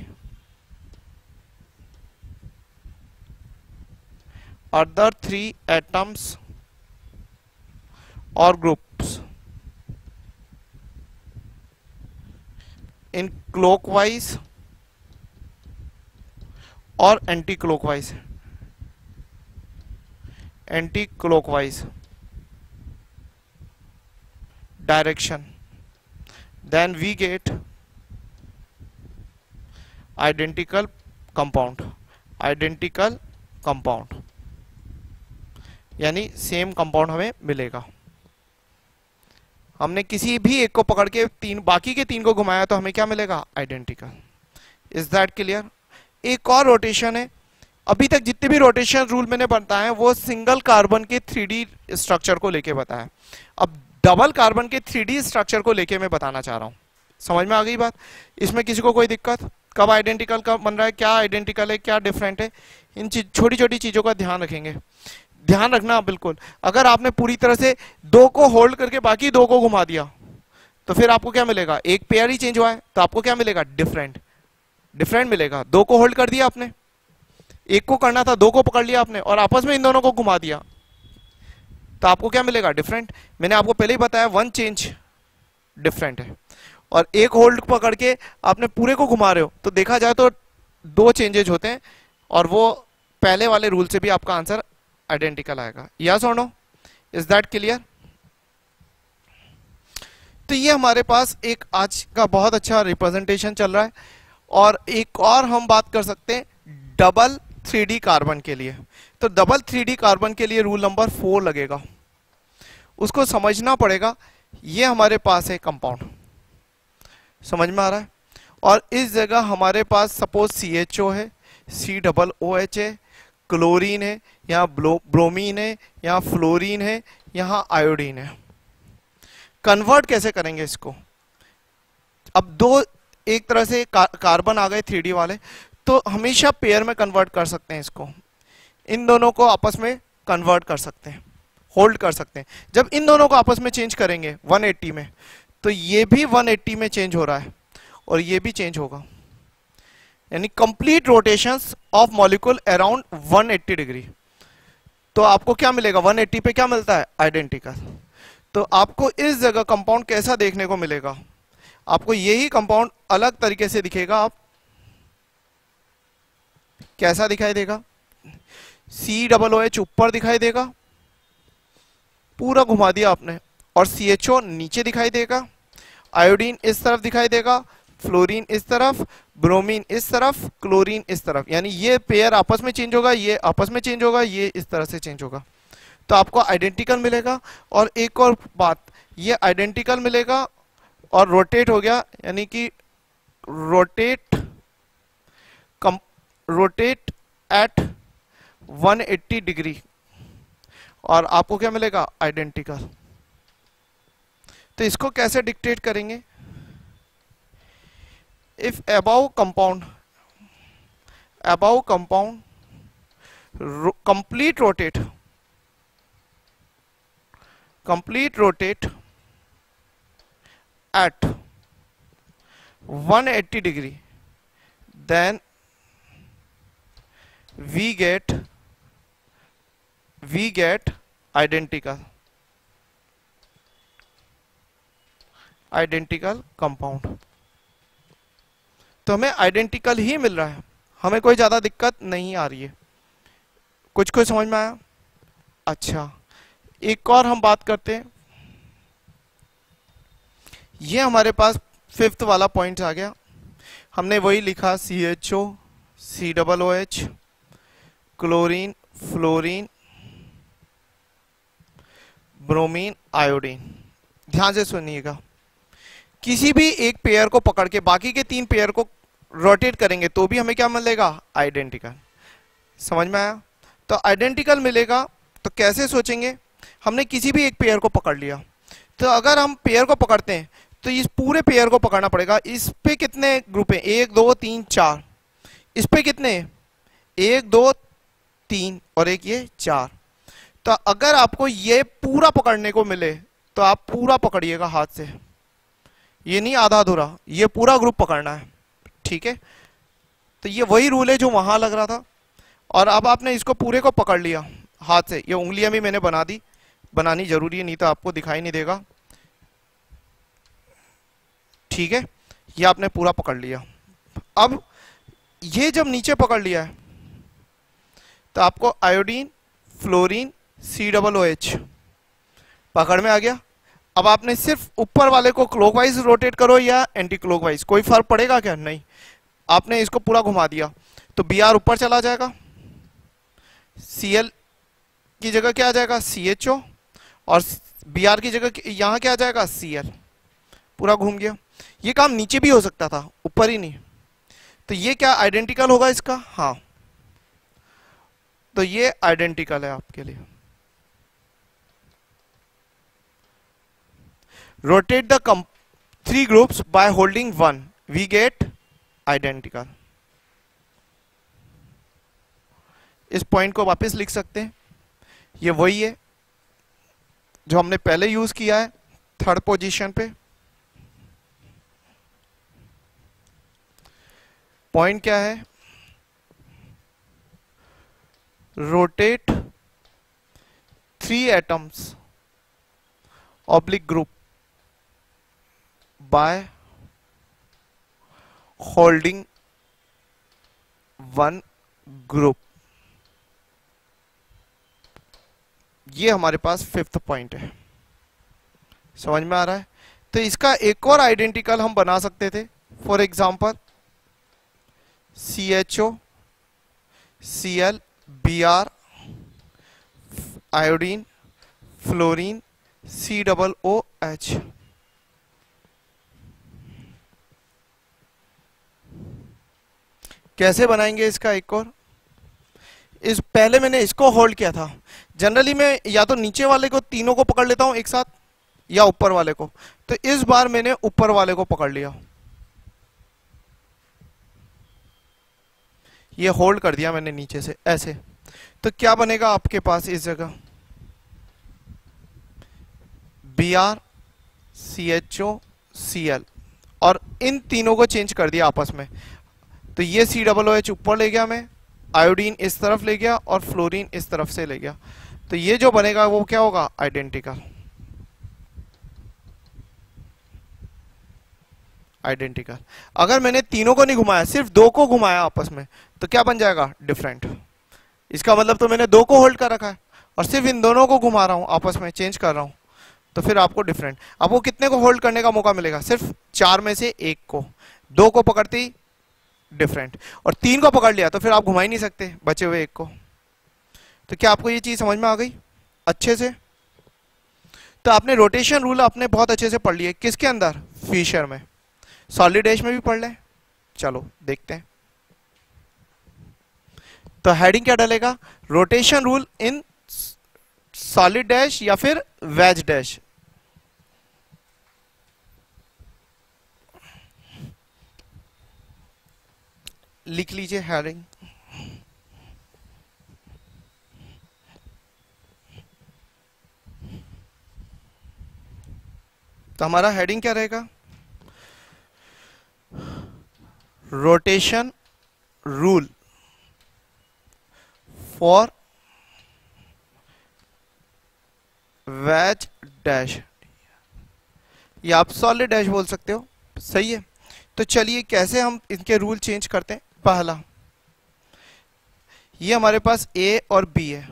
other three atoms or groups in clockwise or anti-clockwise, anti-clockwise direction, then we get identical compound, identical compound, यानी सेम कंपाउंड हमें मिलेगा। हमने किसी भी एक को पकड़ के तीन बाकी के तीन को घुमाया तो हमें क्या मिलेगा? आइडेंटिकल। Is that clear? एक और रोटेशन है। अभी तक जितने भी रोटेशन रूल मैंने बताए वो सिंगल कार्बन के थ्री डी स्ट्रक्चर को लेके बताया। अब डबल कार्बन के थ्री डी स्ट्रक्चर को लेके मैं बताना चाह रहा हूं। समझ में आ गई बात? इसमें किसी को कोई दिक्कत? कब आइडेंटिकल कब बन रहा है, क्या आइडेंटिकल है क्या डिफरेंट है, इन छोटी छोटी चीजों का ध्यान रखेंगे। ध्यान रखना बिल्कुल। अगर आपने पूरी तरह से दो को होल्ड करके बाकी दो को घुमा दिया तो फिर आपको क्या मिलेगा? एक पेयर ही चेंज हुआ है तो आपको क्या मिलेगा? डिफरेंट। डिफरेंट मिलेगा। दो को होल्ड कर दिया आपने, एक को करना था, दो को पकड़ लिया आपने और आपस में इन दोनों को घुमा दिया तो आपको क्या मिलेगा? डिफरेंट। मैंने आपको पहले ही बताया वन चेंज डिफरेंट है, और एक होल्ड पकड़ के आपने पूरे को घुमा रहे हो तो देखा जाए तो दो चेंजेज होते हैं, और वो पहले वाले रूल से भी आपका आंसर आइडेंटिकल आएगा। यस और नो? Is that clear? तो ये हमारे पास एक आज का बहुत अच्छा रिप्रेजेंटेशन चल रहा है, और एक और हम बात कर सकते हैं डबल थ्री डी कार्बन के लिए। तो डबल थ्री डी कार्बन के लिए रूल नंबर फोर लगेगा, उसको समझना पड़ेगा। ये हमारे पास है कंपाउंड, समझ में आ रहा है? और इस जगह हमारे पास सपोज सी एच ओ है, सी डबल ओ एच है, क्लोरीन है, यहाँ ब्रोमीन है, यहाँ फ्लोरीन है, यहाँ आयोडीन है। कन्वर्ट कैसे करेंगे इसको? अब दो एक तरह से का, कार्बन आ गए थ्री डी वाले, तो हमेशा पेयर में कन्वर्ट कर सकते हैं इसको। इन दोनों को आपस में कन्वर्ट कर सकते हैं, होल्ड कर सकते हैं। जब इन दोनों को आपस में चेंज करेंगे वन एट्टी में, तो ये भी वन एट्टी में चेंज हो रहा है और ये भी चेंज होगा, यानी complete rotations of molecule around one eighty degree. तो आपको क्या मिलेगा? वन एट्टी पे क्या मिलता है? आइडेंटिकल। तो आपको इस जगह कंपाउंड कैसा देखने को मिलेगा? आपको यही कंपाउंड अलग तरीके से दिखेगा। आप कैसा दिखाई देगा? सी डबल ओ एच ऊपर दिखाई देगा, पूरा घुमा दिया आपने, और सी एच ओ नीचे दिखाई देगा, आयोडीन इस तरफ दिखाई देगा, फ्लोरीन इस तरफ, ब्रोमीन इस तरफ, क्लोरीन इस तरफ। यानी ये पेयर आपस में चेंज होगा, ये आपस में चेंज होगा, ये इस तरह से चेंज होगा, तो आपको आइडेंटिकल मिलेगा। और एक और बात, ये आइडेंटिकल मिलेगा और रोटेट हो गया, यानी कि रोटेट कम rotate at one eighty degree, और आपको क्या मिलेगा? आइडेंटिकल। तो इसको कैसे डिक्टेट करेंगे? If above compound above compound ro complete rotate complete rotate at one eighty degree, then we get we get identical identical compound। तो हमें आइडेंटिकल ही मिल रहा है, हमें कोई ज्यादा दिक्कत नहीं आ रही है। कुछ कुछ समझ में आया? अच्छा, एक और हम बात करते हैं। ये हमारे पास फिफ्थ वाला पॉइंट आ गया। हमने वही लिखा, C H O, C double O H, chlorine, fluorine, bromine, iodine. ध्यान से सुनिएगा, किसी भी एक पेयर को पकड़ के बाकी के तीन पेयर को रोटेट करेंगे तो भी हमें क्या मिलेगा? आइडेंटिकल। समझ में आया? तो आइडेंटिकल मिलेगा तो कैसे सोचेंगे? हमने किसी भी एक पेयर को पकड़ लिया, तो अगर हम पेयर को पकड़ते हैं तो इस पूरे पेयर को पकड़ना पड़ेगा। इस पे कितने ग्रुप हैं? एक, दो, तीन, चार। इस पे कितने? एक, दो, तीन और एक ये चार। तो अगर आपको ये पूरा पकड़ने को मिले तो आप पूरा पकड़िएगा हाथ से, ये नहीं आधा अधूरा, ये पूरा ग्रुप पकड़ना है, ठीक है? तो ये वही रूल है जो वहां लग रहा था, और अब आपने इसको पूरे को पकड़ लिया हाथ से। ये उंगलियां भी मैंने बना दी, बनानी जरूरी है नहीं तो आपको दिखाई नहीं देगा, ठीक है? ये आपने पूरा पकड़ लिया। अब ये जब नीचे पकड़ लिया है तो आपको iodine, fluorine, C double O H पकड़ में आ गया। अब आपने सिर्फ ऊपर वाले को क्लॉकवाइज रोटेट करो या एंटी क्लॉकवाइज, कोई फर्क पड़ेगा क्या? नहीं। आपने इसको पूरा घुमा दिया तो बी आर ऊपर चला जाएगा, सी एल की जगह क्या आ जाएगा, सी एच ओ, और बी आर की जगह यहाँ क्या आ जाएगा, सी एल। पूरा घूम गया। ये काम नीचे भी हो सकता था, ऊपर ही नहीं। तो ये क्या आइडेंटिकल होगा इसका, हाँ, तो ये आइडेंटिकल है आपके लिए। Rotate the three groups by holding one, we get identical. इस पॉइंट को वापस लिख सकते हैं, ये वही है जो हमने पहले यूज किया है थर्ड पोजीशन पे। पॉइंट क्या है, rotate three atoms oblique group by holding one group. ये हमारे पास फिफ्थ पॉइंट है, समझ में आ रहा है। तो इसका एक और आइडेंटिकल हम बना सकते थे, for example C H O, C L, B R, iodine, fluorine, C double O H. कैसे बनाएंगे इसका एक और, इस पहले मैंने इसको होल्ड किया था। जनरली मैं या तो नीचे वाले को तीनों को पकड़ लेता हूं एक साथ, या ऊपर वाले को। तो इस बार मैंने ऊपर वाले को पकड़ लिया, ये होल्ड कर दिया मैंने नीचे से ऐसे। तो क्या बनेगा आपके पास इस जगह, B R, C H O, C L, और इन तीनों को चेंज कर दिया आपस में। तो ये सी डबल ओ एच ऊपर ले गया मैं, आयोडीन इस तरफ ले गया, और फ्लोरीन इस तरफ से ले गया। तो ये जो बनेगा वो क्या होगा, आइडेंटिकल। आइडेंटिकल। अगर मैंने तीनों को नहीं घुमाया, सिर्फ दो को घुमाया आपस में, तो क्या बन जाएगा, डिफरेंट। इसका मतलब तो मैंने दो को होल्ड कर रखा है और सिर्फ इन दोनों को घुमा रहा हूं, आपस में चेंज कर रहा हूं, तो फिर आपको डिफरेंट। आपको कितने को होल्ड करने का मौका मिलेगा, सिर्फ चार में से एक को। दो को पकड़ते ही डिफरेंट, और तीन को पकड़ लिया तो फिर आप घुमा ही नहीं सकते बचे हुए एक को। तो क्या आपको ये चीज समझ में आ गई अच्छे से। तो आपने रोटेशन रूल आपने बहुत अच्छे से पढ़ लिए, किसके अंदर, फिशर में। सॉलिड एज में भी पढ़ लें, चलो देखते हैं। तो हेडिंग क्या डलेगा, rotation rule in solid dash या फिर वेज डैश। लिख लीजिए हेडिंग। तो हमारा हेडिंग क्या रहेगा, rotation rule for wedge dash, या आप सॉलिड डैश बोल सकते हो, सही है। तो चलिए कैसे हम इनके रूल चेंज करते हैं। पहला, ये हमारे पास ए और बी है,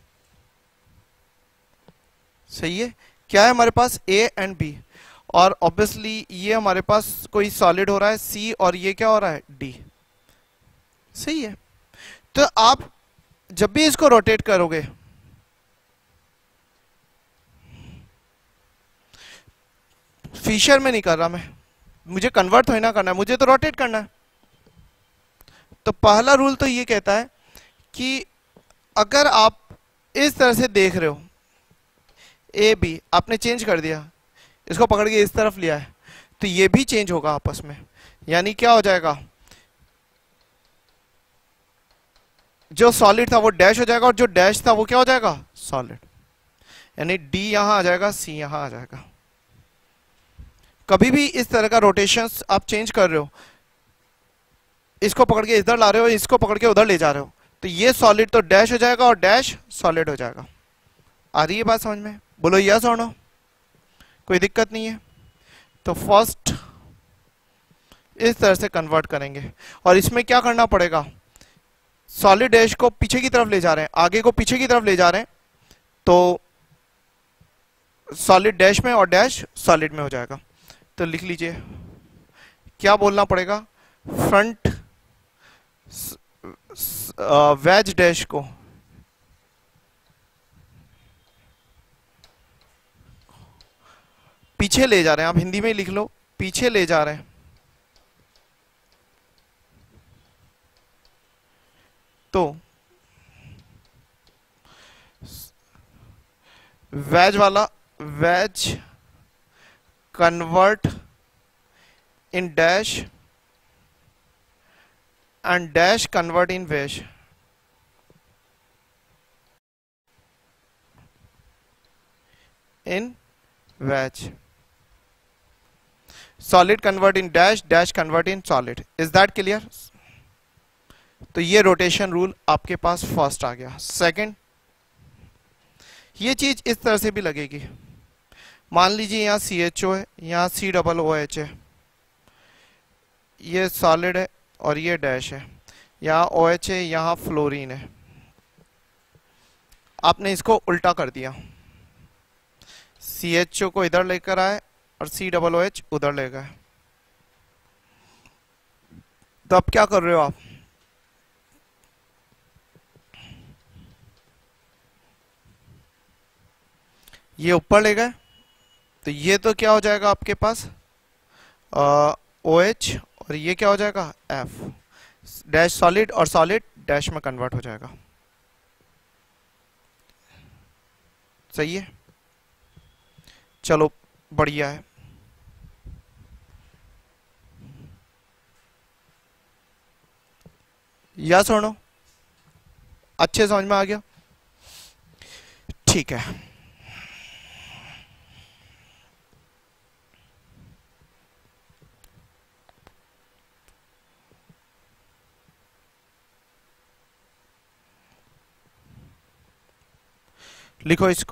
सही है। क्या है हमारे पास, ए एंड बी, और ऑब्वियसली ये हमारे पास कोई सॉलिड हो रहा है सी, और ये क्या हो रहा है, डी, सही है। तो आप जब भी इसको रोटेट करोगे, फिशर में नहीं कर रहा मैं, मुझे कन्वर्ट थोड़ी ना करना है, मुझे तो रोटेट करना है। तो पहला रूल तो ये कहता है कि अगर आप इस तरह से देख रहे हो, ए बी आपने चेंज कर दिया, इसको पकड़ के इस तरफ लिया है, तो ये भी चेंज होगा आपस में। यानी क्या हो जाएगा, जो सॉलिड था वो डैश हो जाएगा, और जो डैश था वो क्या हो जाएगा, सॉलिड। यानी डी यहां आ जाएगा, सी यहां आ जाएगा। कभी भी इस तरह का रोटेशन आप चेंज कर रहे हो, इसको पकड़ के इधर ला रहे हो, इसको पकड़ के उधर ले जा रहे हो, तो ये सॉलिड तो डैश हो जाएगा और डैश सॉलिड हो जाएगा। आ रही है बात समझ में, बोलो यस और नो, कोई दिक्कत नहीं है। तो फर्स्ट इस तरह से कन्वर्ट करेंगे, और इसमें क्या करना पड़ेगा, सॉलिड डैश को पीछे की तरफ ले जा रहे हैं, आगे को पीछे की तरफ ले जा रहे हैं, तो सॉलिड डैश में और डैश सॉलिड में हो जाएगा। तो लिख लीजिए क्या बोलना पड़ेगा, फ्रंट वेज डैश को पीछे ले जा रहे हैं, आप हिंदी में ही लिख लो, पीछे ले जा रहे हैं। तो वेज वाला, wedge convert in dash and dash convert in wedge. In wedge, solid convert in dash, dash convert in solid. Is that clear? तो ये रोटेशन रूल आपके पास फर्स्ट आ गया। सेकंड, ये चीज इस तरह से भी लगेगी। मान लीजिए यहाँ सी एच ओ है, यहाँ सी डबल ओ एच है, ये सॉलिड है और ये डैश है, यहाँ ओ एच है, यहाँ फ्लोरीन है। आपने इसको उल्टा कर दिया, सी एच ओ को इधर लेकर आए और सी डबल ओ एच उधर ले गए। तो अब क्या कर रहे हो आप? ये ऊपर ले गए, तो ये तो क्या हो जाएगा आपके पास ओ एच, और ये क्या हो जाएगा एफ। डैश सॉलिड और सॉलिड डैश में कन्वर्ट हो जाएगा। सही है, चलो बढ़िया है। या सुनो, अच्छे समझ में आ गया? ठीक है, लिखो इसको।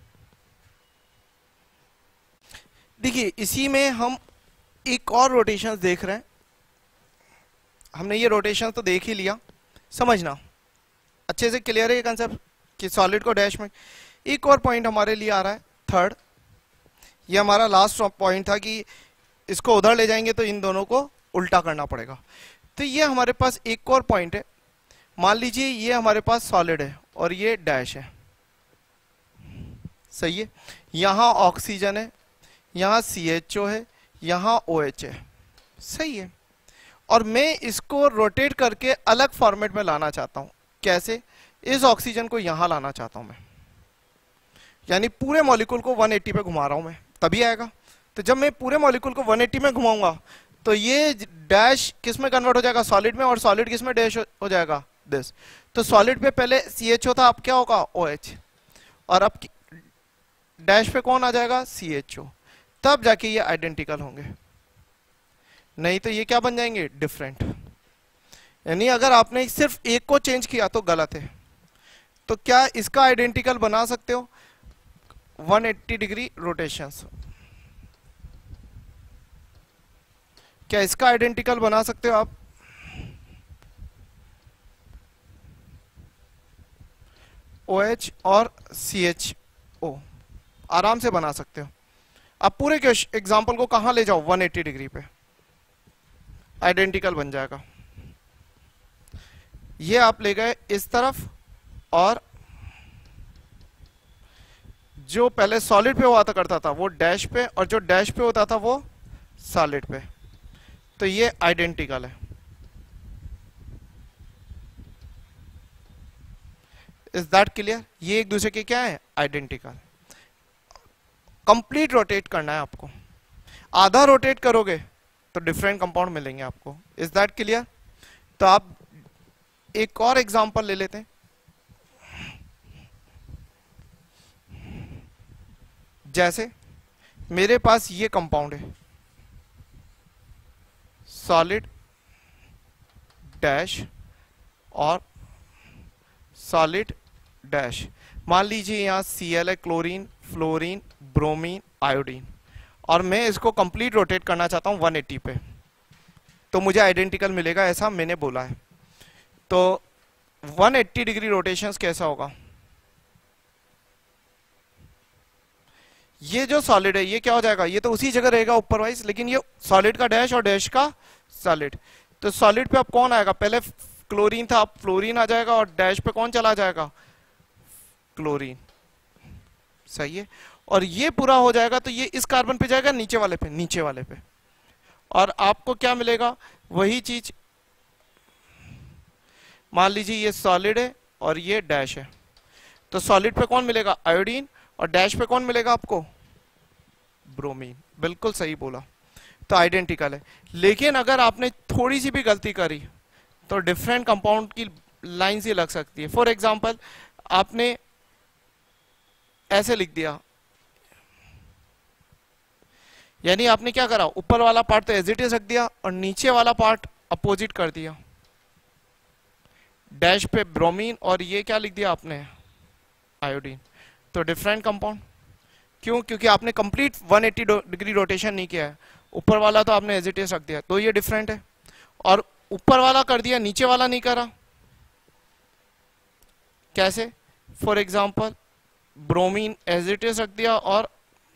देखिए इसी में हम एक और रोटेशन देख रहे हैं। हमने ये रोटेशन तो देख ही लिया, समझना अच्छे से क्लियर है ये कंसेप्ट कि सॉलिड को डैश में। एक और पॉइंट हमारे लिए आ रहा है थर्ड, ये हमारा लास्ट पॉइंट था कि इसको उधर ले जाएंगे तो इन दोनों को उल्टा करना पड़ेगा। तो ये हमारे पास एक और पॉइंट है। मान लीजिए ये हमारे पास सॉलिड है और ये डैश है, सही है। यहाँ ऑक्सीजन है, यहाँ सी एच ओ है, यहाँ ओ एच है, सही है। और मैं इसको रोटेट करके अलग फॉर्मेट में लाना चाहता हूँ। कैसे? इस ऑक्सीजन को यहाँ लाना चाहता हूँ मैं, यानी पूरे मॉलिक्यूल को वन एटी पे घुमा रहा हूँ मैं, तभी आएगा। तो जब मैं पूरे मॉलिक्यूल को वन एटी में घुमाऊंगा तो ये डैश किस में कन्वर्ट हो जाएगा? सॉलिड में। और सॉलिड किस में डैश हो जाएगा? दिस। तो सॉलिड पे पहले सी एच ओ था, अब क्या होगा? O H. और अब डैश पे कौन आ जाएगा? C H O. तब जाके ये आइडेंटिकल होंगे, नहीं तो ये क्या बन जाएंगे? डिफरेंट। यानी अगर आपने सिर्फ एक को चेंज किया तो गलत है। तो क्या इसका आइडेंटिकल बना सकते हो? One eighty degree rotations. क्या इसका आइडेंटिकल बना सकते हो आप? ओ एच और सी एच ओ आराम से बना सकते हो। आप पूरे के एग्जाम्पल को कहां ले जाओ? वन एटी डिग्री पे, आइडेंटिकल बन जाएगा। ये आप ले गए इस तरफ, और जो पहले सॉलिड पे हुआ था करता था वो डैश पे, और जो डैश पे होता था वो सॉलिड पे। तो ये आइडेंटिकल है। Is that clear? ये एक दूसरे के क्या है? आइडेंटिकल। कंप्लीट रोटेट करना है आपको। आधा रोटेट करोगे तो डिफरेंट कंपाउंड मिलेंगे आपको। Is that clear? तो आप एक और एग्जांपल ले लेते हैं। जैसे मेरे पास ये कंपाउंड है, सॉलिड डैश और सॉलिड डैश। मान लीजिए यहाँ सी एल है, क्लोरीन, फ्लोरीन, ब्रोमीन, आयोडीन, और मैं इसको कंप्लीट रोटेट करना चाहता हूँ वन एटी पे, तो मुझे आइडेंटिकल मिलेगा, ऐसा मैंने बोला है। तो वन एटी डिग्री रोटेशंस कैसा होगा? ये जो सॉलिड है ये क्या हो जाएगा? ये तो उसी जगह रहेगा ऊपर वाइज, लेकिन ये सॉलिड का डैश और डैश का सॉलिड। तो सॉलिड पे अब कौन आएगा? पहले क्लोरीन था, अब फ्लोरीन आ जाएगा, और डैश पे कौन चला जाएगा? क्लोरीन। सही है। और ये पूरा हो जाएगा तो ये इस कार्बन पे जाएगा, नीचे वाले पे, नीचे वाले पे, और आपको क्या मिलेगा, वही चीज। मान लीजिए ये सॉलिड है और ये डैश है, तो सॉलिड पे कौन मिलेगा, आयोडीन, और डैश पे कौन मिलेगा आपको, ब्रोमीन। बिल्कुल सही बोला, तो आइडेंटिकल है। लेकिन अगर आपने थोड़ी सी भी गलती करी तो डिफरेंट कंपाउंड की लाइन ही लग सकती है। फॉर एग्जांपल आपने ऐसे लिख दिया, यानी आपने क्या करा, ऊपर वाला पार्ट तो एज इट इज रख दिया और नीचे वाला पार्ट अपोजिट कर दिया, डैश पे ब्रोमीन और ये क्या लिख दिया आपने, आयोडीन। तो डिफरेंट कंपाउंड। क्यों, क्योंकि आपने complete one eighty degree rotation नहीं किया है, ऊपर वाला तो आपने एज इट इज रख दिया, तो ये डिफरेंट है। और ऊपर वाला कर दिया, नीचे वाला नहीं करा, कैसे, for example bromine as it is रख दिया और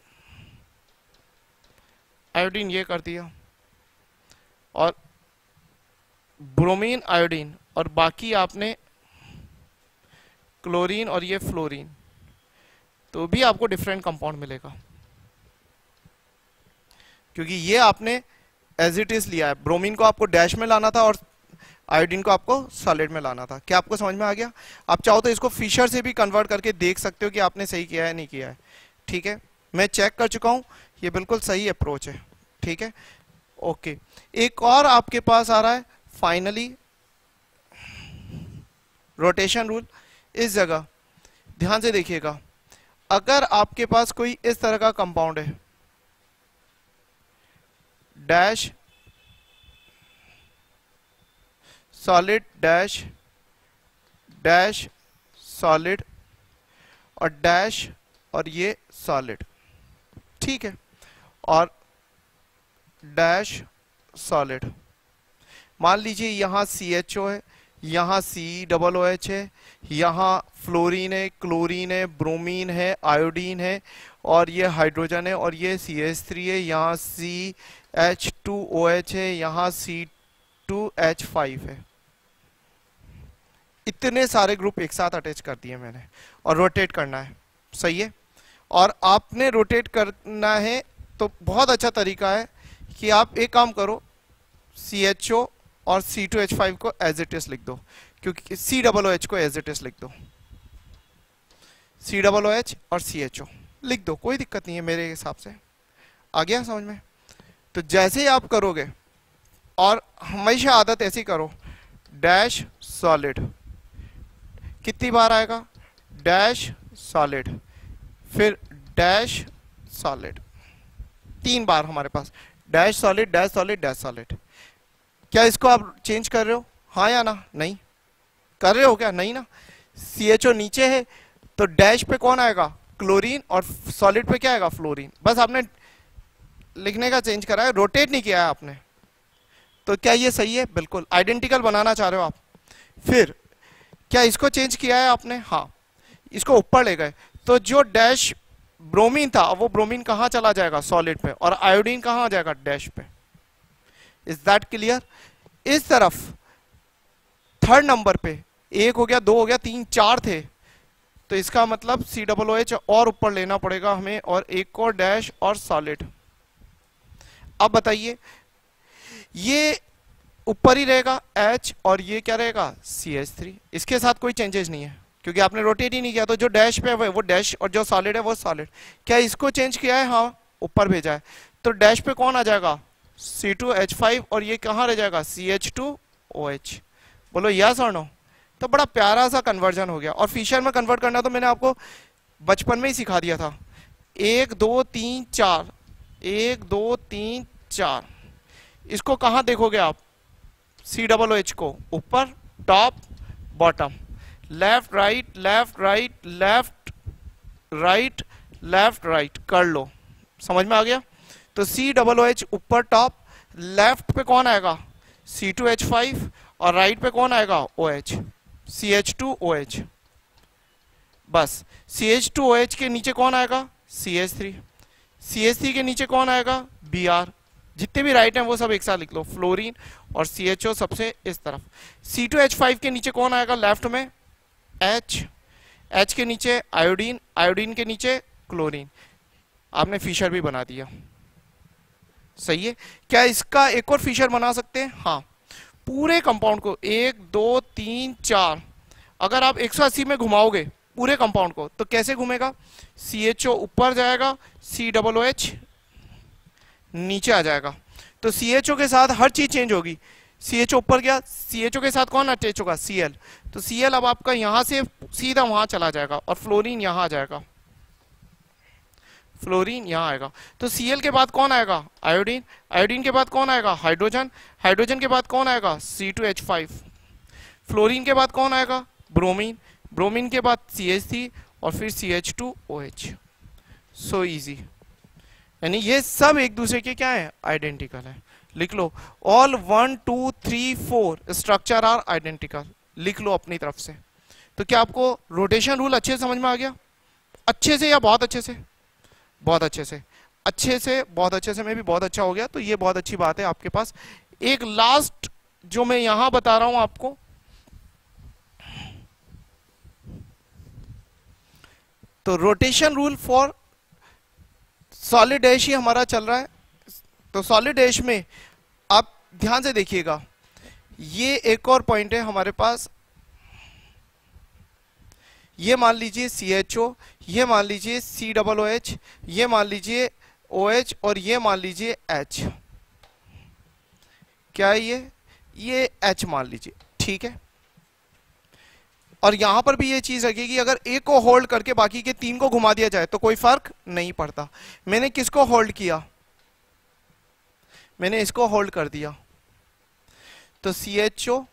आयोडीन ये कर दिया, और ब्रोमीन आयोडीन, और बाकी आपने क्लोरीन और ये फ्लोरीन, तो भी आपको डिफरेंट कंपाउंड मिलेगा, क्योंकि ये आपने एज इट इज लिया है। ब्रोमीन को आपको डैश में लाना था और आयोडीन को आपको सॉलिड में लाना था। क्या आपको समझ में आ गया? आप चाहो तो इसको फिशर से भी कन्वर्ट करके देख सकते हो कि आपने सही किया है नहीं किया है। ठीक है, मैं चेक कर चुका हूं, ये बिल्कुल सही अप्रोच है। ठीक है, ओके। एक और आपके पास आ रहा है फाइनली रोटेशन रूल। इस जगह ध्यान से देखिएगा, अगर आपके पास कोई इस तरह का कंपाउंड है, dash solid dash dash solid और डैश और ये सॉलिड, ठीक है, और डैश सॉलिड। मान लीजिए यहां सी एच ओ है, यहाँ सी डबल ओ एच है, यहाँ फ्लोरीन है, क्लोरीन है, ब्रोमीन है, आयोडीन है, और ये हाइड्रोजन है, और ये सी एच थ्री है, यहाँ C H two O H है, यहाँ सी टू एच फाइव है। इतने सारे ग्रुप एक साथ अटैच कर दिए मैंने, और रोटेट करना है। सही है, और आपने रोटेट करना है तो बहुत अच्छा तरीका है कि आप एक काम करो, सी एच ओ और सी टू एच फाइव को एज इट इज लिख दो, क्योंकि सी डबल ओ एच को एज इट इज लिख दो, सी डबल ओ एच और सी एच ओ लिख दो, कोई दिक्कत नहीं है मेरे हिसाब से। आ गया समझ में? तो जैसे ही आप करोगे, और हमेशा आदत ऐसी करो, डैश सॉलिड, कितनी बार आएगा, डैश सॉलिड, फिर डैश सॉलिड, तीन बार हमारे पास, dash solid dash solid dash solid. क्या इसको आप चेंज कर रहे हो, हाँ या ना? नहीं कर रहे हो क्या? नहीं ना। सी एच ओ नीचे है तो डैश पे कौन आएगा, क्लोरीन, और सॉलिड पे क्या आएगा, फ्लोरीन। बस आपने लिखने का चेंज करा है, रोटेट नहीं किया है आपने। तो क्या ये सही है? बिल्कुल आइडेंटिकल बनाना चाह रहे हो आप। फिर क्या इसको चेंज किया है आपने? हाँ, इसको ऊपर ले गए, तो जो डैश ब्रोमीन था वो ब्रोमीन कहाँ चला जाएगा, सॉलिड पे, और आयोडीन कहाँ आ जाएगा, डैश पे। Is that clear? इस तरफ थर्ड नंबर पे एक हो गया, दो हो गया, तीन, चार थे, तो इसका मतलब सी डबल ओ एच और ऊपर लेना पड़ेगा हमें, और एक और डैश और सॉलिड। अब बताइए, ये ऊपर ही रहेगा H, और ये क्या रहेगा, सी एच थ्री। इसके साथ कोई चेंजेस नहीं है क्योंकि आपने रोटेट ही नहीं किया, तो जो डैश पे है वो डैश, और जो सॉलिड है वो सॉलिड। क्या इसको चेंज किया है? हाँ, ऊपर भेजा है, तो डैश पे कौन आ जाएगा, सी टू एच फाइव, और ये कहाँ रह जाएगा, C H two O H. बोलो यस और नो? तो बड़ा प्यारा सा कन्वर्जन हो गया। और फिशर में कन्वर्ट करना तो मैंने आपको बचपन में ही सिखा दिया था। एक दो तीन चार, एक दो तीन चार, इसको कहाँ देखोगे आप, सी डबल ओ एच को ऊपर, top, bottom, left right left right left right left right कर लो। समझ में आ गया? तो सी डबल ओ एच ऊपर टॉप, लेफ्ट पे कौन आएगा, सी टू एच फाइव, और राइट पे कौन आएगा, O H, C H two O H. बस C H two O H के नीचे कौन आएगा, C H three, C H three के नीचे कौन आएगा, बी आर। जितने भी राइट हैं वो सब एक साथ लिख लो, फ्लोरीन, और सी एच ओ सबसे इस तरफ। सी टू एच फाइव के नीचे कौन आएगा, लेफ्ट में H, H के नीचे आयोडीन, आयोडीन के नीचे क्लोरीन, आपने फिशर भी बना दिया। सही है। क्या इसका एक और फिशर बना सकते हैं? हाँ, पूरे कंपाउंड को एक दो तीन चार, अगर आप एक सौ अस्सी में घुमाओगे पूरे कंपाउंड को तो कैसे घूमेगा? सी एच ओ ऊपर जाएगा, सी डबल ओ एच नीचे आ जाएगा। तो सी एच ओ के साथ हर चीज चेंज होगी। सी एच ओ ऊपर गया, सी एच ओ के साथ कौन अटैच होगा? C L. तो सी एल अब आपका यहां से सीधा वहां चला जाएगा और फ्लोरीन यहां आ जाएगा, फ्लोरीन यहां आएगा। तो Cl के बाद कौन आएगा? आयोडीन। आयोडीन के बाद कौन आएगा? हाइड्रोजन। हाइड्रोजन के बाद कौन आएगा? C two H five. Fluorine के बाद कौन आएगा? ब्रोमीन। ब्रोमीन के बाद सी एच थ्री और फिर C H two O H. So easy. यानी ये सब एक दूसरे के क्या है? आइडेंटिकल है। लिख लो, all one two three four structure are identical. लिख लो अपनी तरफ से। तो क्या आपको रोटेशन रूल अच्छे से समझ में आ गया? अच्छे से या बहुत अच्छे से? बहुत अच्छे से। अच्छे से, बहुत अच्छे से में भी बहुत अच्छा हो गया, तो ये बहुत अच्छी बात है आपके पास। एक लास्ट जो मैं यहां बता रहा हूं आपको, तो rotation rule for solid dash ही हमारा चल रहा है। तो सॉलिड डैश में आप ध्यान से देखिएगा, ये एक और पॉइंट है हमारे पास। ये मान लीजिए सी एच ओ, ये मान लीजिए सी डबल ओ एच, ये मान लीजिए ओ एच और ये मान लीजिए H। क्या है ये? ये H मान लीजिए, ठीक है। और यहां पर भी ये चीज रखेगी, अगर एक को होल्ड करके बाकी के तीन को घुमा दिया जाए तो कोई फर्क नहीं पड़ता। मैंने किसको होल्ड किया? मैंने इसको होल्ड कर दिया। तो सी एच ओ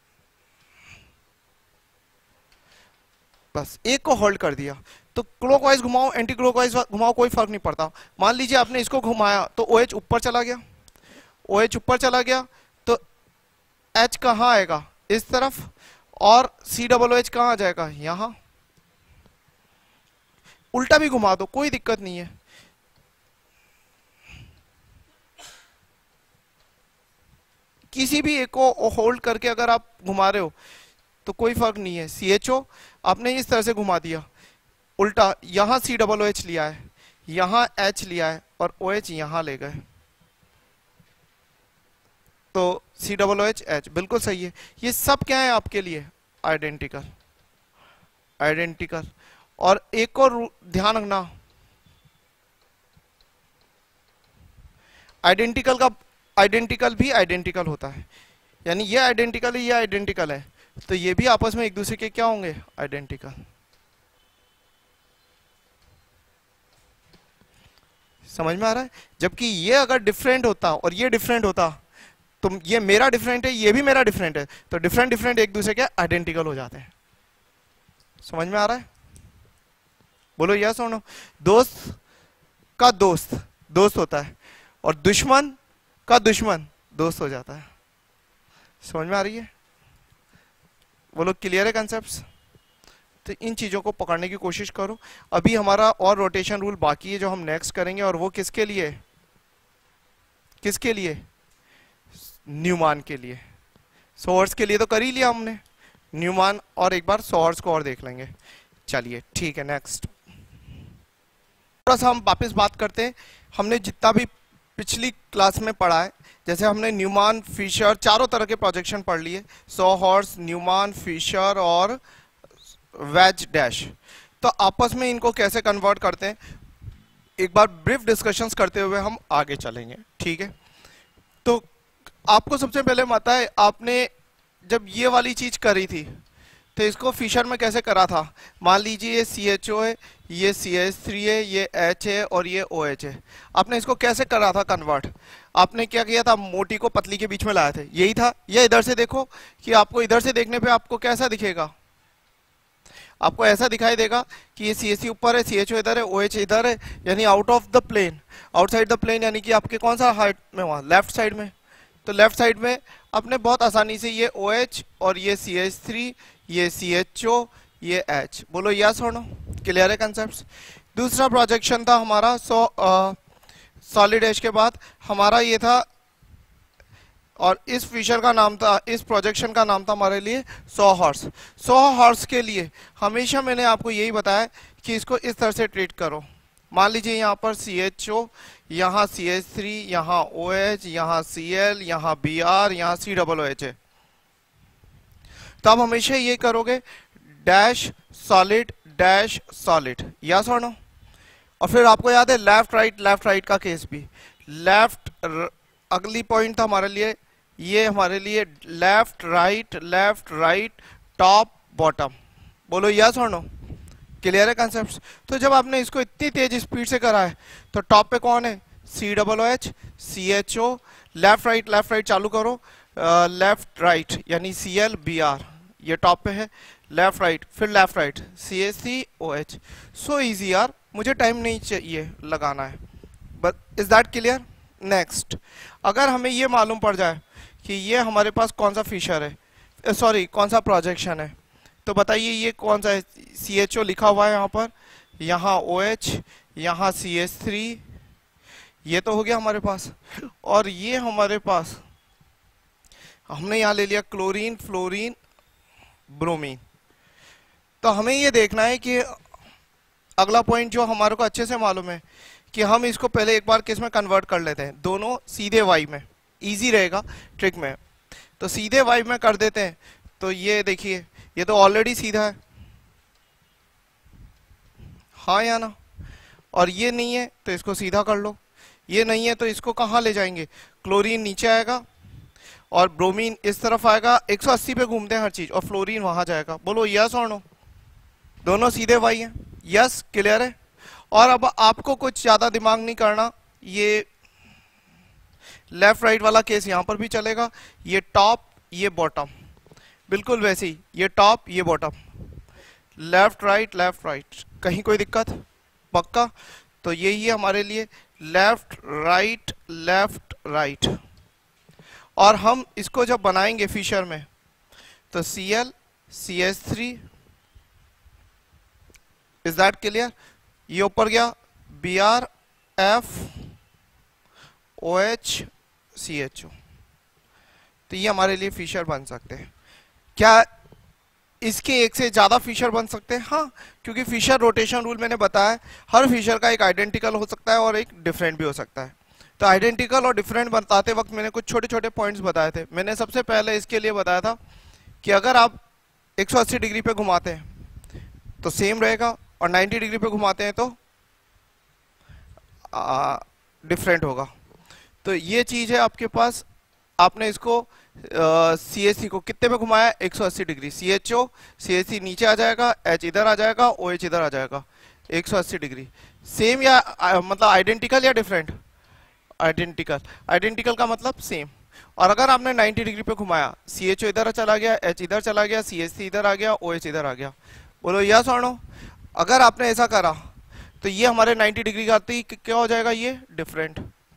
बस एक को होल्ड कर दिया, तो क्लॉकवाइज घुमाओ एंटी क्लॉकवाइज घुमाओ कोई फर्क नहीं पड़ता। मान लीजिए आपने इसको घुमाया तो OH ऊपर चला गया, OH ऊपर चला गया तो H कहां आएगा? इस तरफ। और सी डबल ओ एच कहां आ जाएगा? यहां। उल्टा भी घुमा दो कोई दिक्कत नहीं है। किसी भी एक को होल्ड करके अगर आप घुमा रहे हो तो कोई फर्क नहीं है। सी एच ओ आपने इस तरह से घुमा दिया, उल्टा यहां सी डबल ओ एच लिया है, यहां H लिया है और ओ एच यहां ले गए, तो C double O H H बिल्कुल सही है। ये सब क्या है आपके लिए? आइडेंटिकल। आइडेंटिकल। और एक और ध्यान रखना, आइडेंटिकल का आइडेंटिकल भी आइडेंटिकल होता है। यानी ये आइडेंटिकल है, ये आइडेंटिकल है, तो ये भी आपस में एक दूसरे के क्या होंगे? आइडेंटिकल। समझ में आ रहा है? जबकि ये अगर डिफरेंट होता और ये डिफरेंट होता, तो ये मेरा डिफरेंट है, ये भी मेरा डिफरेंट है, तो डिफरेंट डिफरेंट एक दूसरे के आइडेंटिकल हो जाते हैं। समझ में आ रहा है? बोलो यस और नो। दोस्त का दोस्त दोस्त होता है और दुश्मन का दुश्मन दोस्त हो जाता है। समझ में आ रही है? बोलो क्लियर है कॉन्सेप्ट्स? तो इन चीजों को पकड़ने की कोशिश करो। अभी हमारा और रोटेशन रूल बाकी है जो हम नेक्स्ट करेंगे, और वो किसके लिए? किसके लिए? न्यूमान के लिए। सोर्स के लिए तो कर ही लिया हमने, न्यूमान और एक बार सोर्स को और देख लेंगे। चलिए ठीक है, नेक्स्ट थोड़ा सा हम वापस बात करते हैं। हमने जितना भी पिछली क्लास में पढ़ा है, जैसे हमने न्यूमान, फिशर, चारों तरह के प्रोजेक्शन पढ़ लिए, सॉहॉर्स, न्यूमान, फिशर और वेज डैश। तो आपस में इनको कैसे कन्वर्ट करते हैं एक बार ब्रीफ डिस्कशंस करते हुए हम आगे चलेंगे, ठीक है। तो आपको सबसे पहले पता है, आपने जब ये वाली चीज करी थी तो इसको फिशर में कैसे करा था? मान लीजिए ये सी एच ओ है, ये सी एच थ्री है, ये H है और ये ओ एच है। आपने इसको कैसे करा था कन्वर्ट? आपने क्या किया था? मोटी को पतली के बीच में लाया थे, यही था। ये इधर से देखो कि आपको इधर से देखने पे आपको कैसा दिखेगा? आपको ऐसा दिखाई देगा कि ये सी एच सी ऊपर है, सी एच ओ इधर है, ओ एच इधर है, यानी out of the plane, outside the plane, यानी कि आपके कौन सा हाइट में? वहां लेफ्ट साइड में। तो लेफ्ट साइड में आपने बहुत आसानी से ये ओ एच और ये सी एच थ्री, ये सी एच ओ, ये H। बोलो यस और नो, क्लियर है कॉन्सेप्ट्स? दूसरा प्रोजेक्शन था हमारा सो सॉलिड एज के बाद हमारा ये था, और इस फिशर का नाम था, इस प्रोजेक्शन का नाम था हमारे लिए सॉहॉर्स। सॉहॉर्स के लिए हमेशा मैंने आपको यही बताया कि इसको इस तरह से ट्रीट करो, मान लीजिए यहाँ पर सी एच ओ, यहाँ सी एच थ्री, यहाँ ओ एच, यहाँ सी एल, यहाँ बी आर, यहाँ सी डबल ओ एच है। तो आप हमेशा ये करोगे dash solid dash solid, yes और नो। और फिर आपको याद है लेफ्ट राइट लेफ्ट राइट का केस भी, लेफ्ट अगली पॉइंट था हमारे लिए, ये हमारे लिए left right left right top bottom, बोलो यस और नो, क्लियर है कंसेप्ट। तो जब आपने इसको इतनी तेज स्पीड से करा है तो टॉप पे कौन है, C double O H C H O, left right left right चालू करो, लेफ्ट राइट यानी सी एल बी आर, ये टॉप पे है, लेफ्ट राइट फिर left right C H C O H. So easy यार, मुझे टाइम नहीं चाहिए लगाना है, but is that clear. Next, अगर हमें ये मालूम पड़ जाए कि ये हमारे पास कौन सा फीचर है, सॉरी कौन सा प्रोजेक्शन है, तो बताइए ये कौन सा है। सी एच ओ लिखा हुआ है यहाँ पर, यहाँ ओ एच, यहाँ सी एच थ्री, ये तो हो गया हमारे पास। और ये हमारे पास हमने यहाँ ले लिया क्लोरीन फ्लोरीन ब्रोमीन। तो हमें ये देखना है कि अगला पॉइंट जो हमारे को अच्छे से मालूम है कि हम इसको पहले एक बार किस में कन्वर्ट कर लेते हैं, दोनों सीधे वाई में, इजी रहेगा ट्रिक में। तो सीधे वाई में कर देते हैं। तो ये देखिए ये तो ऑलरेडी सीधा है, हाँ या ना, और ये नहीं है तो इसको सीधा कर लो, ये नहीं है तो इसको कहाँ ले जाएंगे, क्लोरीन नीचे आएगा और ब्रोमीन इस तरफ आएगा, एक सौ अस्सी पे घूमते हैं हर चीज, और फ्लोरीन वहां जाएगा। बोलो यस और नो, दोनों सीधे वाई हैं, यस क्लियर है। और अब आपको कुछ ज्यादा दिमाग नहीं करना, ये लेफ्ट राइट वाला केस यहां पर भी चलेगा, ये टॉप ये बॉटम, बिल्कुल वैसे ही ये टॉप ये bottom, left right left right, कहीं कोई दिक्कत पक्का। तो यही है हमारे लिए लेफ्ट राइट लेफ्ट राइट। और हम इसको जब बनाएंगे फिशर में तो C L C H three, is that clear. ये ऊपर गया B R F O H C H O, तो ये हमारे लिए फिशर बन सकते हैं। क्या इसके एक से ज्यादा फिशर बन सकते हैं, हाँ, क्योंकि फिशर रोटेशन रूल मैंने बताया, हर फिशर का एक आइडेंटिकल हो सकता है और एक डिफरेंट भी हो सकता है। तो आइडेंटिकल और डिफरेंट बताते वक्त मैंने कुछ छोटे छोटे पॉइंट्स बताए थे। मैंने सबसे पहले इसके लिए बताया था कि अगर आप एक सौ अस्सी डिग्री पे घुमाते हैं तो सेम रहेगा, और नब्बे डिग्री पे घुमाते हैं तो डिफरेंट होगा। तो ये चीज है आपके पास, आपने इसको सी एच सी को कितने पे घुमाया, एक सौ अस्सी degree, C H O C H C नीचे आ जाएगा, एच इधर आ जाएगा, ओ एच इधर आ जाएगा, एक सौ अस्सी डिग्री। सेम या आ, मतलब आइडेंटिकल या डिफरेंट, आइडेंटिकल, आइडेंटिकल का मतलब सेम। और अगर आपने नब्बे डिग्री पे घुमाया, सी एच ओ इधर चला गया, एच इधर चला गया, सी एच सी इधर आ गया, ओ एच इधर आ गया, बोलो यस और नो। अगर आपने ऐसा करा तो ये हमारे नब्बे डिग्री का आती क्या हो जाएगा, ये डिफरेंट,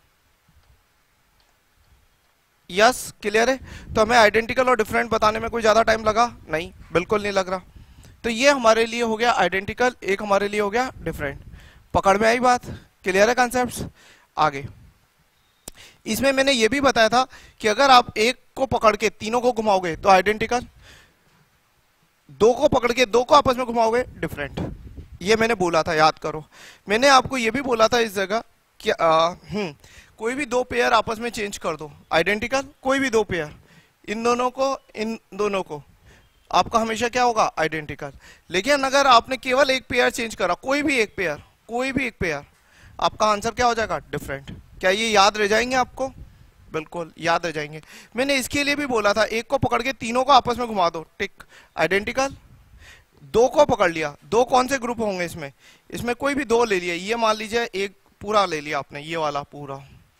यस क्लियर है। तो हमें आइडेंटिकल और डिफरेंट बताने में कोई ज्यादा टाइम लगा नहीं, बिल्कुल नहीं लग रहा। तो ये हमारे लिए हो गया आइडेंटिकल, एक हमारे लिए हो गया डिफरेंट। पकड़ में आई बात, क्लियर है कॉन्सेप्ट्स। आगे इसमें मैंने ये भी बताया था कि अगर आप एक को पकड़ के तीनों को घुमाओगे तो आइडेंटिकल, दो को पकड़ के दो को आपस में घुमाओगे डिफरेंट, ये मैंने बोला था, याद करो। मैंने आपको ये भी बोला था इस जगह कि हम्म कोई भी दो पेयर आपस में चेंज कर दो, आइडेंटिकल कोई भी दो पेयर, इन दोनों को इन दोनों को, आपका हमेशा क्या होगा, आइडेंटिकल। लेकिन अगर आपने केवल एक पेयर चेंज करा, कोई भी एक पेयर कोई भी एक पेयर, आपका आंसर क्या हो जाएगा, डिफरेंट। क्या ये याद रह जाएंगे आपको, बिल्कुल याद रह जाएंगे। मैंने इसके लिए भी बोला था एक को पकड़ के तीनों को आपस में घुमा दो, टिक आइडेंटिकल। दो को पकड़ लिया, दो कौन से ग्रुप होंगे इसमें, इसमें कोई भी दो ले लिया, ये मान लीजिए एक पूरा ले लिया आपने, ये वाला पूरा,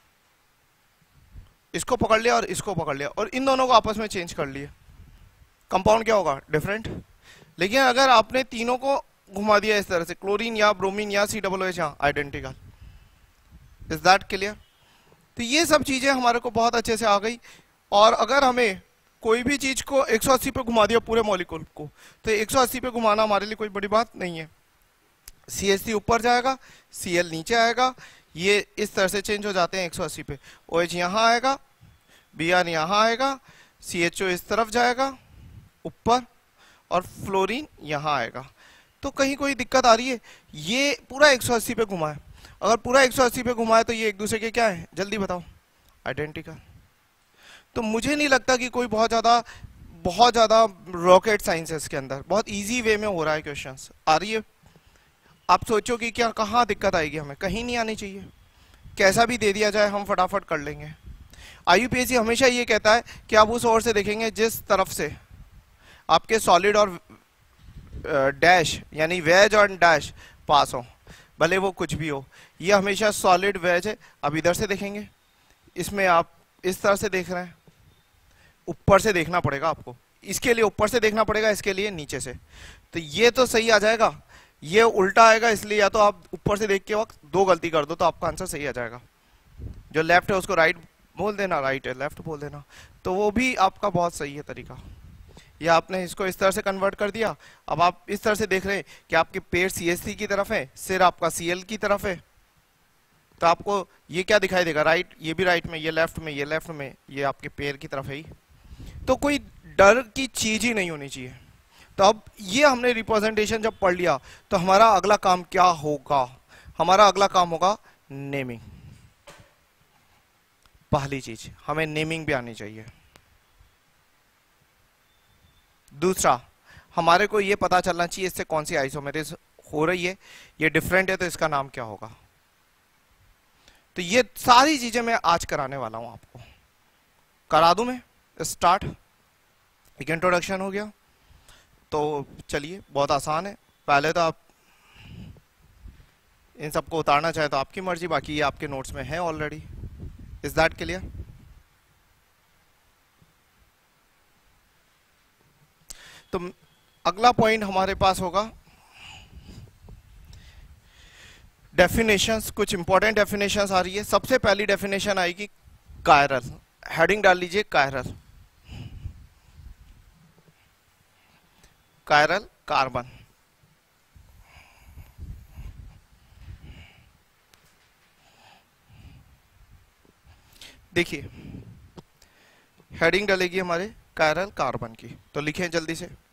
इसको पकड़ लिया और इसको पकड़ लिया, और इन दोनों को आपस में चेंज कर लिया, कंपाउंड क्या होगा, डिफरेंट। लेकिन अगर आपने तीनों को घुमा दिया इस तरह से, क्लोरीन या ब्रोमीन या C double H, identical. Is that clear. तो ये सब चीजें हमारे को बहुत अच्छे से आ गई। और अगर हमें कोई भी चीज को एक सौ अस्सी पे घुमा दिया पूरे मॉलिक्यूल को, तो एक सौ अस्सी पे घुमाना हमारे लिए कोई बड़ी बात नहीं है। सी एच सी ऊपर जाएगा, सी एल नीचे आएगा, ये इस तरह से चेंज हो जाते हैं एक सौ अस्सी पे। ओ एच यहाँ आएगा, बी आर यहाँ आएगा, सी एच ओ इस तरफ जाएगा ऊपर, और फ्लोरीन यहाँ आएगा। तो कहीं कोई दिक्कत आ रही है, ये पूरा एक सौ अस्सी पे घुमा है। अगर पूरा एक सौ अस्सी पे घुमाए तो ये एक दूसरे के क्या है, जल्दी बताओ, आइडेंटिकल। तो मुझे नहीं लगता कि कोई बहुत ज्यादा बहुत ज्यादा रॉकेट साइंस है इसके अंदर, बहुत इजी वे में हो रहा है क्वेश्चंस। आ रही है? आप सोचो कि क्या कहाँ दिक्कत आएगी, हमें कहीं नहीं आनी चाहिए, कैसा भी दे दिया जाए हम फटाफट कर लेंगे। आईयूपीएसी हमेशा ये कहता है कि आप उस ओर से देखेंगे जिस तरफ से आपके सॉलिड और डैश यानी वेज और डैश पास हो, भले वो कुछ भी हो। ये हमेशा सॉलिड वेज है। अब इधर से देखेंगे, इसमें आप इस तरह से देख रहे हैं, ऊपर से देखना पड़ेगा आपको, इसके लिए ऊपर से देखना पड़ेगा, इसके लिए नीचे से। तो ये तो सही आ जाएगा, ये उल्टा आएगा, इसलिए या तो आप ऊपर से देख के वक्त दो गलती कर दो तो आपका आंसर सही आ जाएगा। जो लेफ्ट है उसको राइट बोल देना, राइट है लेफ्ट बोल देना, तो वो भी आपका बहुत सही है तरीका। या आपने इसको इस तरह से कन्वर्ट कर दिया, अब आप इस तरह से देख रहे हैं कि आपके पैर सी एस सी की तरफ है, सिर आपका सी एल की तरफ है, तो आपको ये क्या दिखाई देगा, राइट, ये भी राइट में, ये लेफ्ट में, ये लेफ्ट में, ये आपके पैर की तरफ है ही। तो कोई डर की चीज ही नहीं होनी चाहिए। तो अब ये हमने रिप्रेजेंटेशन जब पढ़ लिया तो हमारा अगला काम क्या होगा, हमारा अगला काम होगा नेमिंग। पहली चीज हमें नेमिंग भी आनी चाहिए। दूसरा, हमारे को ये पता चलना चाहिए इससे कौन सी आइसोमेरिस हो रही है, ये डिफरेंट है तो इसका नाम क्या होगा। तो ये सारी चीजें मैं आज कराने वाला हूं आपको। करा दूं मैं स्टार्ट? एक इंट्रोडक्शन हो गया, तो चलिए बहुत आसान है। पहले तो आप इन सबको उतारना चाहे तो आपकी मर्जी, बाकी ये आपके नोट्स में है ऑलरेडी। Is that clear? तो अगला पॉइंट हमारे पास होगा डेफिनेशंस। कुछ इंपॉर्टेंट डेफिनेशंस आ रही है। सबसे पहली डेफिनेशन आएगी कायरल, हेडिंग डाल लीजिए कायरल। कायरल कार्बन, देखिए हेडिंग डलेगी हमारे कायरल कार्बन की, तो लिखें जल्दी से।